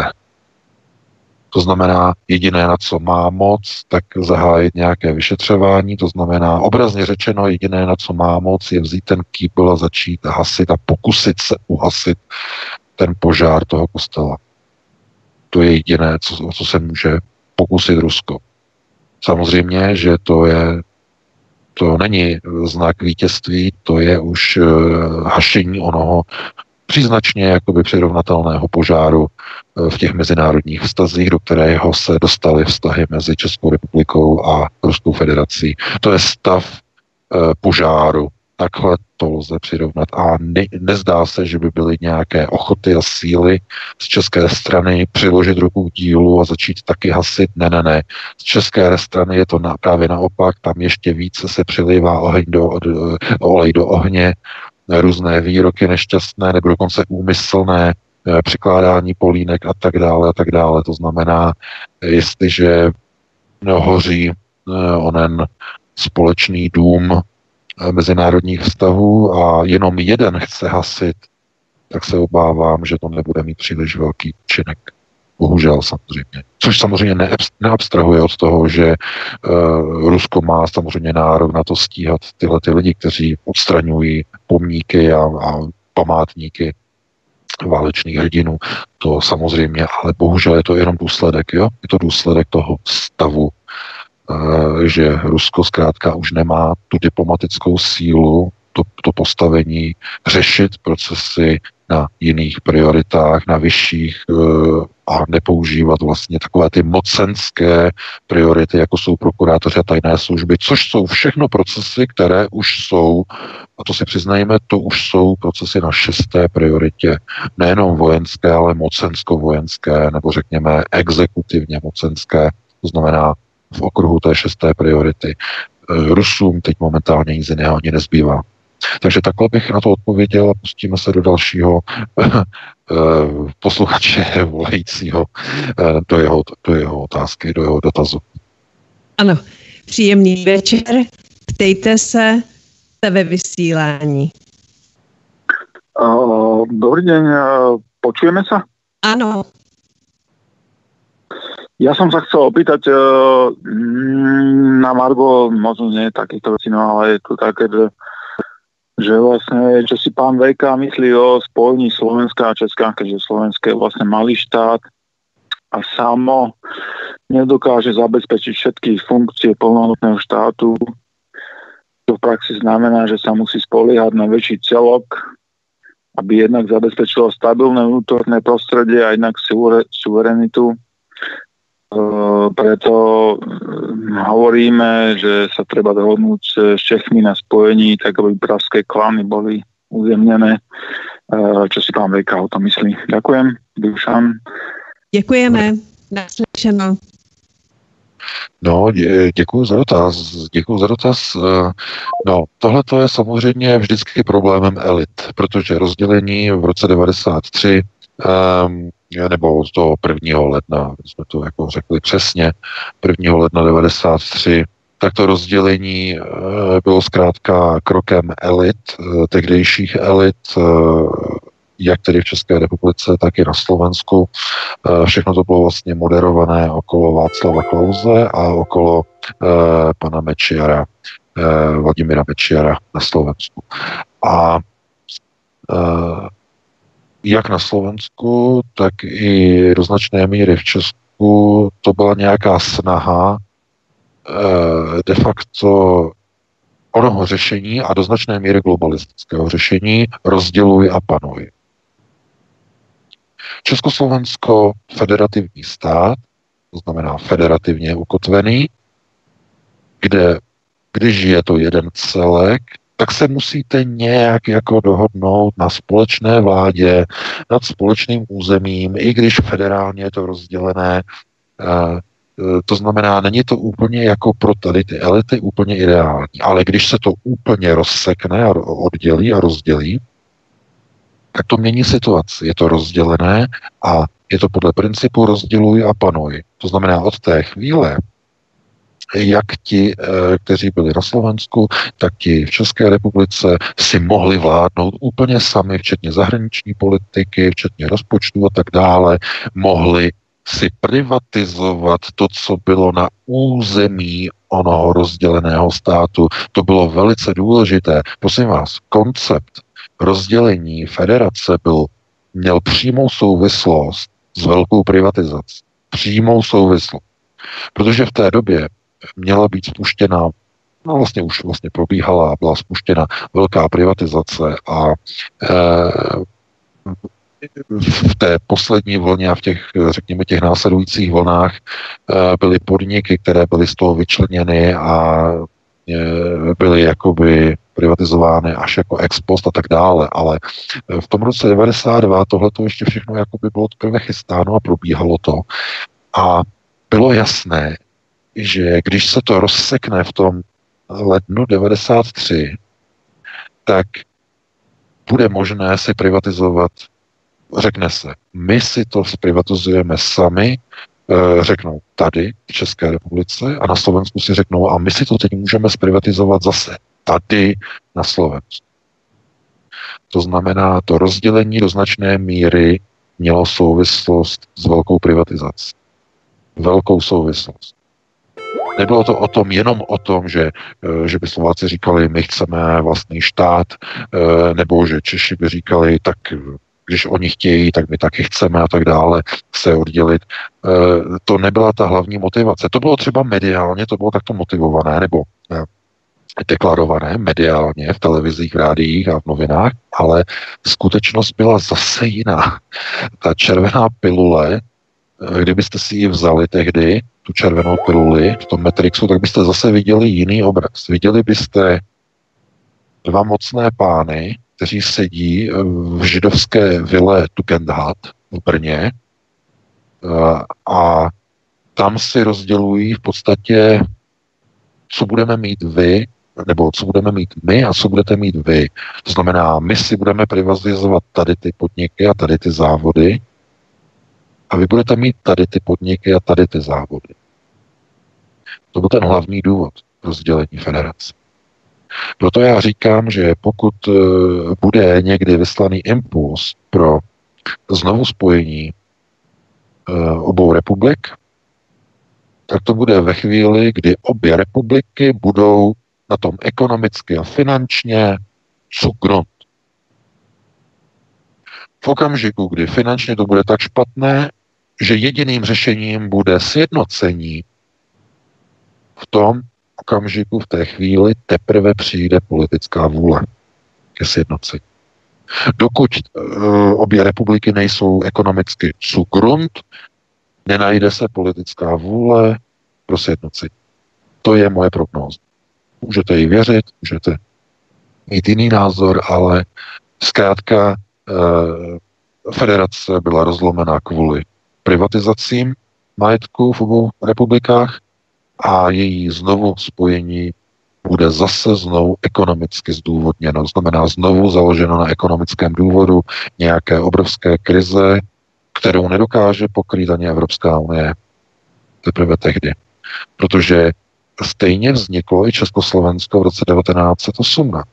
To znamená, jediné, na co má moc, tak zahájit nějaké vyšetřování, to znamená, obrazně řečeno, jediné, na co má moc, je vzít ten kýbl a začít hasit a pokusit se uhasit ten požár toho kostela. To je jediné, co se může pokusit Rusko. Samozřejmě, že to není znak vítězství, to je už hašení onoho příznačně jakoby přirovnatelného požáru v těch mezinárodních vztazích, do kterého se dostaly vztahy mezi Českou republikou a Ruskou federací. To je stav požáru. Takhle to lze přirovnat. A nezdá se, že by byly nějaké ochoty a síly z české strany přiložit ruku k dílu a začít taky hasit. Ne. Z české strany je to právě naopak. Tam ještě více se přilívá olej do ohně, různé výroky nešťastné nebo dokonce úmyslné přikládání polínek a tak dále. To znamená, jestliže hoří onen společný dům mezinárodních vztahů a jenom jeden chce hasit, tak se obávám, že to nebude mít příliš velký účinek. Bohužel samozřejmě. Což samozřejmě neabstrahuje od toho, že Rusko má samozřejmě nárok na to stíhat tyhle ty lidi, kteří odstraňují pomníky a památníky válečných hrdinů. To samozřejmě, ale bohužel je to jenom důsledek, jo? Je to důsledek toho stavu, že Rusko zkrátka už nemá tu diplomatickou sílu, to postavení řešit procesy na jiných prioritách, na vyšších a nepoužívat vlastně takové ty mocenské priority, jako jsou prokurátoři a tajné služby, což jsou všechno procesy, které už jsou, a to si přiznajme, to už jsou procesy na 6. prioritě. Nejenom vojenské, ale mocensko-vojenské, nebo řekněme exekutivně mocenské, to znamená v okruhu té 6. priority. Rusům teď momentálně nic jiného ani nezbývá. Takže takhle bych na to odpověděl a pustíme se do dalšího posluchače volajícího do jeho otázky, do jeho dotazu. Ano, příjemný večer. Ptejte se, jste ve vysílání. Dobrý deň, počujeme sa? Ano. Ja som sa chcel opýtať na margo, možno nie takýchto vecí, no ale je to také, že vlastne, čo si pán VK myslí o spojení Slovenska a Česká, keďže Slovensko je vlastne malý štát a samo nedokáže zabezpečiť všetky funkcie plnohodnotného štátu. To v praxi znamená, že sa musí spoliehať na väčší celok, aby jednak zabezpečilo stabilné vnútorné prostredie a jednak suverenitu. Preto hovoríme, že sa treba dohodnúť s Čechmi na spojení, tak aby pražské klany boli uzemnené. Čo si pán VK o tom myslí? Ďakujem. Dušan. Děkujeme. Naslyšeno. No, děkuji za dotaz. No, tohle to je samozřejmě vždycky problémem elit, protože rozdělení v roce 93 nebo z toho 1. ledna, jsme to jako řekli přesně, 1. ledna 93, tak to rozdělení bylo zkrátka krokem elit, tehdejších elit, jak tedy v České republice, tak i na Slovensku. Všechno to bylo vlastně moderované okolo Václava Klause a okolo pana Mečiara, Vladimira Mečiara na Slovensku. A jak na Slovensku, tak i do značné míry v Česku to byla nějaká snaha de facto onoho řešení a do značné míry globalistického řešení rozděluj a panuj. Československo federativní stát, to znamená federativně ukotvený, kde když je to jeden celek, tak se musíte nějak jako dohodnout na společné vládě, nad společným územím, i když federálně je to rozdělené. To znamená, není to úplně jako pro tady ty elity úplně ideální, ale když se to úplně rozsekne a oddělí a rozdělí, tak to mění situaci. Je to rozdělené a je to podle principu rozděluj a panuj. To znamená od té chvíle, jak ti, kteří byli na Slovensku, tak ti v České republice si mohli vládnout úplně sami, včetně zahraniční politiky, včetně rozpočtu a tak dále, mohli si privatizovat to, co bylo na území onoho rozděleného státu. To bylo velice důležité. Prosím vás, koncept rozdělení federace měl přímou souvislost s velkou privatizací. Přímou souvislost. Protože v té době měla být spuštěna, už probíhala a byla spuštěna velká privatizace a v té poslední vlně a v těch, řekněme, těch následujících vlnách byly podniky, které byly z toho vyčleněny a byly jakoby privatizovány až jako ex post a tak dále, ale v tom roce 92 tohleto ještě všechno jakoby bylo teprve chystáno a probíhalo to a bylo jasné, že když se to rozsekne v tom lednu 93, tak bude možné si privatizovat, řekne se, my si to zprivatizujeme sami, řeknou tady v České republice a na Slovensku si řeknou a my si to teď můžeme zprivatizovat zase tady na Slovensku. To znamená, to rozdělení do značné míry mělo souvislost s velkou privatizací. Velkou souvislost. Nebylo to jenom o tom, že by Slováci říkali, my chceme vlastní štát, nebo že Češi by říkali, tak když oni chtějí, tak my taky chceme a tak dále se oddělit. To nebyla ta hlavní motivace. To bylo třeba mediálně, to bylo takto motivované, nebo deklarované mediálně v televizích, v rádiích a v novinách, ale skutečnost byla zase jiná. Ta červená pilule, kdybyste si ji vzali tehdy, tu červenou piluli v tom Matrixu, tak byste zase viděli jiný obraz. Viděli byste dva mocné pány, kteří sedí v židovské vile Tugendhat v Brně a tam si rozdělují v podstatě, co budeme mít vy, nebo co budeme mít my a co budete mít vy. To znamená, my si budeme privatizovat tady ty podniky a tady ty závody a vy budete mít tady ty podniky a tady ty závody. To byl ten hlavní důvod rozdělení federace. Proto já říkám, že pokud bude někdy vyslaný impuls pro znovu spojení obou republik, tak to bude ve chvíli, kdy obě republiky budou na tom ekonomicky a finančně cukrnout. V okamžiku, kdy finančně to bude tak špatné, že jediným řešením bude sjednocení, v tom okamžiku, v té chvíli teprve přijde politická vůle ke sjednocení. Dokud obě republiky nejsou ekonomicky cukrund, nenajde se politická vůle pro sjednocení. To je moje prognóza. Můžete jí věřit, můžete mít jiný názor, ale zkrátka federace byla rozlomená kvůli privatizacím majetku v obou republikách a její znovu spojení bude zase znovu ekonomicky zdůvodněno. To znamená znovu založeno na ekonomickém důvodu nějaké obrovské krize, kterou nedokáže pokrýt ani Evropská unie teprve tehdy. Protože stejně vzniklo i Československo v roce 1918.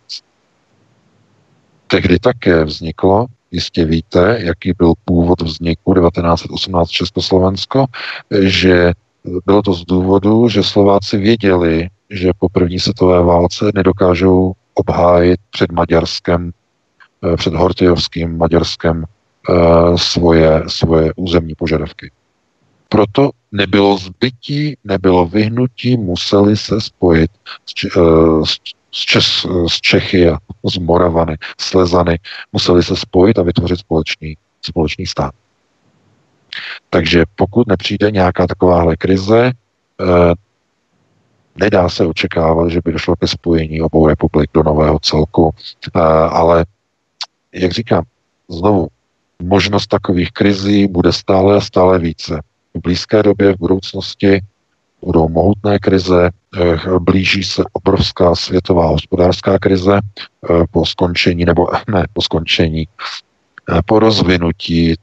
Tehdy také vzniklo, jistě víte, jaký byl původ vzniku 1918 Československo, že bylo to z důvodu, že Slováci věděli, že po první světové válce nedokážou obhájit před Maďarskem, před Hortijovským Maďarskem svoje územní požadavky. Proto nebylo zbytí, nebylo vyhnutí, museli se spojit z Čechy a z Moravany, Slezany museli se spojit a vytvořit společný stát. Takže pokud nepřijde nějaká takováhle krize, nedá se očekávat, že by došlo ke spojení obou republik do nového celku, ale jak říkám, znovu, možnost takových krizí bude stále a stále více. V blízké době, v budoucnosti budou mohutné krize, blíží se obrovská světová hospodářská krize po skončení, nebo ne po skončení, po rozvinutí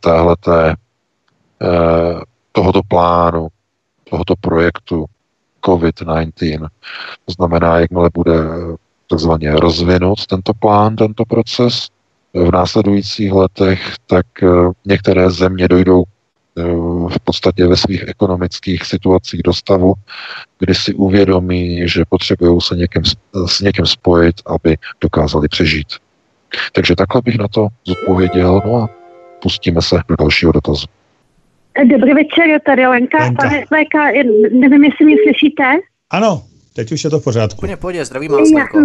tohoto plánu, tohoto projektu COVID-19. To znamená, jakmile bude takzvaně rozvinut tento plán, tento proces v následujících letech, tak některé země dojdou v podstatě ve svých ekonomických situacích do stavu, kdy si uvědomí, že potřebují se s někým spojit, aby dokázali přežít. Takže takhle bych na to zodpověděl, no a pustíme se do dalšího dotazu. Dobrý večer, tady Lenka. Pane VK, nevím, jestli mě slyšíte? Ano, teď už je to v pořádku. Úplně pohodě, zdravím vás, Lenko.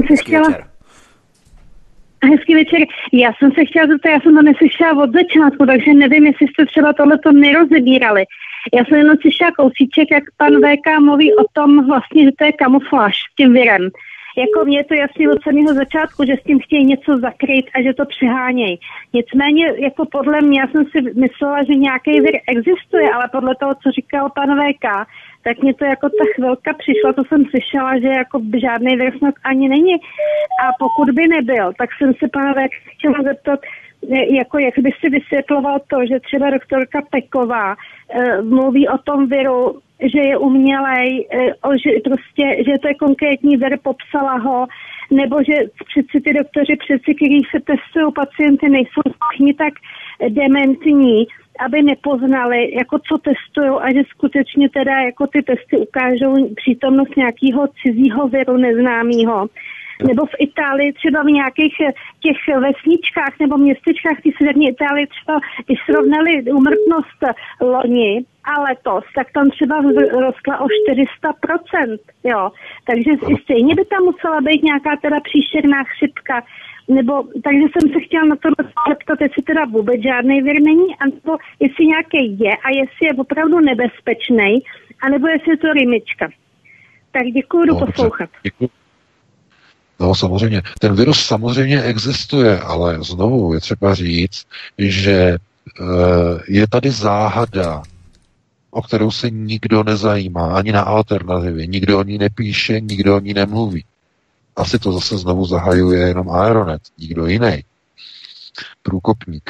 Hezký večer. Já jsem se chtěla zeptat, já jsem to neslyšela od začátku, takže nevím, jestli jste třeba tohleto nerozebírali. Já jsem jenom slyšela kousíček, jak pan VK mluví o tom vlastně, že to je kamufláž s tím virem. Jako mně je to jasně od samého začátku, že s tím chtějí něco zakrýt a že to přehánějí. Nicméně, jako podle mě, já jsem si myslela, že nějaký vir existuje, ale podle toho, co říkal pan VK, tak mě to jako ta chvilka přišla, to jsem slyšela, že jako žádný vir snad ani není. A pokud by nebyl, tak jsem se pana VK chtěla zeptat, jako jak by si vysvětloval to, že třeba doktorka Peková mluví o tom viru, že je umělej, že to je konkrétní vir, popsala ho, nebo že přeci ty doktoři, kteří se testují pacienty, nejsou všichni tak dementní, aby nepoznali, jako co testují a že skutečně teda jako ty testy ukážou přítomnost nějakého cizího viru neznámého. Nebo v Itálii třeba v nějakých těch vesničkách nebo městečkách v severní Itálii třeba, když srovnali úmrtnost loni a letos, tak tam třeba rostla o 400%, jo. Takže stejně by tam musela být nějaká teda příšerná chřipka, nebo, takže jsem se chtěla na to zeptat, jestli teda vůbec žádný vir není, anebo jestli nějaký je a jestli je opravdu nebezpečný, anebo jestli je to rymička. Tak děkuji, jdu poslouchat. Děkuji. No samozřejmě, ten virus samozřejmě existuje, ale znovu je třeba říct, že je tady záhada, o kterou se nikdo nezajímá, ani na alternativě, nikdo o ní nepíše, nikdo o ní nemluví. Asi to zase znovu zahajuje jenom Aeronet, nikdo jiný. Průkopník.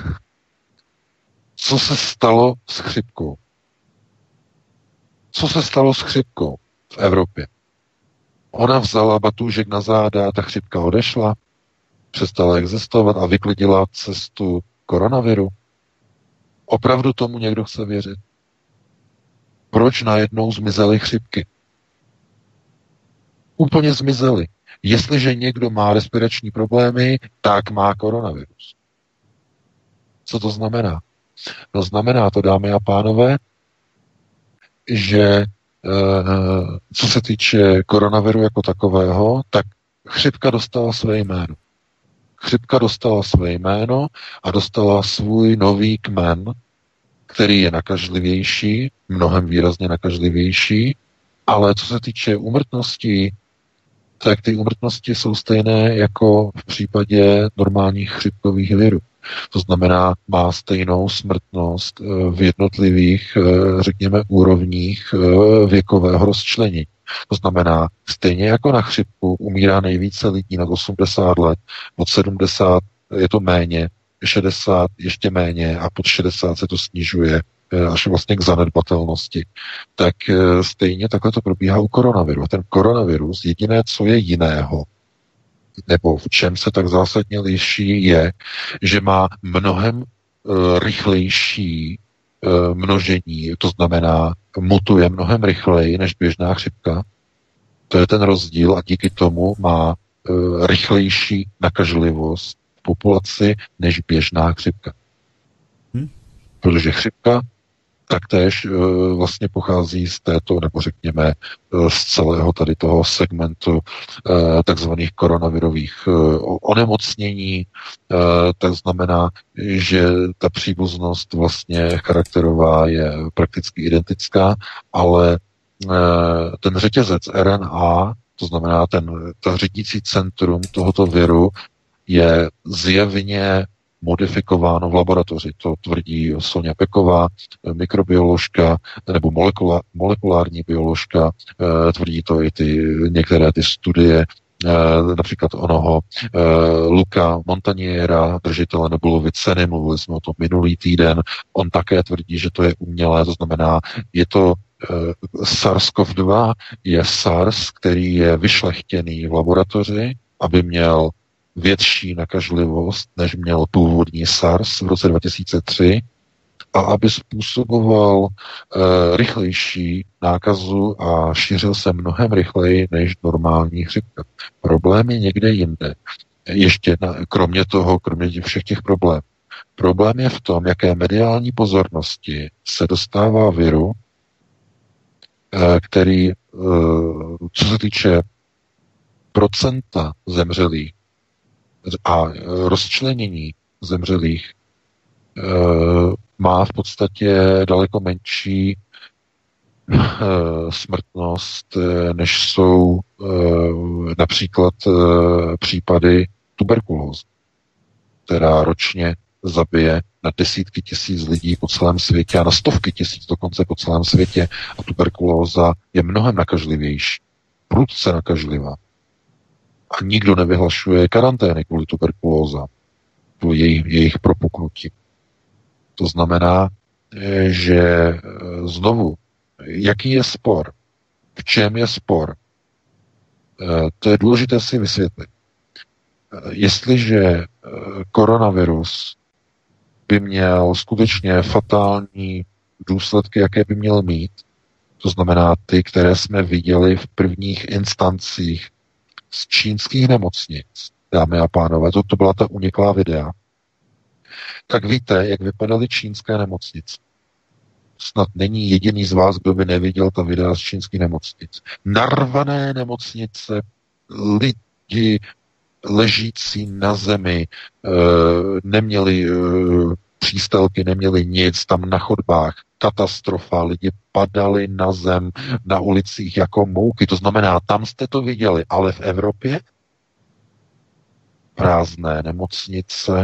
Co se stalo s chřipkou? Co se stalo s chřipkou v Evropě? Ona vzala batůžek na záda, ta chřipka odešla, přestala existovat a vyklidila cestu koronaviru. Opravdu tomu někdo chce věřit? Proč najednou zmizely chřipky? Úplně zmizely. Jestliže někdo má respirační problémy, tak má koronavirus. Co to znamená? No znamená to, dámy a pánové, že co se týče koronaviru jako takového, tak chřipka dostala své jméno. Chřipka dostala své jméno a dostala svůj nový kmen, který je nakažlivější, mnohem výrazně nakažlivější, ale co se týče úmrtností, tak ty úmrtnosti jsou stejné jako v případě normálních chřipkových virů. To znamená, má stejnou smrtnost v jednotlivých, řekněme, úrovních věkového rozčlení. To znamená, stejně jako na chřipku umírá nejvíce lidí nad 80 let, od 70 je to méně, 60 ještě méně a pod 60 se to snižuje až vlastně k zanedbatelnosti. Tak stejně takhle to probíhá u koronaviru. Ten koronavirus, jediné, co je jiného, nebo v čem se tak zásadně liší, je, že má mnohem rychlejší množení, to znamená, mutuje mnohem rychleji než běžná chřipka. To je ten rozdíl a díky tomu má rychlejší nakažlivost v populaci než běžná chřipka. Protože chřipka taktéž vlastně pochází z této, nebo řekněme, z celého tady toho segmentu takzvaných koronavirových onemocnění. Tak znamená, že ta příbuznost vlastně charakterová je prakticky identická, ale ten řetězec RNA, to znamená ta řídící centrum tohoto viru, je zjevně modifikováno v laboratoři. To tvrdí Sonja Peková, mikrobioložka nebo molekulární bioložka, tvrdí to i některé ty studie, například onoho Luca Montaniera, držitele Nobelovy ceny, mluvili jsme o tom minulý týden, on také tvrdí, že to je umělé, to znamená, je to SARS-CoV-2 je SARS, který je vyšlechtěný v laboratoři, aby měl větší nakažlivost, než měl původní SARS v roce 2003 a aby způsoboval rychlejší nákazu a šířil se mnohem rychleji než normální chřipka. Problém je někde jinde. Ještě kromě všech těch problémů. Problém je v tom, jaké mediální pozornosti se dostává viru, který, co se týče procenta zemřelých a rozčlenění zemřelých, má v podstatě daleko menší smrtnost, než jsou například případy tuberkulózy, která ročně zabije na desítky tisíc lidí po celém světě a na stovky tisíc dokonce po celém světě. A tuberkulóza je mnohem nakažlivější, prudce nakažlivá. A nikdo nevyhlašuje karantény kvůli tuberkulóza, kvůli jejich propuknutí. To znamená, že znovu, jaký je spor? V čem je spor? To je důležité si vysvětlit. Jestliže koronavirus by měl skutečně fatální důsledky, jaké by měl mít, to znamená ty, které jsme viděli v prvních instancích z čínských nemocnic, dámy a pánové, to byla ta uniklá videa, tak víte, jak vypadaly čínské nemocnice. Snad není jediný z vás, kdo by neviděl ta videa z čínských nemocnic. Narvané nemocnice, lidi ležící na zemi, neměli přístelky, neměli nic, tam na chodbách katastrofa, lidi padali na zem, na ulicích jako mouky, to znamená, tam jste to viděli, ale v Evropě prázdné nemocnice,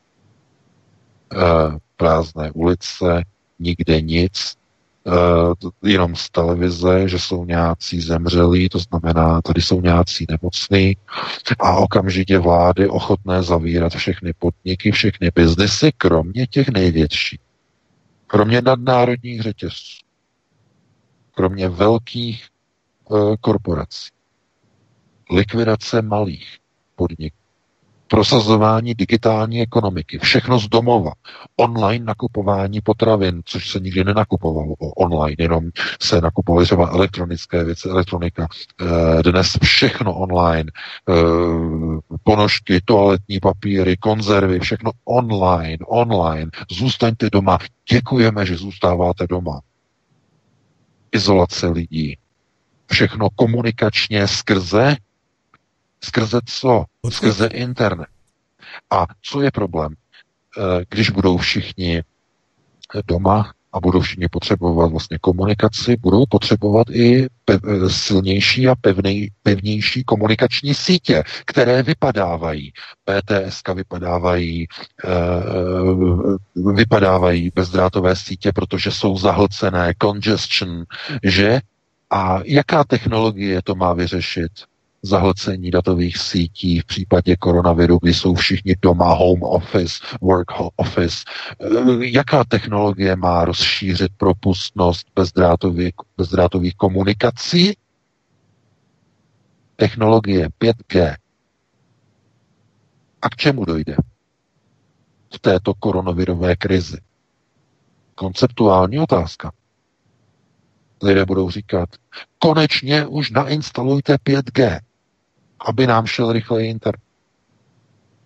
prázdné ulice, nikde nic, jenom z televize, že jsou nějací zemřelí, to znamená, tady jsou nějací nemocní a okamžitě vlády ochotné zavírat všechny podniky, všechny biznesy, kromě těch největších. Kromě nadnárodních řetězců. Kromě velkých korporací. Likvidace malých podniků. Prosazování digitální ekonomiky, všechno z domova, online nakupování potravin, což se nikdy nenakupovalo online, jenom se nakupovaly třeba elektronické věci, elektronika, dnes všechno online, ponožky, toaletní papíry, konzervy, všechno online, zůstaňte doma, děkujeme, že zůstáváte doma. Izolace lidí, všechno komunikačně skrze co? Skrze internet. A co je problém? Když budou všichni doma a budou všichni potřebovat vlastně komunikaci, budou potřebovat i silnější a pevnější komunikační sítě, které vypadávají. PTSka vypadávají bezdrátové sítě, protože jsou zahlcené, congestion, že? A jaká technologie to má vyřešit? Zahlcení datových sítí v případě koronaviru, kdy jsou všichni doma, home office, work office. Jaká technologie má rozšířit propustnost bezdrátových komunikací? Technologie 5G. A k čemu dojde v této koronavirové krizi? Konceptuální otázka. Lidé budou říkat, konečně už nainstalujte 5G, aby nám šel rychleji internet.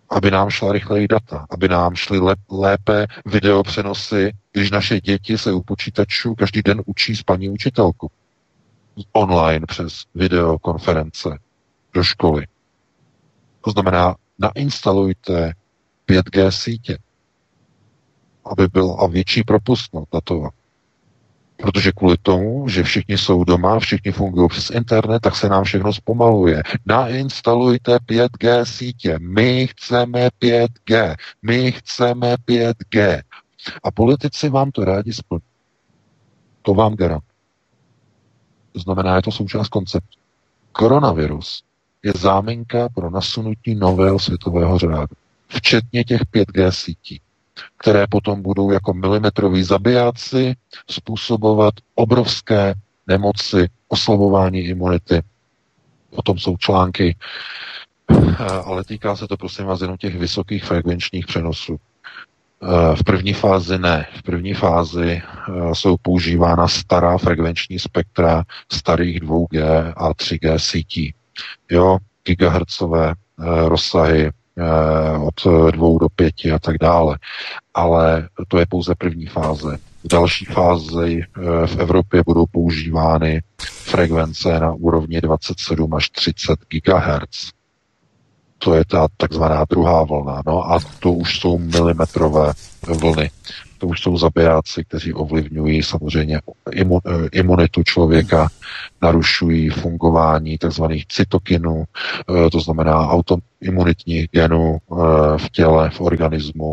aby nám šla rychleji data, aby nám šly lépe videopřenosy, když naše děti se u počítačů každý den učí s paní učitelku online přes videokonference do školy. To znamená, nainstalujte 5G sítě, aby byla větší propustnost datová. Protože kvůli tomu, že všichni jsou doma, všichni fungují přes internet, tak se nám všechno zpomaluje. Nainstalujte 5G sítě. My chceme 5G. My chceme 5G. A politici vám to rádi splní. To vám garantuji. To znamená, je to součást konceptu. Koronavirus je záminka pro nasunutí nového světového řádu. Včetně těch 5G sítí, které potom budou jako milimetroví zabijáci způsobovat obrovské nemoci, oslabování imunity. O tom jsou články, ale týká se to prosím vás jenom těch vysokých frekvenčních přenosů. V první fázi ne. V první fázi jsou používána stará frekvenční spektra starých 2G a 3G sítí. Jo, gigahertzové rozsahy od 2 do 5 a tak dále. Ale to je pouze první fáze. V další fázi v Evropě budou používány frekvence na úrovni 27 až 30 GHz. To je ta takzvaná druhá vlna. No a to už jsou milimetrové vlny. To už jsou zabijáci, kteří ovlivňují samozřejmě imunitu člověka, narušují fungování takzvaných cytokinů, to znamená autoimunitních genů v těle, v organismu.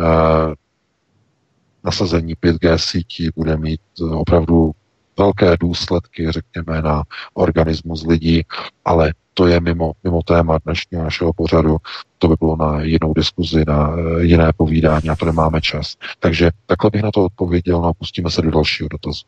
Nasazení 5G sítí bude mít opravdu velké důsledky, řekněme, na organismus lidí, ale to je mimo téma dnešního našeho pořadu. To by bylo na jinou diskuzi, na jiné povídání, na to nemáme čas. Takže takhle bych na to odpověděl, no a pustíme se do dalšího dotazu.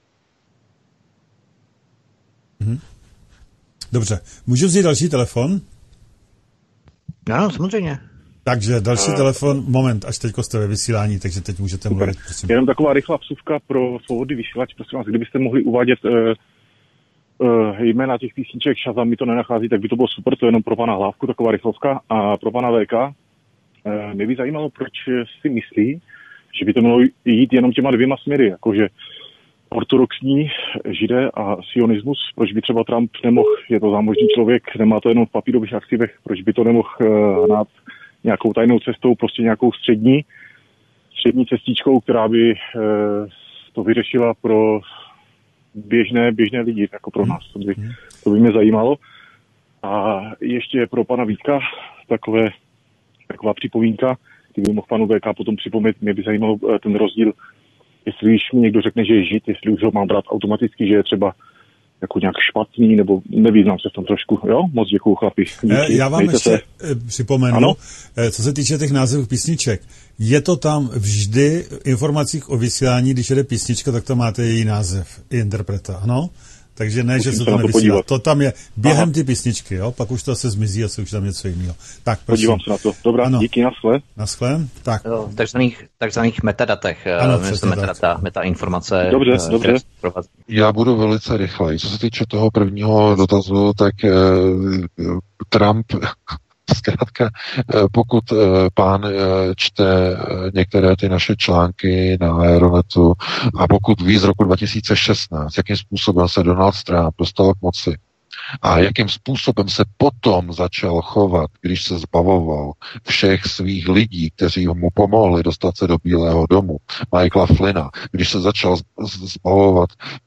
Dobře. Můžu vzít další telefon? Ano, samozřejmě. Takže další telefon, moment, až teďko jste ve vysílání, takže teď můžete mluvit, prosím. Jenom taková rychlá vsuvka pro svobodný vysílač, prosím vás, kdybyste mohli uvádět jména těch písniček, Shazam mi to nenachází, tak by to bylo super, to je jenom pro pana Hlávku, taková rychlovka. A pro pana VK, mě by zajímalo, proč si myslí, že by to mělo jít jenom těma dvěma směry, jakože ortodoxní židé a sionismus, proč by třeba Trump nemohl, je to zámožný člověk, nemá to jenom v papírových aktivech, proč by to nemohl hnát nějakou tajnou cestou, prostě nějakou střední cestičkou, která by to vyřešila pro běžné lidi, jako pro nás. To by mě zajímalo. A ještě pro pana Vítka taková připomínka, kdyby mohl panu VK potom připomenout, mě by zajímalo ten rozdíl, jestli už mi někdo řekne, že je žid, jestli už ho mám brát automaticky, že je třeba jako nějak špatný, nebo nevyznám se v tom trošku. Jo? Moc děkuju, chlapi. Díky. Já vám ještě připomenu, ano? Co se týče těch názvů písniček. Je to tam vždy v informacích o vysílání, když jede písnička, tak to máte její název, i interpreta, ano? Takže ne, že se to nevysílá. To tam je během ty písničky, jo? Pak už to se zmizí a se už tam něco jiného. Tak, prosím. Podívám se na to. Dobrá, ano. Díky, naschle. Naschle. Tak. V takzvaných metadatech. Metainformace. Dobře. Já budu velice rychlej. Co se týče toho prvního dotazu, tak Trump zkrátka, pokud pán čte některé ty naše články na Aeronetu a pokud ví z roku 2016, jakým způsobem se Donald Trump dostal k moci a jakým způsobem se potom začal chovat, když se zbavoval všech svých lidí, kteří mu pomohli dostat se do Bílého domu, Michaela Flynna, když se začal zbavovat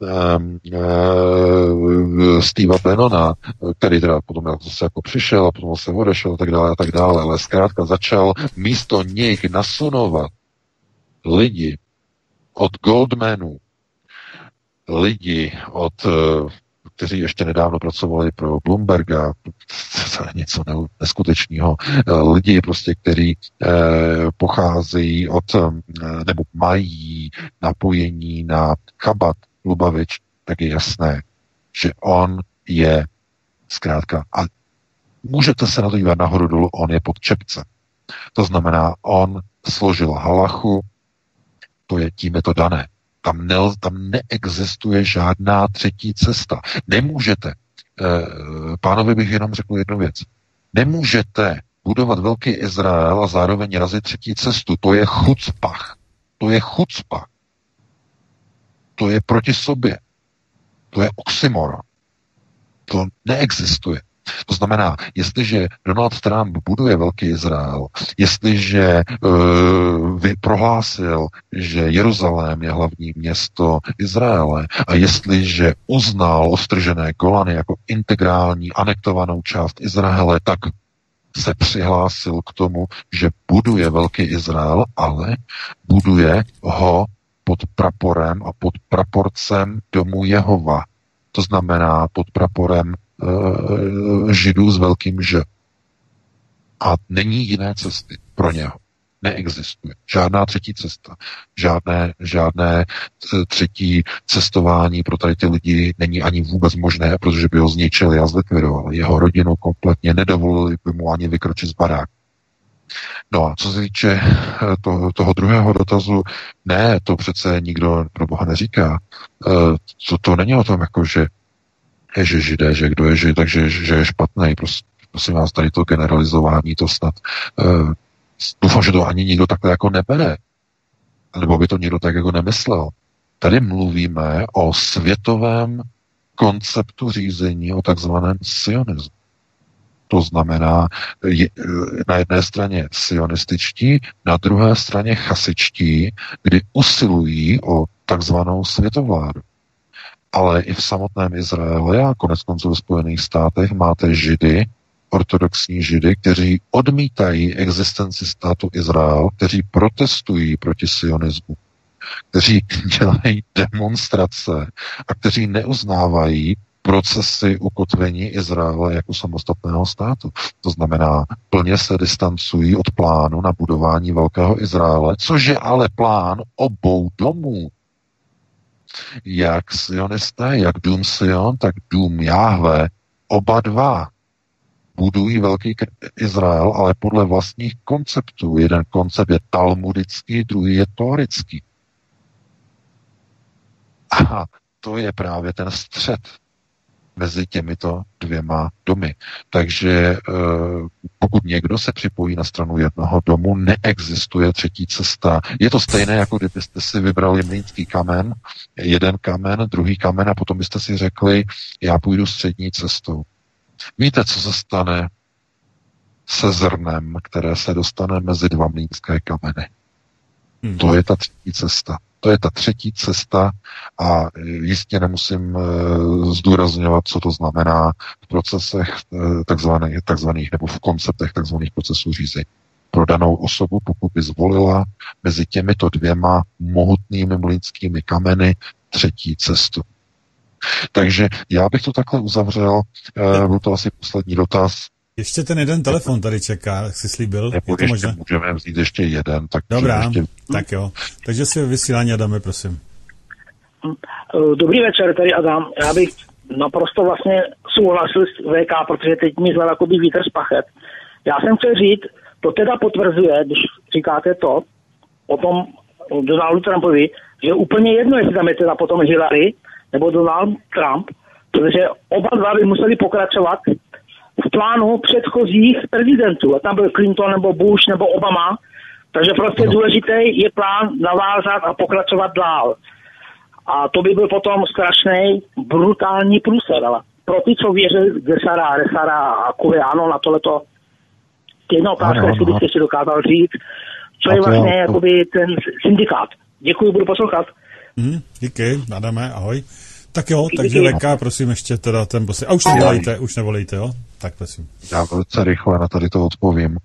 Steva Bannona, který teda potom zase jako přišel a potom se odešel a tak dále, ale zkrátka začal místo nich nasunovat lidi od Goldmanů, lidi od kteří ještě nedávno pracovali pro Bloomberga, to je něco neskutečného. Lidi prostě, kteří pocházejí od, nebo mají napojení na Chabad Lubavič, tak je jasné, že on je zkrátka, a můžete se na to dívat nahoru dolů, on je pod čepce. To znamená, on složil halachu, tím je to dané. Tam neexistuje žádná třetí cesta. Nemůžete, pánovi bych jenom řekl jednu věc, nemůžete budovat velký Izrael a zároveň razit třetí cestu. To je chucpach. To je chucpach. To je proti sobě. To je oxymoron. To neexistuje. To znamená, jestliže Donald Trump buduje velký Izrael, jestliže prohlásil, že Jeruzalém je hlavní město Izraele a jestliže uznal odtržené Golany jako integrální anektovanou část Izraele, tak se přihlásil k tomu, že buduje velký Izrael, ale buduje ho pod praporem a pod praporcem domu Jehova. To znamená pod praporem Židů s velkým Ž. A není jiné cesty pro něho. Neexistuje. Žádná třetí cesta. Žádné třetí cestování pro tady ty lidi není ani vůbec možné, protože by ho zničili a zlikvidovali. Jeho rodinu kompletně nedovolili by mu ani vykročit z baráku. No a co se týče toho druhého dotazu, ne, to přece nikdo pro Boha neříká. To není o tom, jako že Židé, že kdo je Žid, takže že je špatný. Prosím vás, tady to generalizování, to snad doufám, že to ani nikdo takhle jako nebere. Nebo by to nikdo tak jako nemyslel. Tady mluvíme o světovém konceptu řízení, o takzvaném sionismu. To znamená na jedné straně sionističtí, na druhé straně chasičtí, kdy usilují o takzvanou světovládu. Ale i v samotném Izraeli a koneckonců ve Spojených státech máte Židy, ortodoxní Židy, kteří odmítají existenci státu Izrael, kteří protestují proti sionismu, kteří dělají demonstrace a kteří neuznávají procesy ukotvení Izraele jako samostatného státu. To znamená, plně se distancují od plánu na budování velkého Izraele, což je ale plán obou domů. Jak sionisté, jak dům Sion, tak dům Jahve, oba dva budují velký Izrael, ale podle vlastních konceptů. Jeden koncept je talmudický, druhý je tórický. A to je právě ten střet mezi těmito dvěma domy. Takže pokud někdo se připojí na stranu jednoho domu, neexistuje třetí cesta. Je to stejné, jako kdybyste si vybrali mlýnský kamen, jeden kamen, druhý kamen a potom byste si řekli, já půjdu střední cestou. Víte, co se stane se zrnem, které se dostane mezi dva mlýnské kameny? To je ta třetí cesta. To je ta třetí cesta a jistě nemusím zdůrazňovat, co to znamená v procesech takzvaných nebo v konceptech takzvaných procesů řízení. Pro danou osobu, pokud by zvolila mezi těmito dvěma mohutnými mlýnskými kameny třetí cestu. Takže já bych to takhle uzavřel. Byl to asi poslední dotaz. Ještě ten jeden telefon tady čeká, jak jsi slíbil. Nebo je to možné? Můžeme vzít ještě jeden. Tak dobrá, tak jo. Takže si vysílání Adame, prosím. Dobrý večer, tady Adam. Já bych naprosto vlastně souhlasil s VK, protože teď mi zval jakoby vítr z pachet. Já jsem chtěl říct, to teda potvrzuje, když říkáte to o tom Donaldu Trumpovi, že je úplně jedno, jestli tam je teda potom Hillary nebo Donald Trump, protože oba dva by museli pokračovat v plánu předchozích prezidentů. A tam byl Clinton nebo Bush nebo Obama. Takže prostě důležitý je plán navázat a pokračovat dál. A to by byl potom strašný, brutální průser. Ale pro ty, co věří Gesara, Resara a Kuliano na tohleto, jedna otázka, jestli byste si dokázal říct, co je vlastně jakoby ten syndikát. Děkuji, budu poslouchat. Díky, Adame, ahoj. Tak jo, takže VK, prosím ještě teda ten poslední. A už nevolejte, jo? Tak prosím. Já velice rychle na tady to odpovím.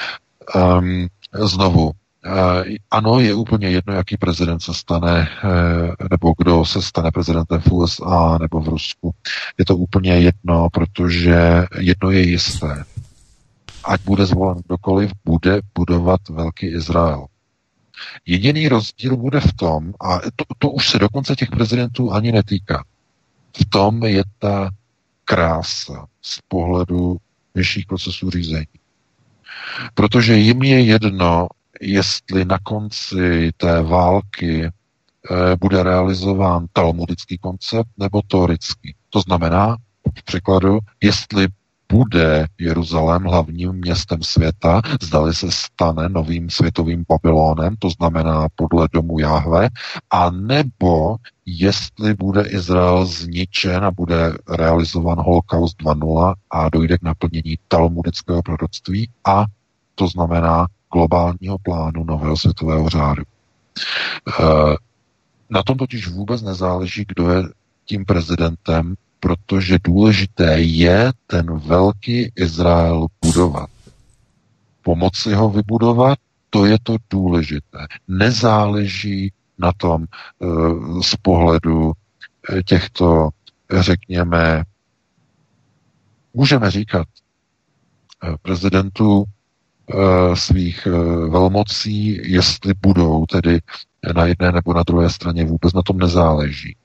Znovu, ano, je úplně jedno, jaký prezident se stane, nebo kdo se stane prezidentem v USA nebo v Rusku. Je to úplně jedno, protože jedno je jisté. Ať bude zvolen kdokoliv, bude budovat velký Izrael. Jediný rozdíl bude v tom, a to už se dokonce těch prezidentů ani netýká, v tom je ta krása z pohledu vyšších procesů řízení. Protože jim je jedno, jestli na konci té války bude realizován talmudický koncept nebo tórický. To znamená, v překladu, jestli bude Jeruzalém hlavním městem světa, zdali se stane novým světovým Babylonem, to znamená podle domu Jahve, a nebo jestli bude Izrael zničen a bude realizován holokaust 2.0 a dojde k naplnění talmudického proroctví, a to znamená globálního plánu nového světového řádu. Na tom totiž vůbec nezáleží, kdo je tím prezidentem, protože důležité je ten velký Izrael budovat. Pomoci ho vybudovat, to je to důležité. Nezáleží na tom z pohledu těchto, řekněme, můžeme říkat, prezidentů svých velmocí, jestli budou tedy na jedné nebo na druhé straně, vůbec na tom nezáleží.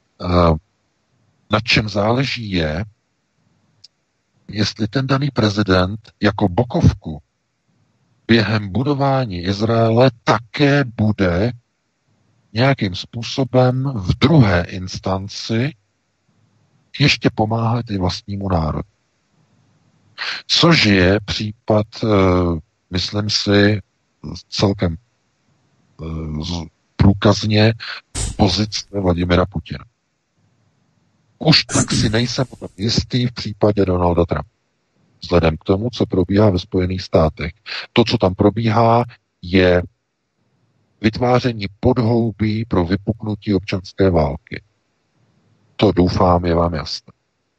Na čem záleží je, jestli ten daný prezident jako bokovku během budování Izraele také bude nějakým způsobem v druhé instanci ještě pomáhat i vlastnímu národu. Což je případ, myslím si, celkem průkazně pozice Vladimira Putina. Už tak si nejsem jistý v případě Donalda Trumpa. Vzhledem k tomu, co probíhá ve Spojených státech. To, co tam probíhá, je vytváření podhoubí pro vypuknutí občanské války. To doufám, je vám jasné.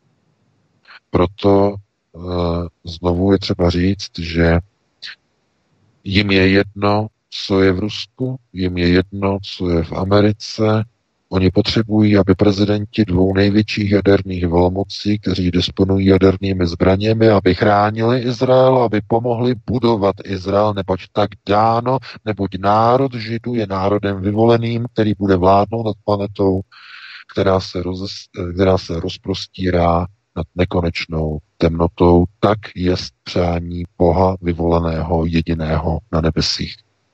Proto znovu je třeba říct, že jim je jedno, co je v Rusku, jim je jedno, co je v Americe. Oni potřebují, aby prezidenti dvou největších jaderných velmocí, kteří disponují jadernými zbraněmi, aby chránili Izrael, aby pomohli budovat Izrael, neboť tak dáno, neboť národ Židů je národem vyvoleným, který bude vládnout nad planetou, která se rozprostírá nad nekonečnou temnotou, tak je přání Boha vyvoleného jediného na nebesích.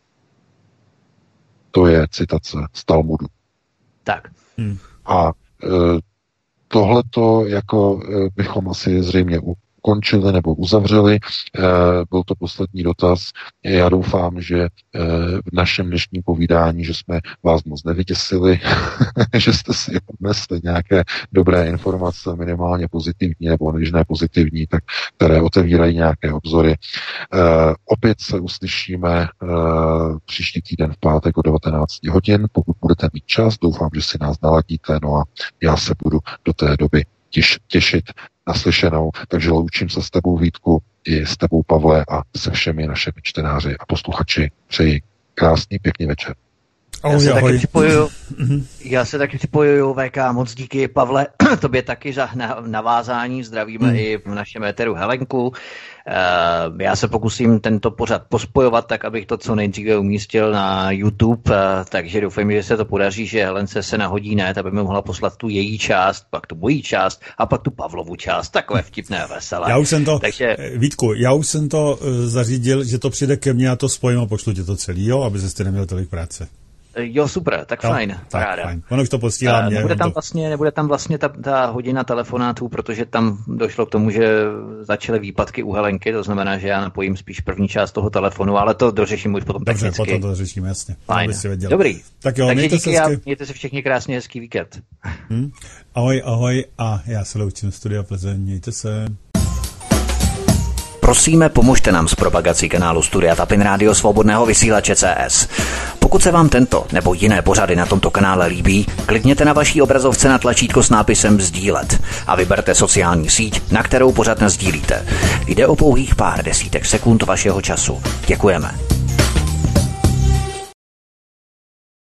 To je citace z Talmudu. Tak. A tohleto jako bychom asi zřejmě ukončili nebo uzavřeli. Byl to poslední dotaz. Já doufám, že v našem dnešním povídání, že jsme vás moc nevyděsili, že jste si odnesli nějaké dobré informace, minimálně pozitivní, nebo když ne pozitivní, tak které otevírají nějaké obzory. Opět se uslyšíme příští týden v pátek o 19 hodin. Pokud budete mít čas, doufám, že si nás naladíte, no a já se budu do té doby těšit naslyšenou. Takže loučím se s tebou, Vítku, i s tebou, Pavle, a se všemi našimi čtenáři a posluchači. Přeji krásný, pěkný večer. Já se taky připojuju, VK, moc díky, Pavle, tobě taky za navázání, zdravíme i v našem éteru Helenku. Já se pokusím tento pořad pospojovat tak, abych to co nejdříve umístil na YouTube, takže doufám, že se to podaří, že Helence se nahodí net, aby mi mohla poslat tu její část, pak tu mojí část a pak tu Pavlovu část, takové vtipné a veselé. Já už jsem to, Vítku, zařídil, že to přijde ke mně a to spojím a pošlu tě to celý, jo, aby jste neměl tolik práce. Jo, super, tak fajn, paráda. Fajn. Ono už to posílá mě. Nebude tam vlastně ta hodina telefonátů, protože tam došlo k tomu, že začaly výpadky u Helenky, to znamená, že já napojím spíš první část toho telefonu, ale to dořeším už potom technicky. Dobře, potom to dořešíme, jasně. Fajn. Dobrý. Tak jo, takže díky a mějte se všichni krásně, hezký víkend. Ahoj a já se loučím z Studia Plzeň, mějte se. Prosíme, pomožte nám s propagací kanálu Studia Tapin Rádio Svobodného vysílače CS. Pokud se vám tento nebo jiné pořady na tomto kanále líbí, klikněte na vaší obrazovce na tlačítko s nápisem sdílet a vyberte sociální síť, na kterou pořad nasdílíte. Jde o pouhých pár desítek sekund vašeho času. Děkujeme.